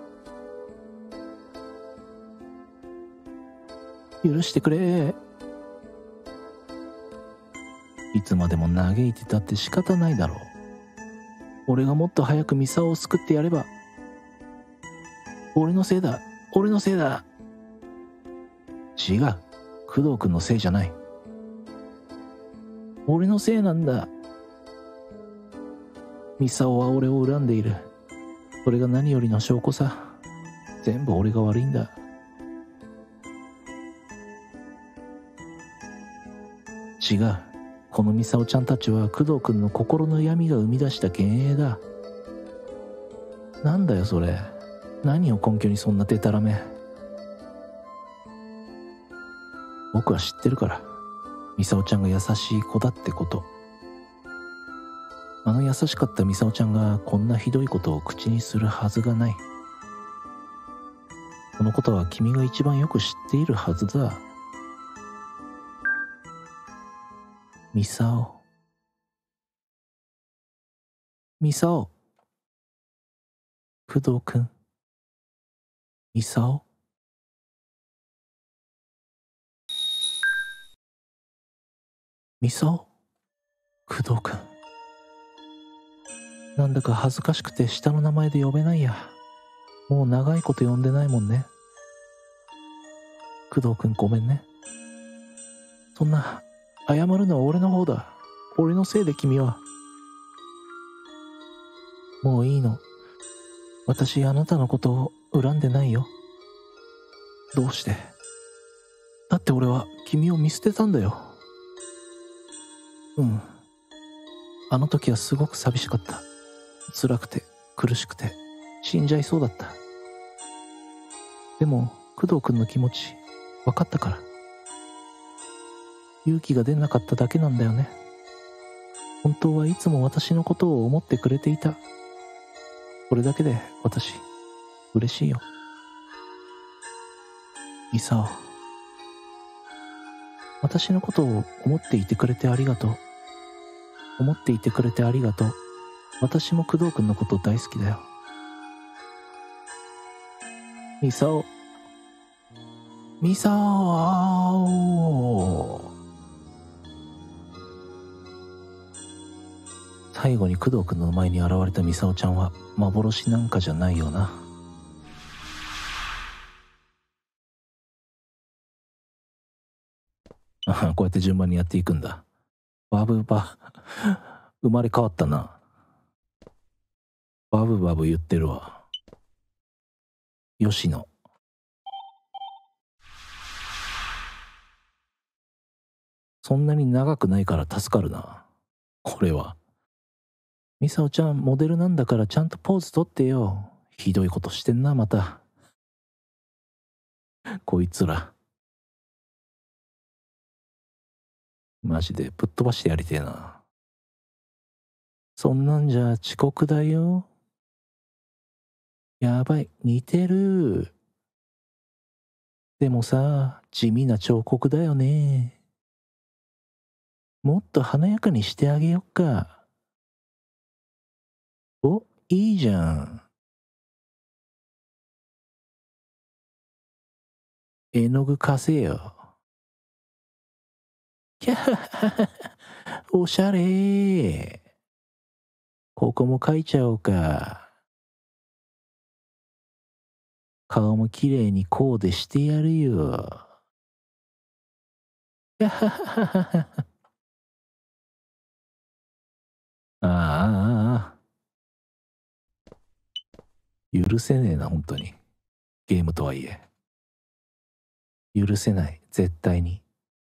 A: う。許してくれ。いつまでも嘆いてたって仕方ないだろう。俺がもっと早くミサオを救ってやれば。俺のせいだ、俺のせいだ。違う、工藤くんのせいじゃない。俺のせいなんだ。ミサオは俺を恨んでいる。それが何よりの証拠さ。全部俺が悪いんだ。違う、このミサオちゃんたちは工藤くんの心の闇が生み出した幻影だ。なんだよそれ。何を根拠にそんなデタラメ。僕は知ってるから、ミサオちゃんが優しい子だってこと。あの優しかったミサオちゃんがこんなひどいことを口にするはずがない。このことは君が一番よく知っているはずだ。ミサオ、ミサオ。工藤くん、ミサオ。ミサオ、工藤くん。なんだか恥ずかしくて下の名前で呼べないや。もう長いこと呼んでないもんね。工藤くんごめんね。そんな、謝るのは俺の方だ。俺のせいで君は。もういいの。私あなたのことを恨んでないよ。どうして？だって俺は君を見捨てたんだよ。うん。あの時はすごく寂しかった。辛くて苦しくて死んじゃいそうだった。でも工藤くんの気持ち分かったから。勇気が出なかっただけなんだよね。本当はいつも私のことを思ってくれていた。それだけで私嬉しいよ。ミサオ、私のことを思っていてくれてありがとう。思っていてくれてありがとう。私も工藤くんのこと大好きだよ。ミサオ、ミサオ。最後に工藤くんの前に現れたミサオちゃんは幻なんかじゃないよな。こうやって順番にやっていくんだ。バブバ生まれ変わったな。バブバブ言ってるわ。吉野。そんなに長くないから助かるな。これは。ミサオちゃんモデルなんだからちゃんとポーズ取ってよ。ひどいことしてんなまた。こいつら。マジでぶっ飛ばしてやりてえな。そんなんじゃ遅刻だよ。 やばい、似てる。でもさ、地味な彫刻だよね。もっと華やかにしてあげよっか。お、いいじゃん。絵の具貸せよ。キャハハハ、おしゃれー。ここも描いちゃおうか。顔もきれいにコーデしてやるよ。キャハハハハ。ああ、許せねえな、本当に。ゲームとはいえ。許せない、絶対に。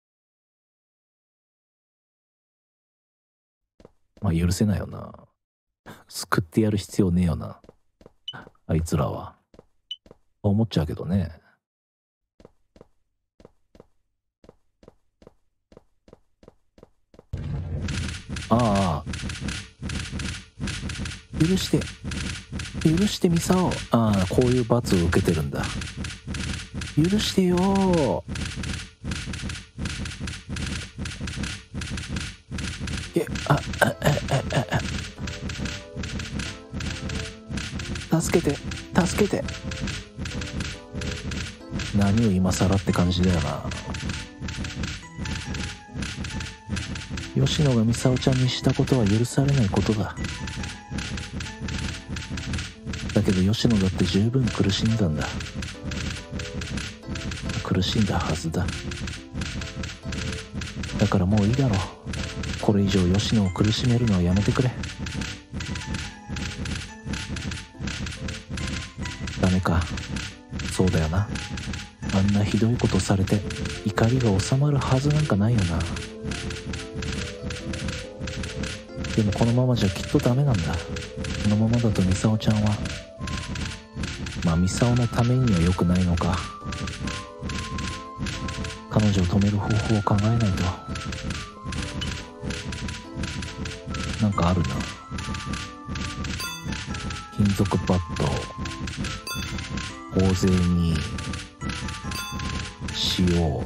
A: まあ許せないよな。救ってやる必要ねえよな。あいつらは。思っちゃうけどね。ああ。許して。許してミサオ。ああ、こういう罰を受けてるんだ。許してよー。助けて、助けて。何を今更って感じだよな。吉野がミサオちゃんにしたことは許されないことだ。だけど吉野だって十分苦しんだんだ。苦しんだはずだ。だからもういいだろう。これ以上吉野を苦しめるのはやめてくれ。ダメか。そうだよな。あんなひどいことされて怒りが収まるはずなんかないよな。でもこのままじゃきっとダメなんだ。このままだとミサオちゃんは、まあミサオのためには良くないのか。彼女を止める方法を考えないと。なんかあるな。金属バット、大勢に塩、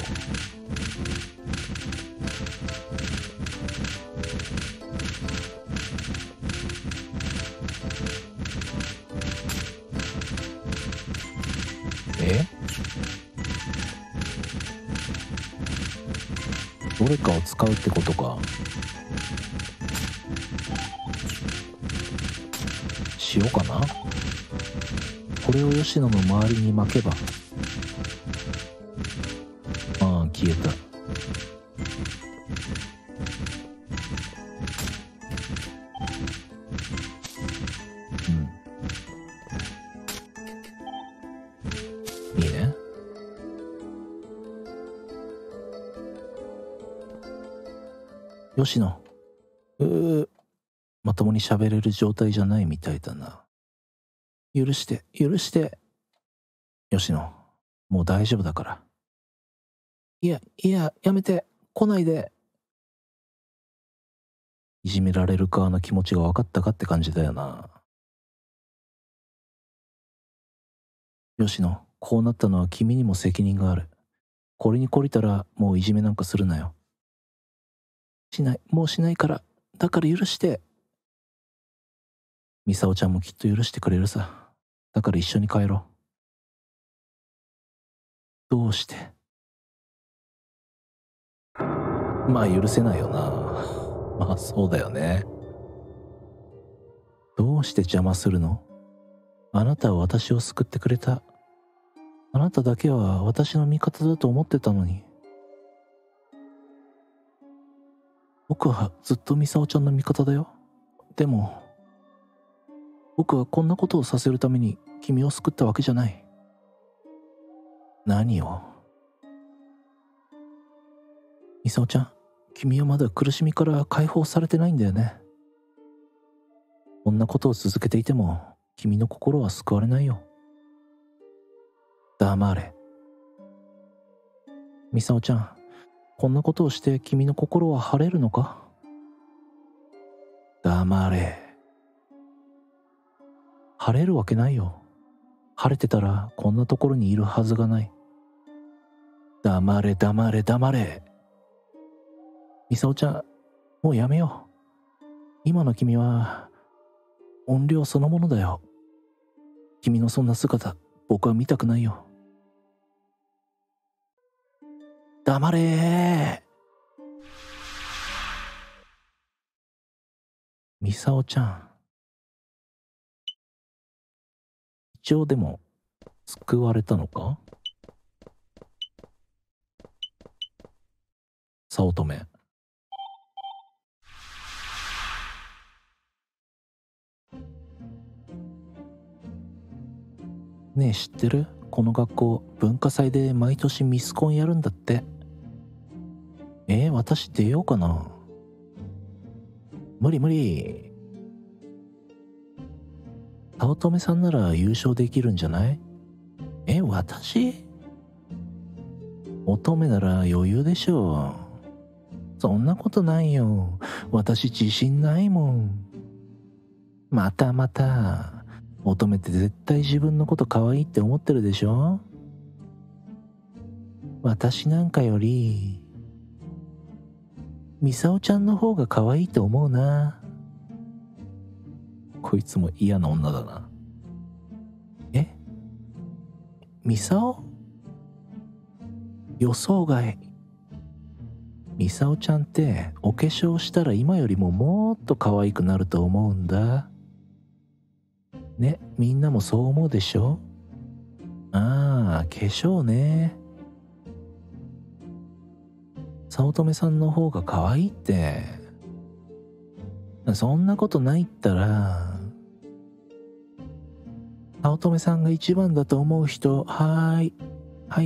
A: どれかを使うってことか。塩かな。これを吉野の周りに巻けば、ああ消えた。いいね。吉野、まともに喋れる状態じゃないみたいだな。許して、許して。吉野、もう大丈夫だから。いや、やめて、来ないで。いじめられる側の気持ちが分かったかって感じだよな。吉野、こうなったのは君にも責任がある。これに懲りたらもういじめなんかするなよ。しない、もうしないから。だから許して。ミサオちゃんもきっと許してくれるさ。だから一緒に帰ろう。どうして。まあ許せないよな。まあそうだよね。どうして邪魔するの？あなたは私を救ってくれた。あなただけは私の味方だと思ってたのに。僕はずっとミサオちゃんの味方だよ。でも、僕はこんなことをさせるために君を救ったわけじゃない。何を？ミサオちゃん、君はまだ苦しみから解放されてないんだよね。こんなことを続けていても君の心は救われないよ。黙れ。ミサオちゃん、こんなことをして君の心は晴れるのか？黙れ。晴れるわけないよ。 晴れてたらこんなところにいるはずがない。黙れ黙れ黙れ。ミサオちゃん、もうやめよう。今の君は怨霊そのものだよ。君のそんな姿、僕は見たくないよ。黙れー。ミサオちゃん。一応でも救われたのか？早乙女。ねえ知ってる？この学校文化祭で毎年ミスコンやるんだって。私出ようかな。無理無理。早乙女さんなら優勝できるんじゃない？私？乙女なら余裕でしょう。そんなことないよ。私自信ないもん。またまた。乙女って絶対自分のこと可愛いって思ってるでしょ？私なんかよりミサオちゃんの方が可愛いと思うな。こいつも嫌な女だな。ミサオ？予想外。ミサオちゃんってお化粧したら今よりももっと可愛くなると思うんだ。ね、みんなもそう思うでしょ？ああ、化粧ね。早乙女さんの方が可愛いって。そんなことないったら。早乙女さんが一番だと思う人、はいはい。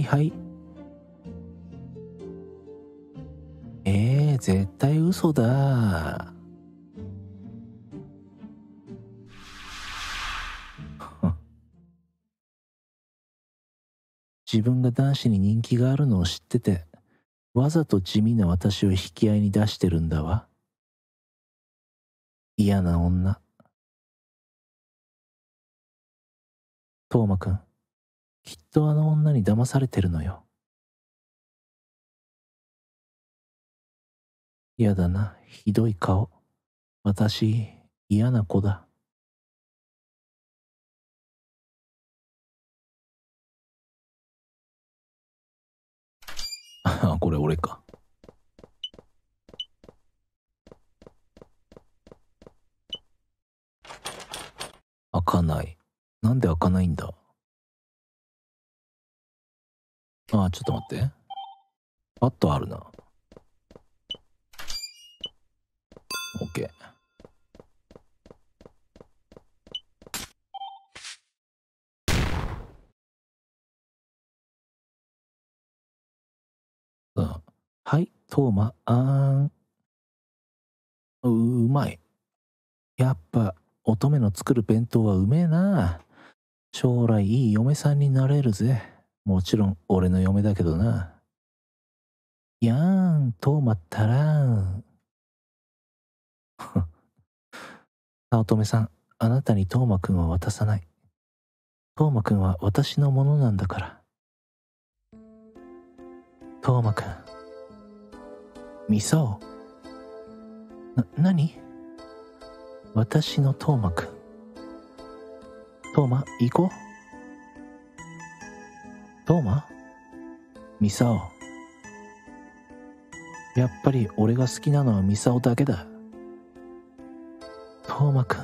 A: 絶対嘘だ。自分が男子に人気があるのを知ってて、わざと地味な私を引き合いに出してるんだわ。嫌な女。トーマくん、きっとあの女に騙されてるのよ。嫌だな、ひどい顔。私、嫌な子だ。これ俺か。開かない。なんで開かないんだ？ちょっと待って。バットあるな。オッケー。はい、トーマ、うまい。やっぱ、乙女の作る弁当はうめえな。将来いい嫁さんになれるぜ。もちろん、俺の嫁だけどな。やーん、トーマったらん。早乙女さん、あなたにトーマくんは渡さない。トーマくんは私のものなんだから。トーマくん。ミサオ。何？私のトーマくん。トーマ、行こう。トーマ？ミサオ。やっぱり俺が好きなのはミサオだけだ。トーマくん。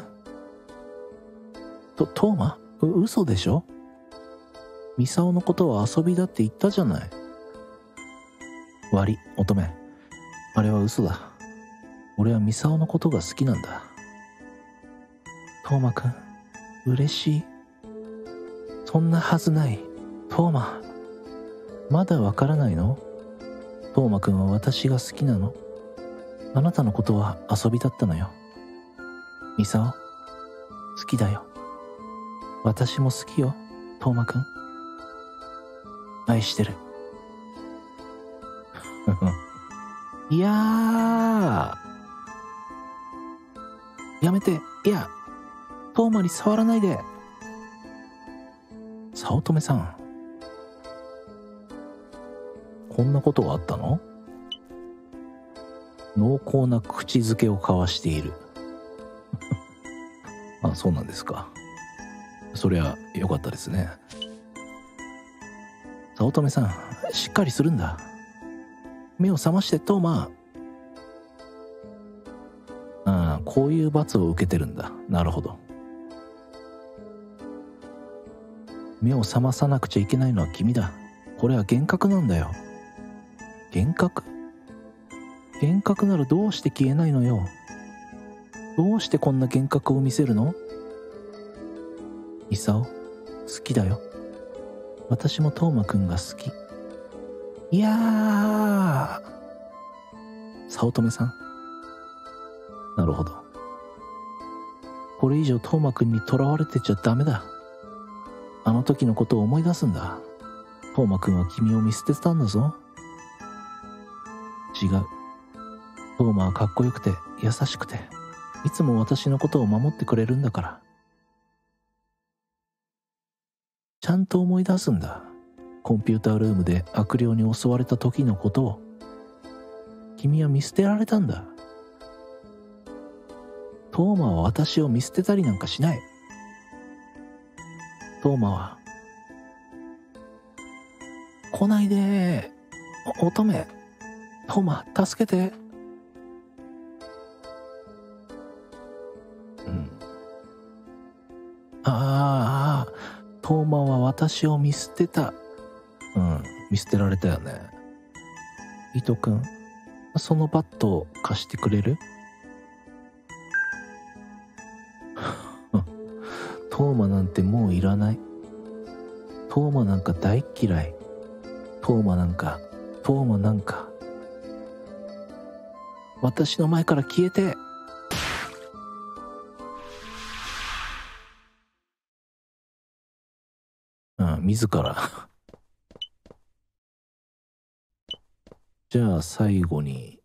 A: トーマ？嘘でしょ？ミサオのことは遊びだって言ったじゃない。悪い、乙女。あれは嘘だ。俺はミサオのことが好きなんだ。トーマくん、嬉しい。そんなはずない。トーマ、まだわからないの？トーマくんは私が好きなの。あなたのことは遊びだったのよ。ミサオ、好きだよ。私も好きよ、トーマくん。愛してる。いやー、やめて。いや、トーマに触らないで。 早乙女さん、こんなことがあったの？濃厚な口づけを交わしている。あ、そうなんですか。そりゃよかったですね。早乙女さん、しっかりするんだ。目を覚ましてトーマ。ああ、こういう罰を受けてるんだ。なるほど。目を覚まさなくちゃいけないのは君だ。これは幻覚なんだよ。幻覚？幻覚ならどうして消えないのよ。どうしてこんな幻覚を見せるの？イサオ、好きだよ。私もトーマくんが好き。いやー、早乙女さん。なるほど。これ以上トーマくんに囚われてちゃダメだ。あの時のことを思い出すんだ。トーマくんは君を見捨てたんだぞ。違う。トーマはかっこよくて優しくて、いつも私のことを守ってくれるんだから。ちゃんと思い出すんだ。コンピュータールームで悪霊に襲われた時のことを。君は見捨てられたんだ。トーマは私を見捨てたりなんかしない。トーマは、来ないでー。乙女、トーマ、助けて。うん。ああ、トーマは私を見捨てた。うん、見捨てられたよね。伊藤くん、そのバットを貸してくれる？トーマなんてもういらない。トーマなんか大っ嫌い。トーマなんか私の前から消えて。うん、自ら。じゃあ最後に、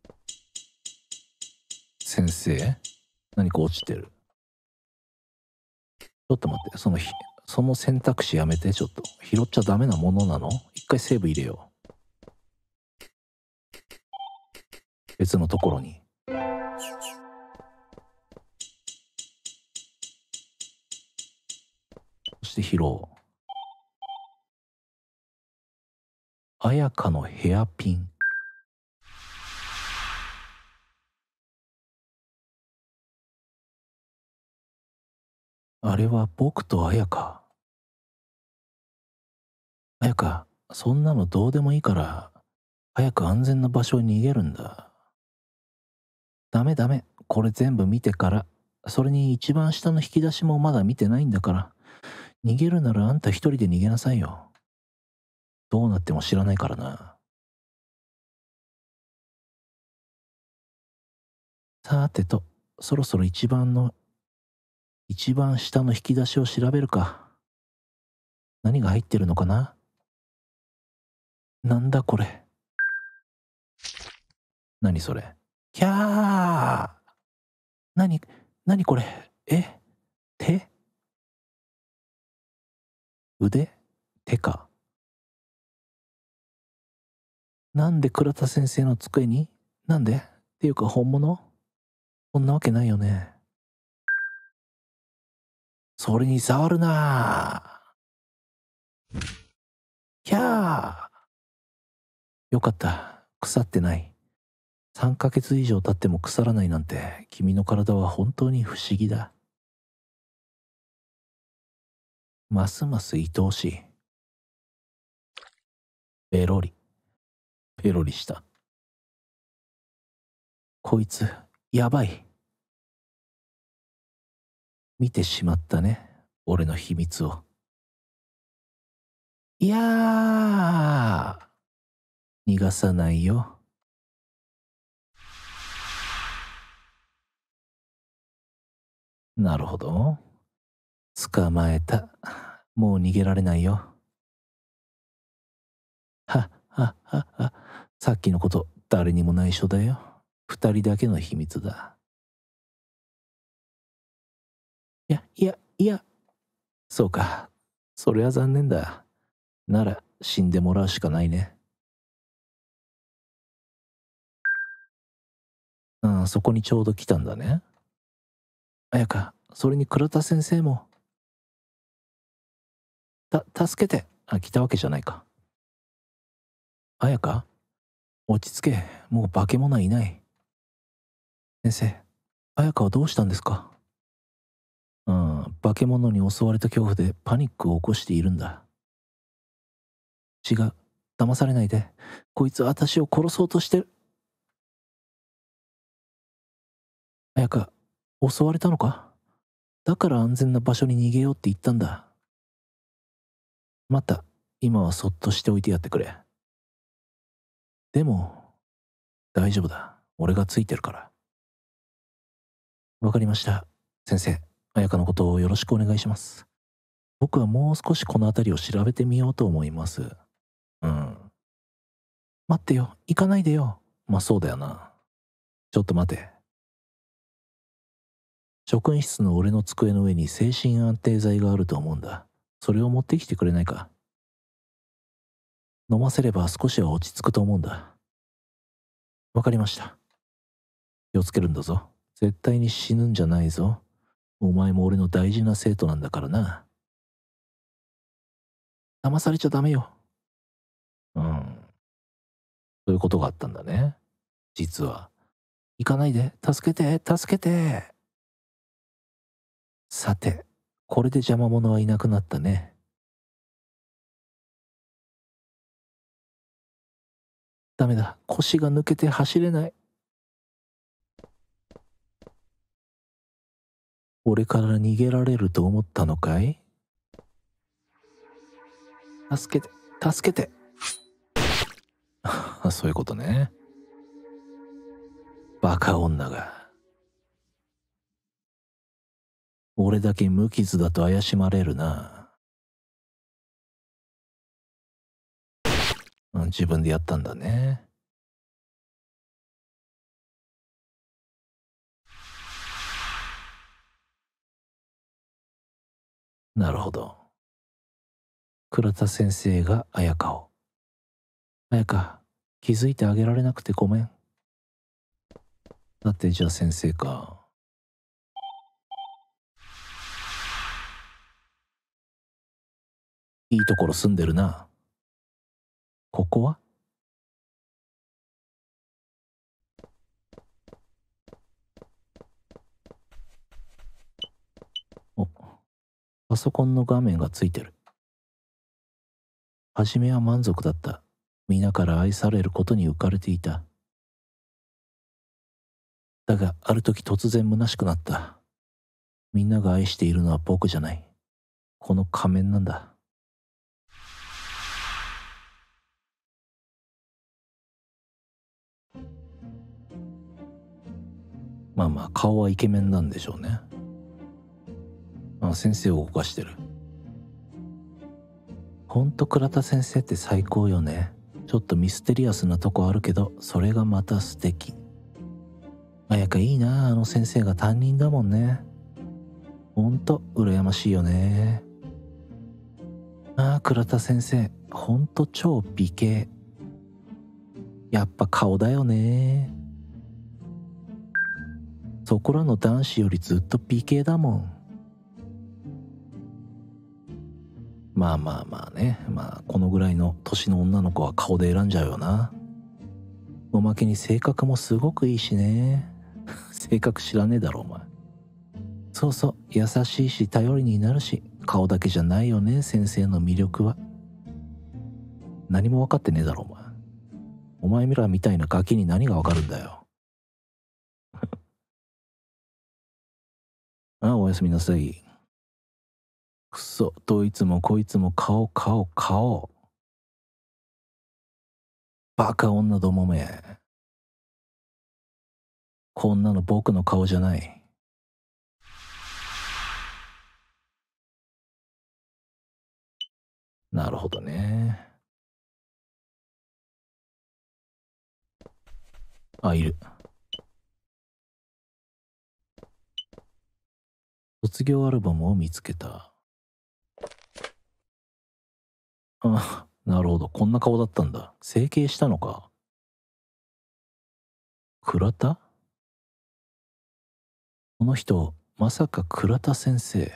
A: 先生、何か落ちてる。ちょっと待って、その選択肢やめて。ちょっと拾っちゃダメなものなの？一回セーブ入れよう。別のところに。そして拾おう。綾香のヘアピン。あれは僕と綾香。綾香、そんなのどうでもいいから早く安全な場所に逃げるんだ。ダメダメ、これ全部見てから。それに一番下の引き出しもまだ見てないんだから。逃げるならあんた一人で逃げなさいよ。どうなっても知らないからな。さてと、そろそろ一番下の引き出しを調べるか。何が入ってるのかな。なんだこれ。何それ。キャー。何これ。手？腕？手か。なんで倉田先生の机に？なんで？っていうか本物？そんなわけないよね。それに触るなー。キャー。よかった。腐ってない。3ヶ月以上経っても腐らないなんて、君の体は本当に不思議だ。ますます愛おしい。ペロリ。ペロリした。こいつ、やばい。見てしまったね。俺の秘密を。いやー。逃がさないよ。なるほど。捕まえた。もう逃げられないよ。は。さっきのこと誰にも内緒だよ。2人だけの秘密だ。いや。そうか。 そりゃ残念だ。なら死んでもらうしかないね。うん、そこにちょうど来たんだね。綾香、それに倉田先生も。助けて。あ、来たわけじゃないか。綾香、落ち着け。もう化け物はいない。先生、綾香はどうしたんですか？うん、化け物に襲われた恐怖でパニックを起こしているんだ。違う。騙されないで。こいつは私を殺そうとしてる。綾香、襲われたのか？だから安全な場所に逃げようって言ったんだ。待った。今はそっとしておいてやってくれ。でも、大丈夫だ。俺がついてるから。わかりました。先生、綾香のことをよろしくお願いします。僕はもう少しこの辺りを調べてみようと思います。うん。待ってよ。行かないでよ。まあそうだよな。ちょっと待て。職員室の俺の机の上に精神安定剤があると思うんだ。それを持ってきてくれないか？飲ませれば少しは落ち着くと思うんだ。わかりました。気をつけるんだぞ。絶対に死ぬんじゃないぞ。お前も俺の大事な生徒なんだからな。騙されちゃダメよ。うん。そういうことがあったんだね。実は。行かないで。助けて。助けて。さて、これで邪魔者はいなくなったね。ダメだ。腰が抜けて走れない。俺から逃げられると思ったのかい？助けて。助けて。そういうことね。バカ女が。俺だけ無傷だと怪しまれるな。自分でやったんだね。なるほど。倉田先生が綾香を。綾香、気づいてあげられなくてごめん。だってじゃあ先生か。いいところ住んでるな。ここは？お、パソコンの画面がついてる。初めは満足だった。皆から愛されることに浮かれていた。だがある時突然虚しくなった。みんなが愛しているのは僕じゃない。この仮面なんだ。まあまあ顔はイケメンなんでしょうね。先生を動かしてる。ほんと倉田先生って最高よね。ちょっとミステリアスなとこあるけど、それがまた素敵。綾香いいな、あの先生が担任だもんね。ほんと羨ましいよね。倉田先生、ほんと超美形。やっぱ顔だよね。そこらの男子よりずっと美形だもん。まあまあまあね。まあこのぐらいの年の女の子は顔で選んじゃうよな。おまけに性格もすごくいいしね。性格知らねえだろお前。そうそう、優しいし頼りになるし、顔だけじゃないよね、先生の魅力は。何も分かってねえだろお前。お前らみたいなガキに何が分かるんだよ。おやすみなさい。くそ、どいつもこいつも顔顔顔。バカ女どもめ。こんなの僕の顔じゃない。なるほどね。いる。卒業アルバムを見つけた。 あ、なるほど。こんな顔だったんだ。整形したのか。倉田？この人、まさか倉田先生。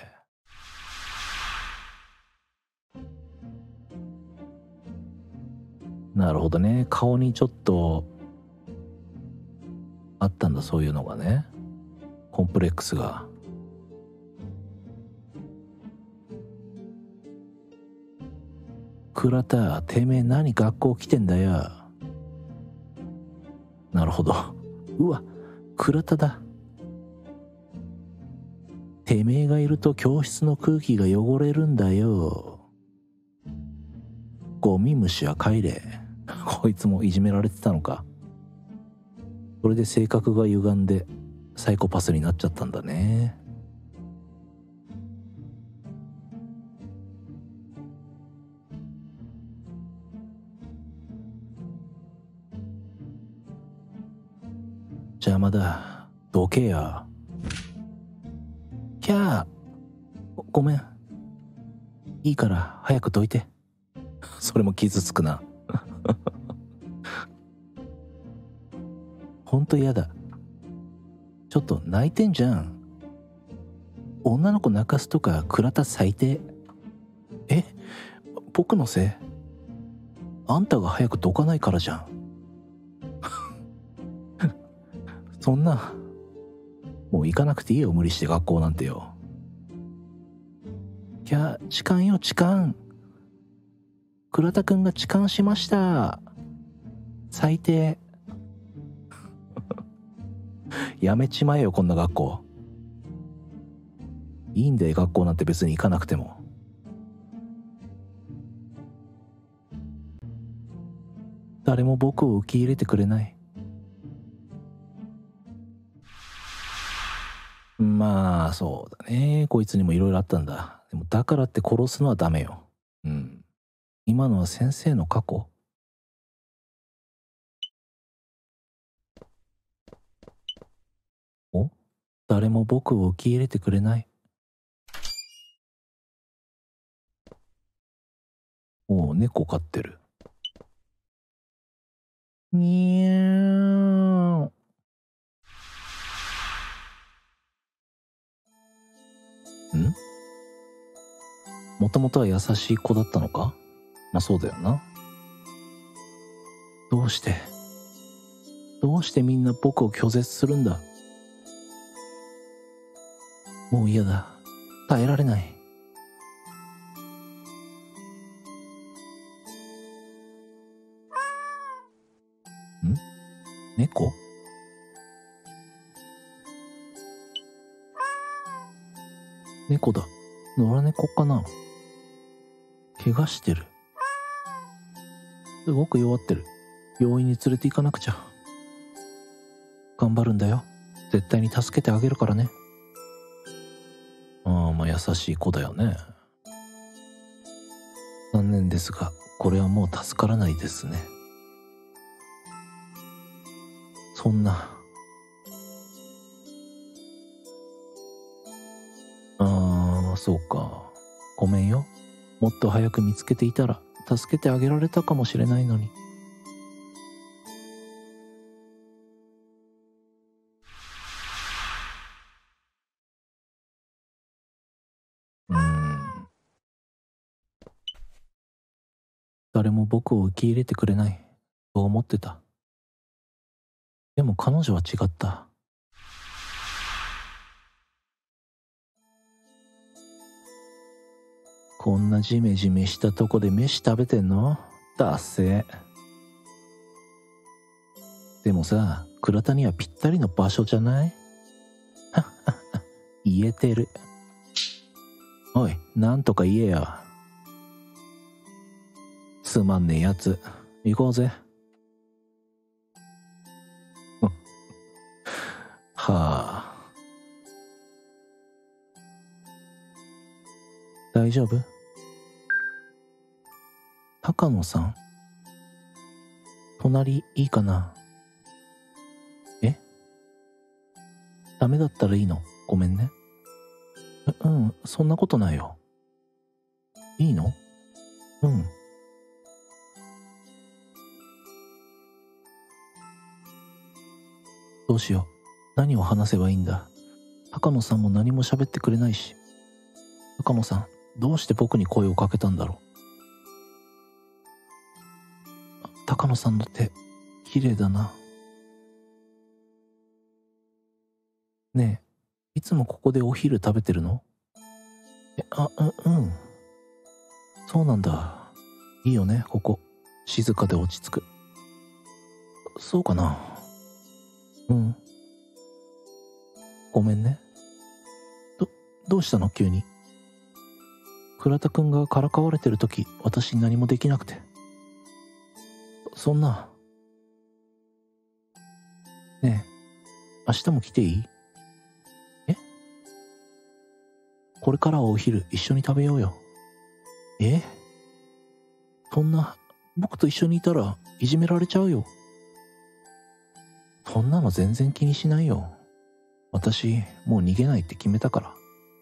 A: なるほどね。顔にちょっと、あったんだ、そういうのがね。コンプレックスが。倉田、てめえ何学校来てんだよ。なるほど。うわ、倉田だ。てめえがいると教室の空気が汚れるんだよ。ゴミ虫は帰れ。こいつもいじめられてたのか。それで性格が歪んでサイコパスになっちゃったんだね。邪魔だ。どけや。キャー。ごめん。いいから早くどいて。それも傷つくな。ほんと嫌だ。ちょっと泣いてんじゃん。女の子泣かすとか倉田最低。え、僕のせい？あんたが早くどかないからじゃん。そんな、もう行かなくていいよ、無理して学校なんてよ。いや、痴漢よ、痴漢。倉田くんが痴漢しました。最低。やめちまえよ、こんな学校。いいんだよ、学校なんて別に行かなくても。誰も僕を受け入れてくれない。まあ、そうだね。こいつにもいろいろあったんだ。でも、だからって殺すのはダメよ。うん。今のは先生の過去。お？誰も僕を受け入れてくれない。おう、猫飼ってる。にゃーん。ん？もともとは優しい子だったのか？まあそうだよな。どうしてみんな僕を拒絶するんだ。もう嫌だ。耐えられない。ん？猫？猫だ。野良猫かな？怪我してる。すごく弱ってる。病院に連れて行かなくちゃ。頑張るんだよ。絶対に助けてあげるからね。ああ、まあ優しい子だよね。残念ですが、これはもう助からないですね。そんな。ああ、そうか。ごめんよ。もっと早く見つけていたら助けてあげられたかもしれないのに。うーん。誰も僕を受け入れてくれない。そう思ってた。でも彼女は違った。こんなジメジメしたとこで飯食べてんの？だっせ。でもさ、倉田にはぴったりの場所じゃない？言えてる。おい、なんとか言えよ。つまんねえやつ。行こうぜ。はあ。大丈夫？高野さん？隣いいかな？え？ダメだったらいいの？ごめんね。うん、そんなことないよ。いいの？うん。 どうしよう。何を話せばいいんだ。高野さんも何も喋ってくれないし。高野さん、どうして僕に声をかけたんだろう。高野さんの手、綺麗だな。ねえ、いつもここでお昼食べてるの？うん。そうなんだ。いいよね、ここ。静かで落ち着く。そうかな。うん。ごめんね。どうしたの急に。倉田くんがからかわれてる時、私に何もできなくて。そんな。ねえ、明日も来ていい？これからはお昼一緒に食べようよ。そんな、僕と一緒にいたらいじめられちゃうよ。そんなの全然気にしないよ。私、もう逃げないって決めたから。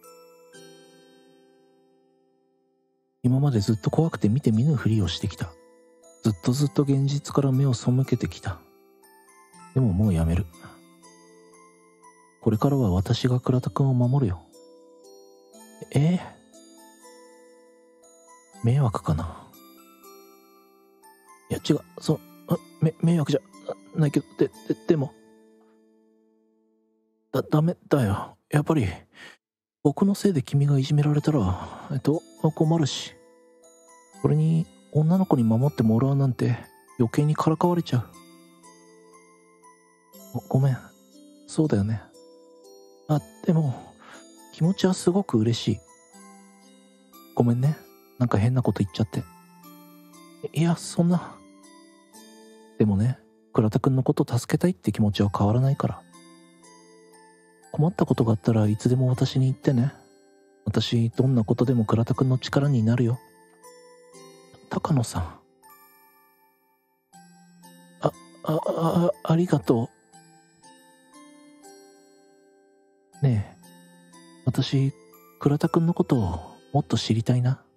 A: 今までずっと怖くて見て見ぬふりをしてきた。ずっと現実から目を背けてきた。でももうやめる。これからは私が倉田くんを守るよ。迷惑かな。いや違う、迷惑じゃないけど、でも、ダメだよ。やっぱり、僕のせいで君がいじめられたら、困るし。それに、女の子に守ってもらうなんて、余計にからかわれちゃう。ごめん。そうだよね。でも、気持ちはすごく嬉しい。ごめんね。なんか変なこと言っちゃって。いや、そんな。でもね、倉田くんのこと助けたいって気持ちは変わらないから。困ったことがあったらいつでも私に言ってね。私、どんなことでも倉田くんの力になるよ。高野さん。ありがとう。ねえ、私、倉田くんのことをもっと知りたいな。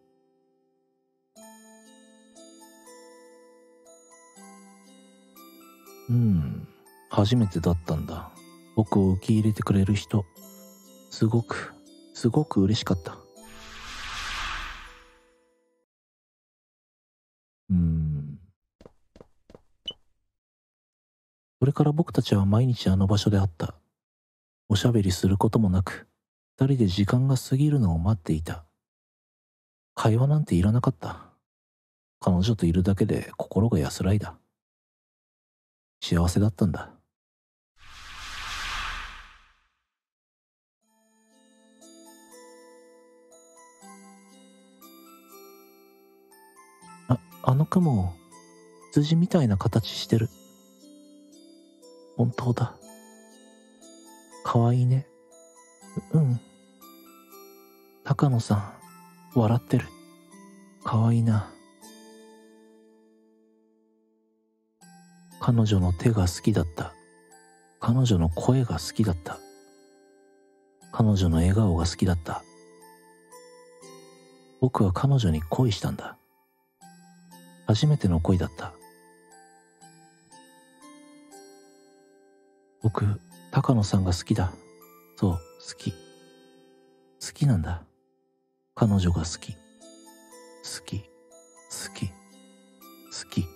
A: 初めてだったんだ。僕を受け入れてくれる人。すごく嬉しかった。それから僕たちは毎日あの場所で会った。おしゃべりすることもなく、二人で時間が過ぎるのを待っていた。会話なんていらなかった。彼女といるだけで心が安らいだ。幸せだったんだ。あの雲、羊みたいな形してる。本当だ。かわいいね。高野さん、笑ってる。かわいいな。彼女の手が好きだった。彼女の声が好きだった。彼女の笑顔が好きだった。僕は彼女に恋したんだ。初めての恋だった。僕、高野さんが好きだ。そう、好き。好きなんだ。彼女が好き。好き。好き。好き。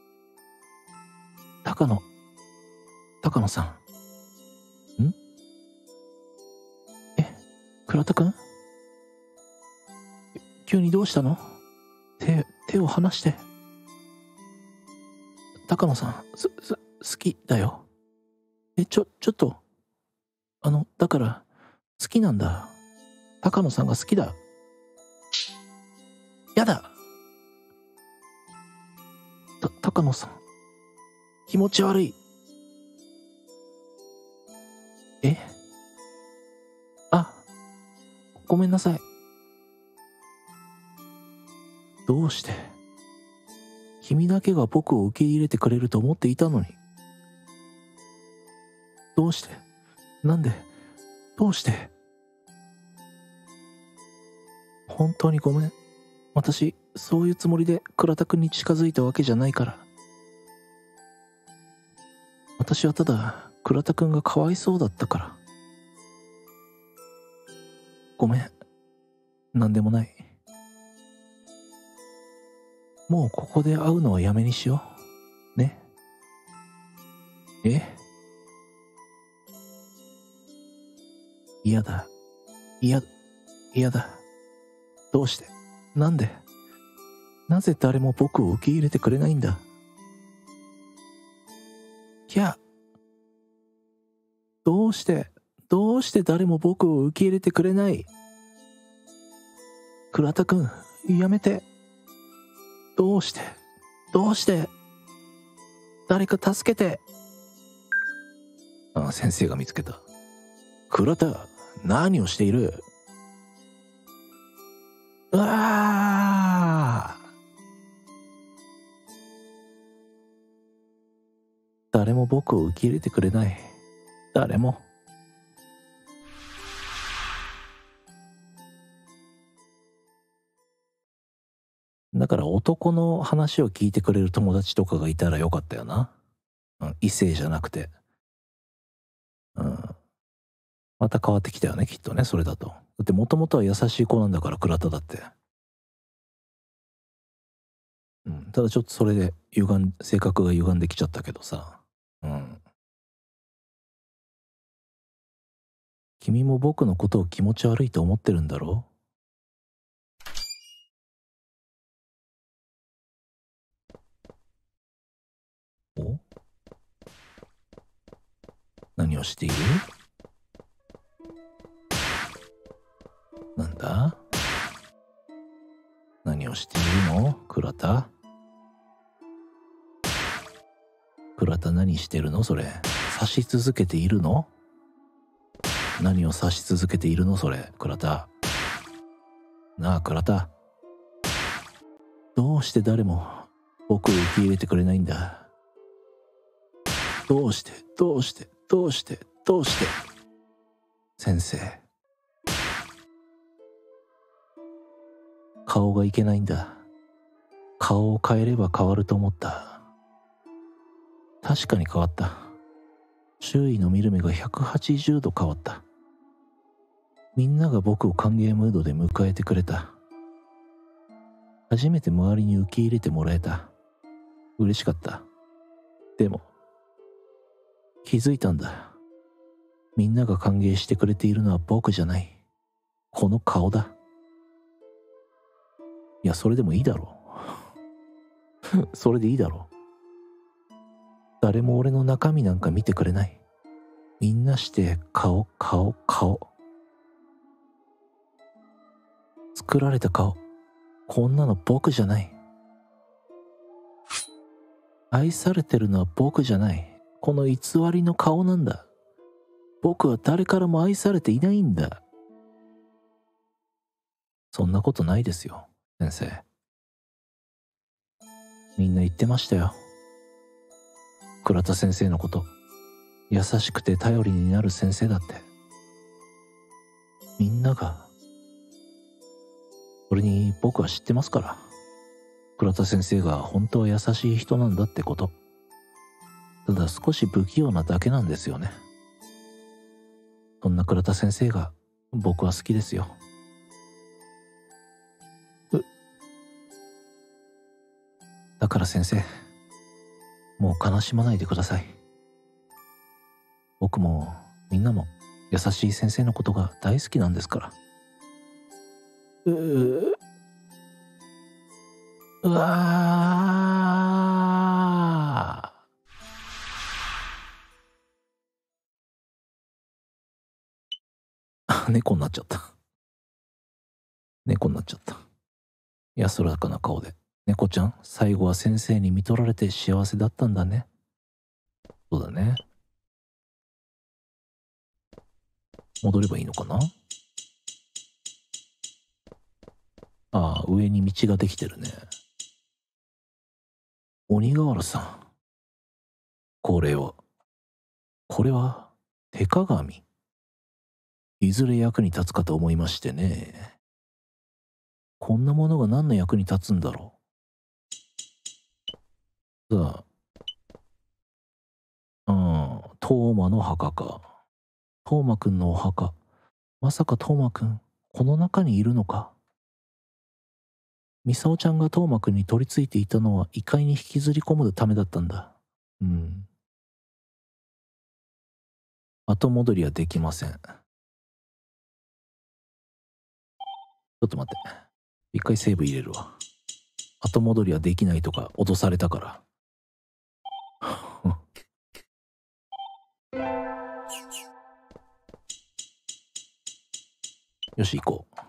A: 高野さん。倉田くん？急にどうしたの？手を離して。高野さん、好きだよ。ちょっと、だから、好きなんだ。高野さんが好きだ。やだ。高野さん、気持ち悪い。ごめんなさい。どうして？君だけが僕を受け入れてくれると思っていたのに。どうして？なんで？どうして？本当にごめん。私、そういうつもりで倉田くんに近づいたわけじゃないから。私はただ、 倉田くんがかわいそうだったから。ごめん。なんでもない。もうここで会うのはやめにしよう。ね。え？嫌だ。嫌だ。どうして？なんで？なぜ誰も僕を受け入れてくれないんだ？いや、どうして誰も僕を受け入れてくれない？倉田くん、やめて。どうして誰か助けて。あ、先生が見つけた。倉田、何をしている？うわー！誰も僕を受け入れてくれない。誰も。だから男の話を聞いてくれる友達とかがいたらよかったよな。異性じゃなくて。また変わってきたよね、きっとね、それだと。だってもともとは優しい子なんだから、倉田だって。ただちょっとそれで性格が歪んできちゃったけどさ。君も僕のことを気持ち悪いと思ってるんだろ？お？何をしている？なんだ？何をしているの？倉田？何してるのそれ？刺し続けているの？何を刺し続けているのそれ？倉田。なあ倉田。どうして誰も僕を受け入れてくれないんだ？どうして先生。顔がいけないんだ。顔を変えれば変わると思った。確かに変わった。周囲の見る目が180度変わった。みんなが僕を歓迎ムードで迎えてくれた。初めて周りに受け入れてもらえた。嬉しかった。でも、気づいたんだ。みんなが歓迎してくれているのは僕じゃない。この顔だ。いや、それでもいいだろう。それでいいだろう。誰も俺の中身なんか見てくれない。みんなして顔。作られた顔。こんなの僕じゃない。愛されてるのは僕じゃない。この偽りの顔なんだ。僕は誰からも愛されていないんだ。そんなことないですよ、先生。みんな言ってましたよ。倉田先生のこと。優しくて頼りになる先生だって。みんなが。それに僕は知ってますから。倉田先生が本当は優しい人なんだってこと。ただ少し不器用なだけなんですよね。そんな倉田先生が僕は好きですよ。だから先生、もう悲しまないでください。僕もみんなも優しい先生のことが大好きなんですから。うわー。猫になっちゃった。猫になっちゃった。安らかな顔で。猫ちゃん、最後は先生に見取られて幸せだったんだね。そうだね。戻ればいいのかな？ああ、上に道ができてるね。鬼瓦さん。これは手鏡。いずれ役に立つかと思いましてね。こんなものが何の役に立つんだろう。さあ、 トーマの墓か。トーマくんのお墓。まさかトーマくん、この中にいるのか。ミサオちゃんがトーマくんに取り付いていたのは異界に引きずり込むためだったんだ。後戻りはできません。ちょっと待って。一回セーブ入れるわ。後戻りはできないとか脅されたから。よし、行こう。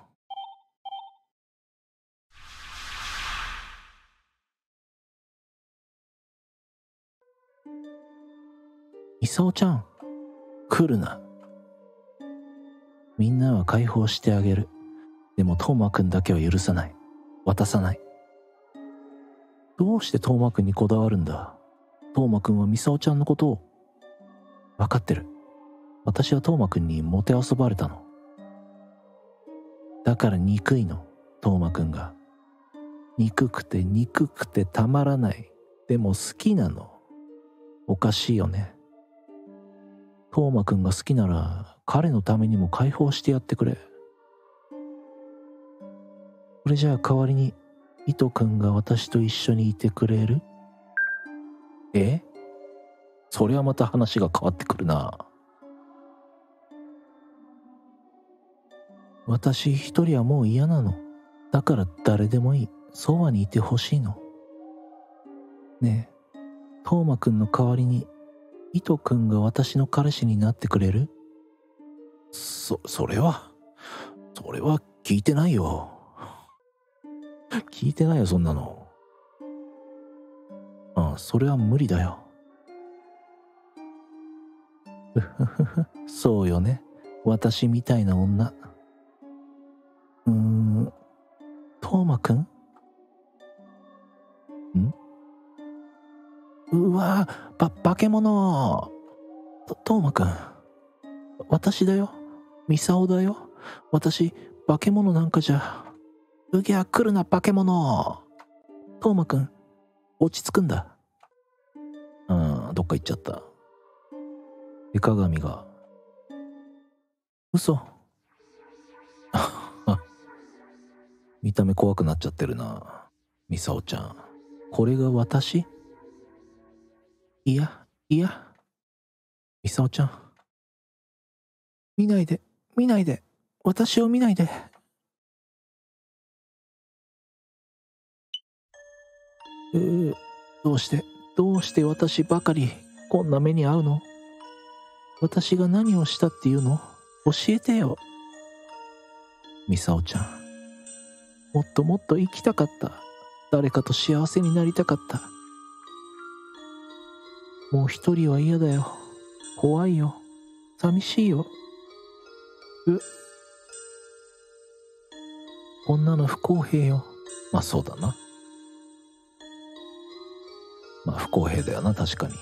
A: ミサオちゃん、来るな。みんなは解放してあげる。でもトーマくんだけは許さない。渡さない。どうしてトーマくんにこだわるんだ。トーマくんはミサオちゃんのことを。分かってる。私はトーマくんにもてあそばれたの。だから憎いの、トーマくんが。憎くて憎くてたまらない。でも好きなの。おかしいよね。トーマくんが好きなら彼のためにも解放してやってくれ。それじゃあ代わりにイトくんが私と一緒にいてくれる？それはまた話が変わってくるな。私一人はもう嫌なの。だから誰でもいい。そばにいてほしいの。ねえ、トーマくんの代わりにイトくんが私の彼氏になってくれる？それは聞いてないよ。聞いてないよ、そんなの。それは無理だよ。そうよね。私みたいな女。トーマくん？うわぁ、化け物。トーマくん。私だよ。ミサオだよ。私、化け物なんかじゃ。うぎゃ、来るな、化け物。トーマくん、落ち着くんだ。どっか行っちゃった。手鏡が。嘘。見た目怖くなっちゃってるな。ミサオちゃん。これが私？いや。ミサオちゃん。見ないで。私を見ないで。どうして私ばかりこんな目に遭うの？私が何をしたっていうの？教えてよ。ミサオちゃん。もっともっと生きたかった。誰かと幸せになりたかった。もう一人は嫌だよ。怖いよ。寂しいよ。こんなの不公平よ。まあそうだな。まあ不公平だよな、確かに。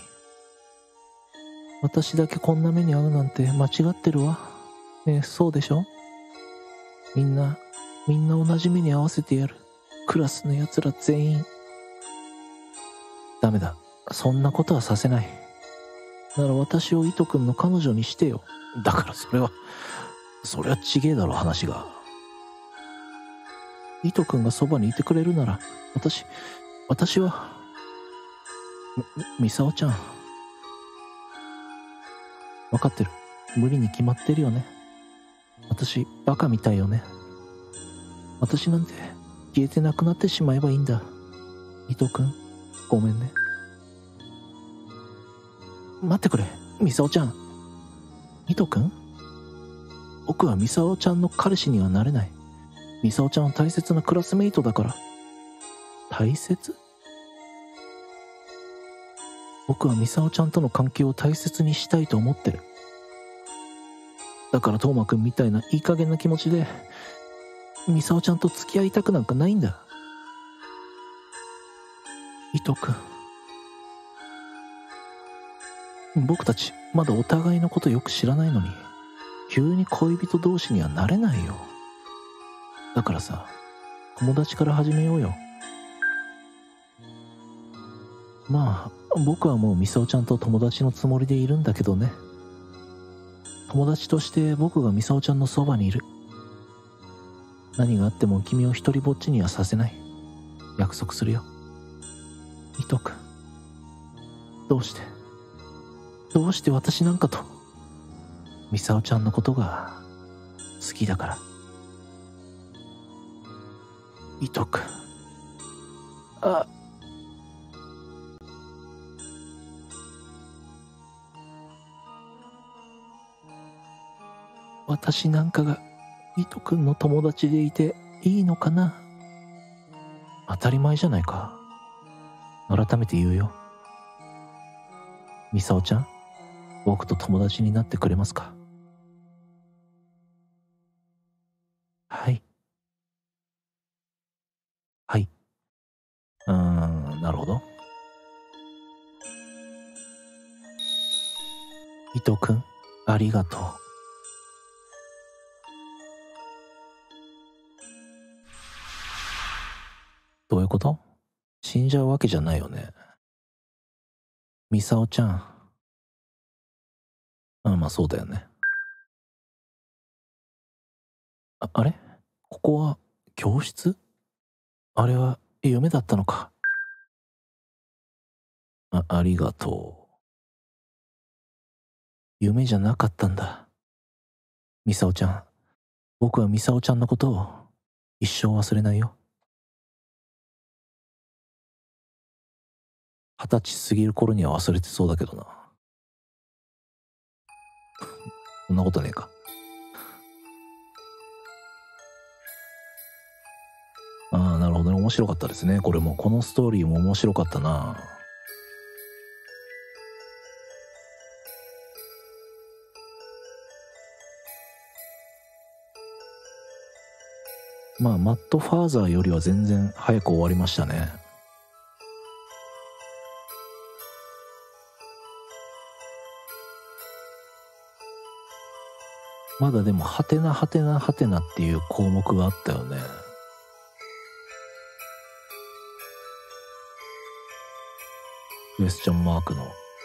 A: 私だけこんな目に遭うなんて間違ってるわ。ねえ、そうでしょ？みんな同じ目に遭わせてやる。クラスの奴ら全員。ダメだ。そんなことはさせない。なら私をイト君の彼女にしてよ。だからそれはちげえだろ、話が。イト君がそばにいてくれるなら、私は、ミサオちゃん。わかってる。無理に決まってるよね。私、バカみたいよね。私なんて消えてなくなってしまえばいいんだ。イト君、ごめんね。待ってくれ、ミサオちゃん。イト君？僕はミサオちゃんの彼氏にはなれない。ミサオちゃんは大切なクラスメイトだから。大切？僕はミサオちゃんとの関係を大切にしたいと思ってる。だからトーマくんみたいないい加減な気持ちでミサオちゃんと付き合いたくなんかないんだ。イトくん、僕たちまだお互いのことよく知らないのに急に恋人同士にはなれないよ。だからさ、友達から始めようよ。 まあ僕はもうミサオちゃんと友達のつもりでいるんだけどね。友達として僕がミサオちゃんのそばにいる。何があっても君を一人ぼっちにはさせない。約束するよ。糸くん、どうして私なんかと。ミサオちゃんのことが好きだから。糸くん、あ、私なんかが糸くんの友達でいていいのかな。当たり前じゃないか。改めて言うよ。ミサオちゃん、僕と友達になってくれますか？はい。はい。なるほど。糸くん、ありがとう。どういうこと？死んじゃうわけじゃないよね。ミサオちゃん。まあそうだよね。あれ？ここは教室？あれは夢だったのか。ありがとう。夢じゃなかったんだ。ミサオちゃん。僕はミサオちゃんのことを一生忘れないよ。20歳過ぎる頃には忘れてそうだけどな。そんなことねえか。なるほどね。面白かったですね。これも、このストーリーも面白かったな。まあ、マッドファーザーよりは全然早く終わりましたね。まだでも、ハテナハテナハテナっていう項目があったよね。クエスチョンマークの。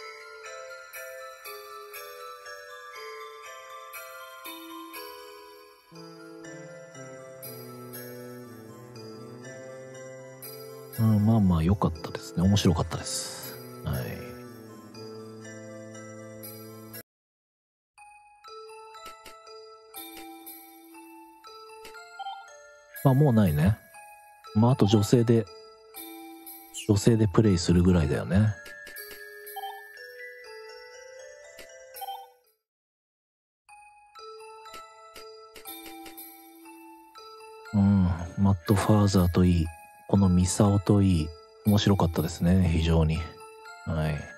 A: まあまあ良かったですね。面白かったです。はい。まあもうないね。まああと女性でプレイするぐらいだよね。マッドファーザーといい、このミサオといい、面白かったですね、非常に。はい。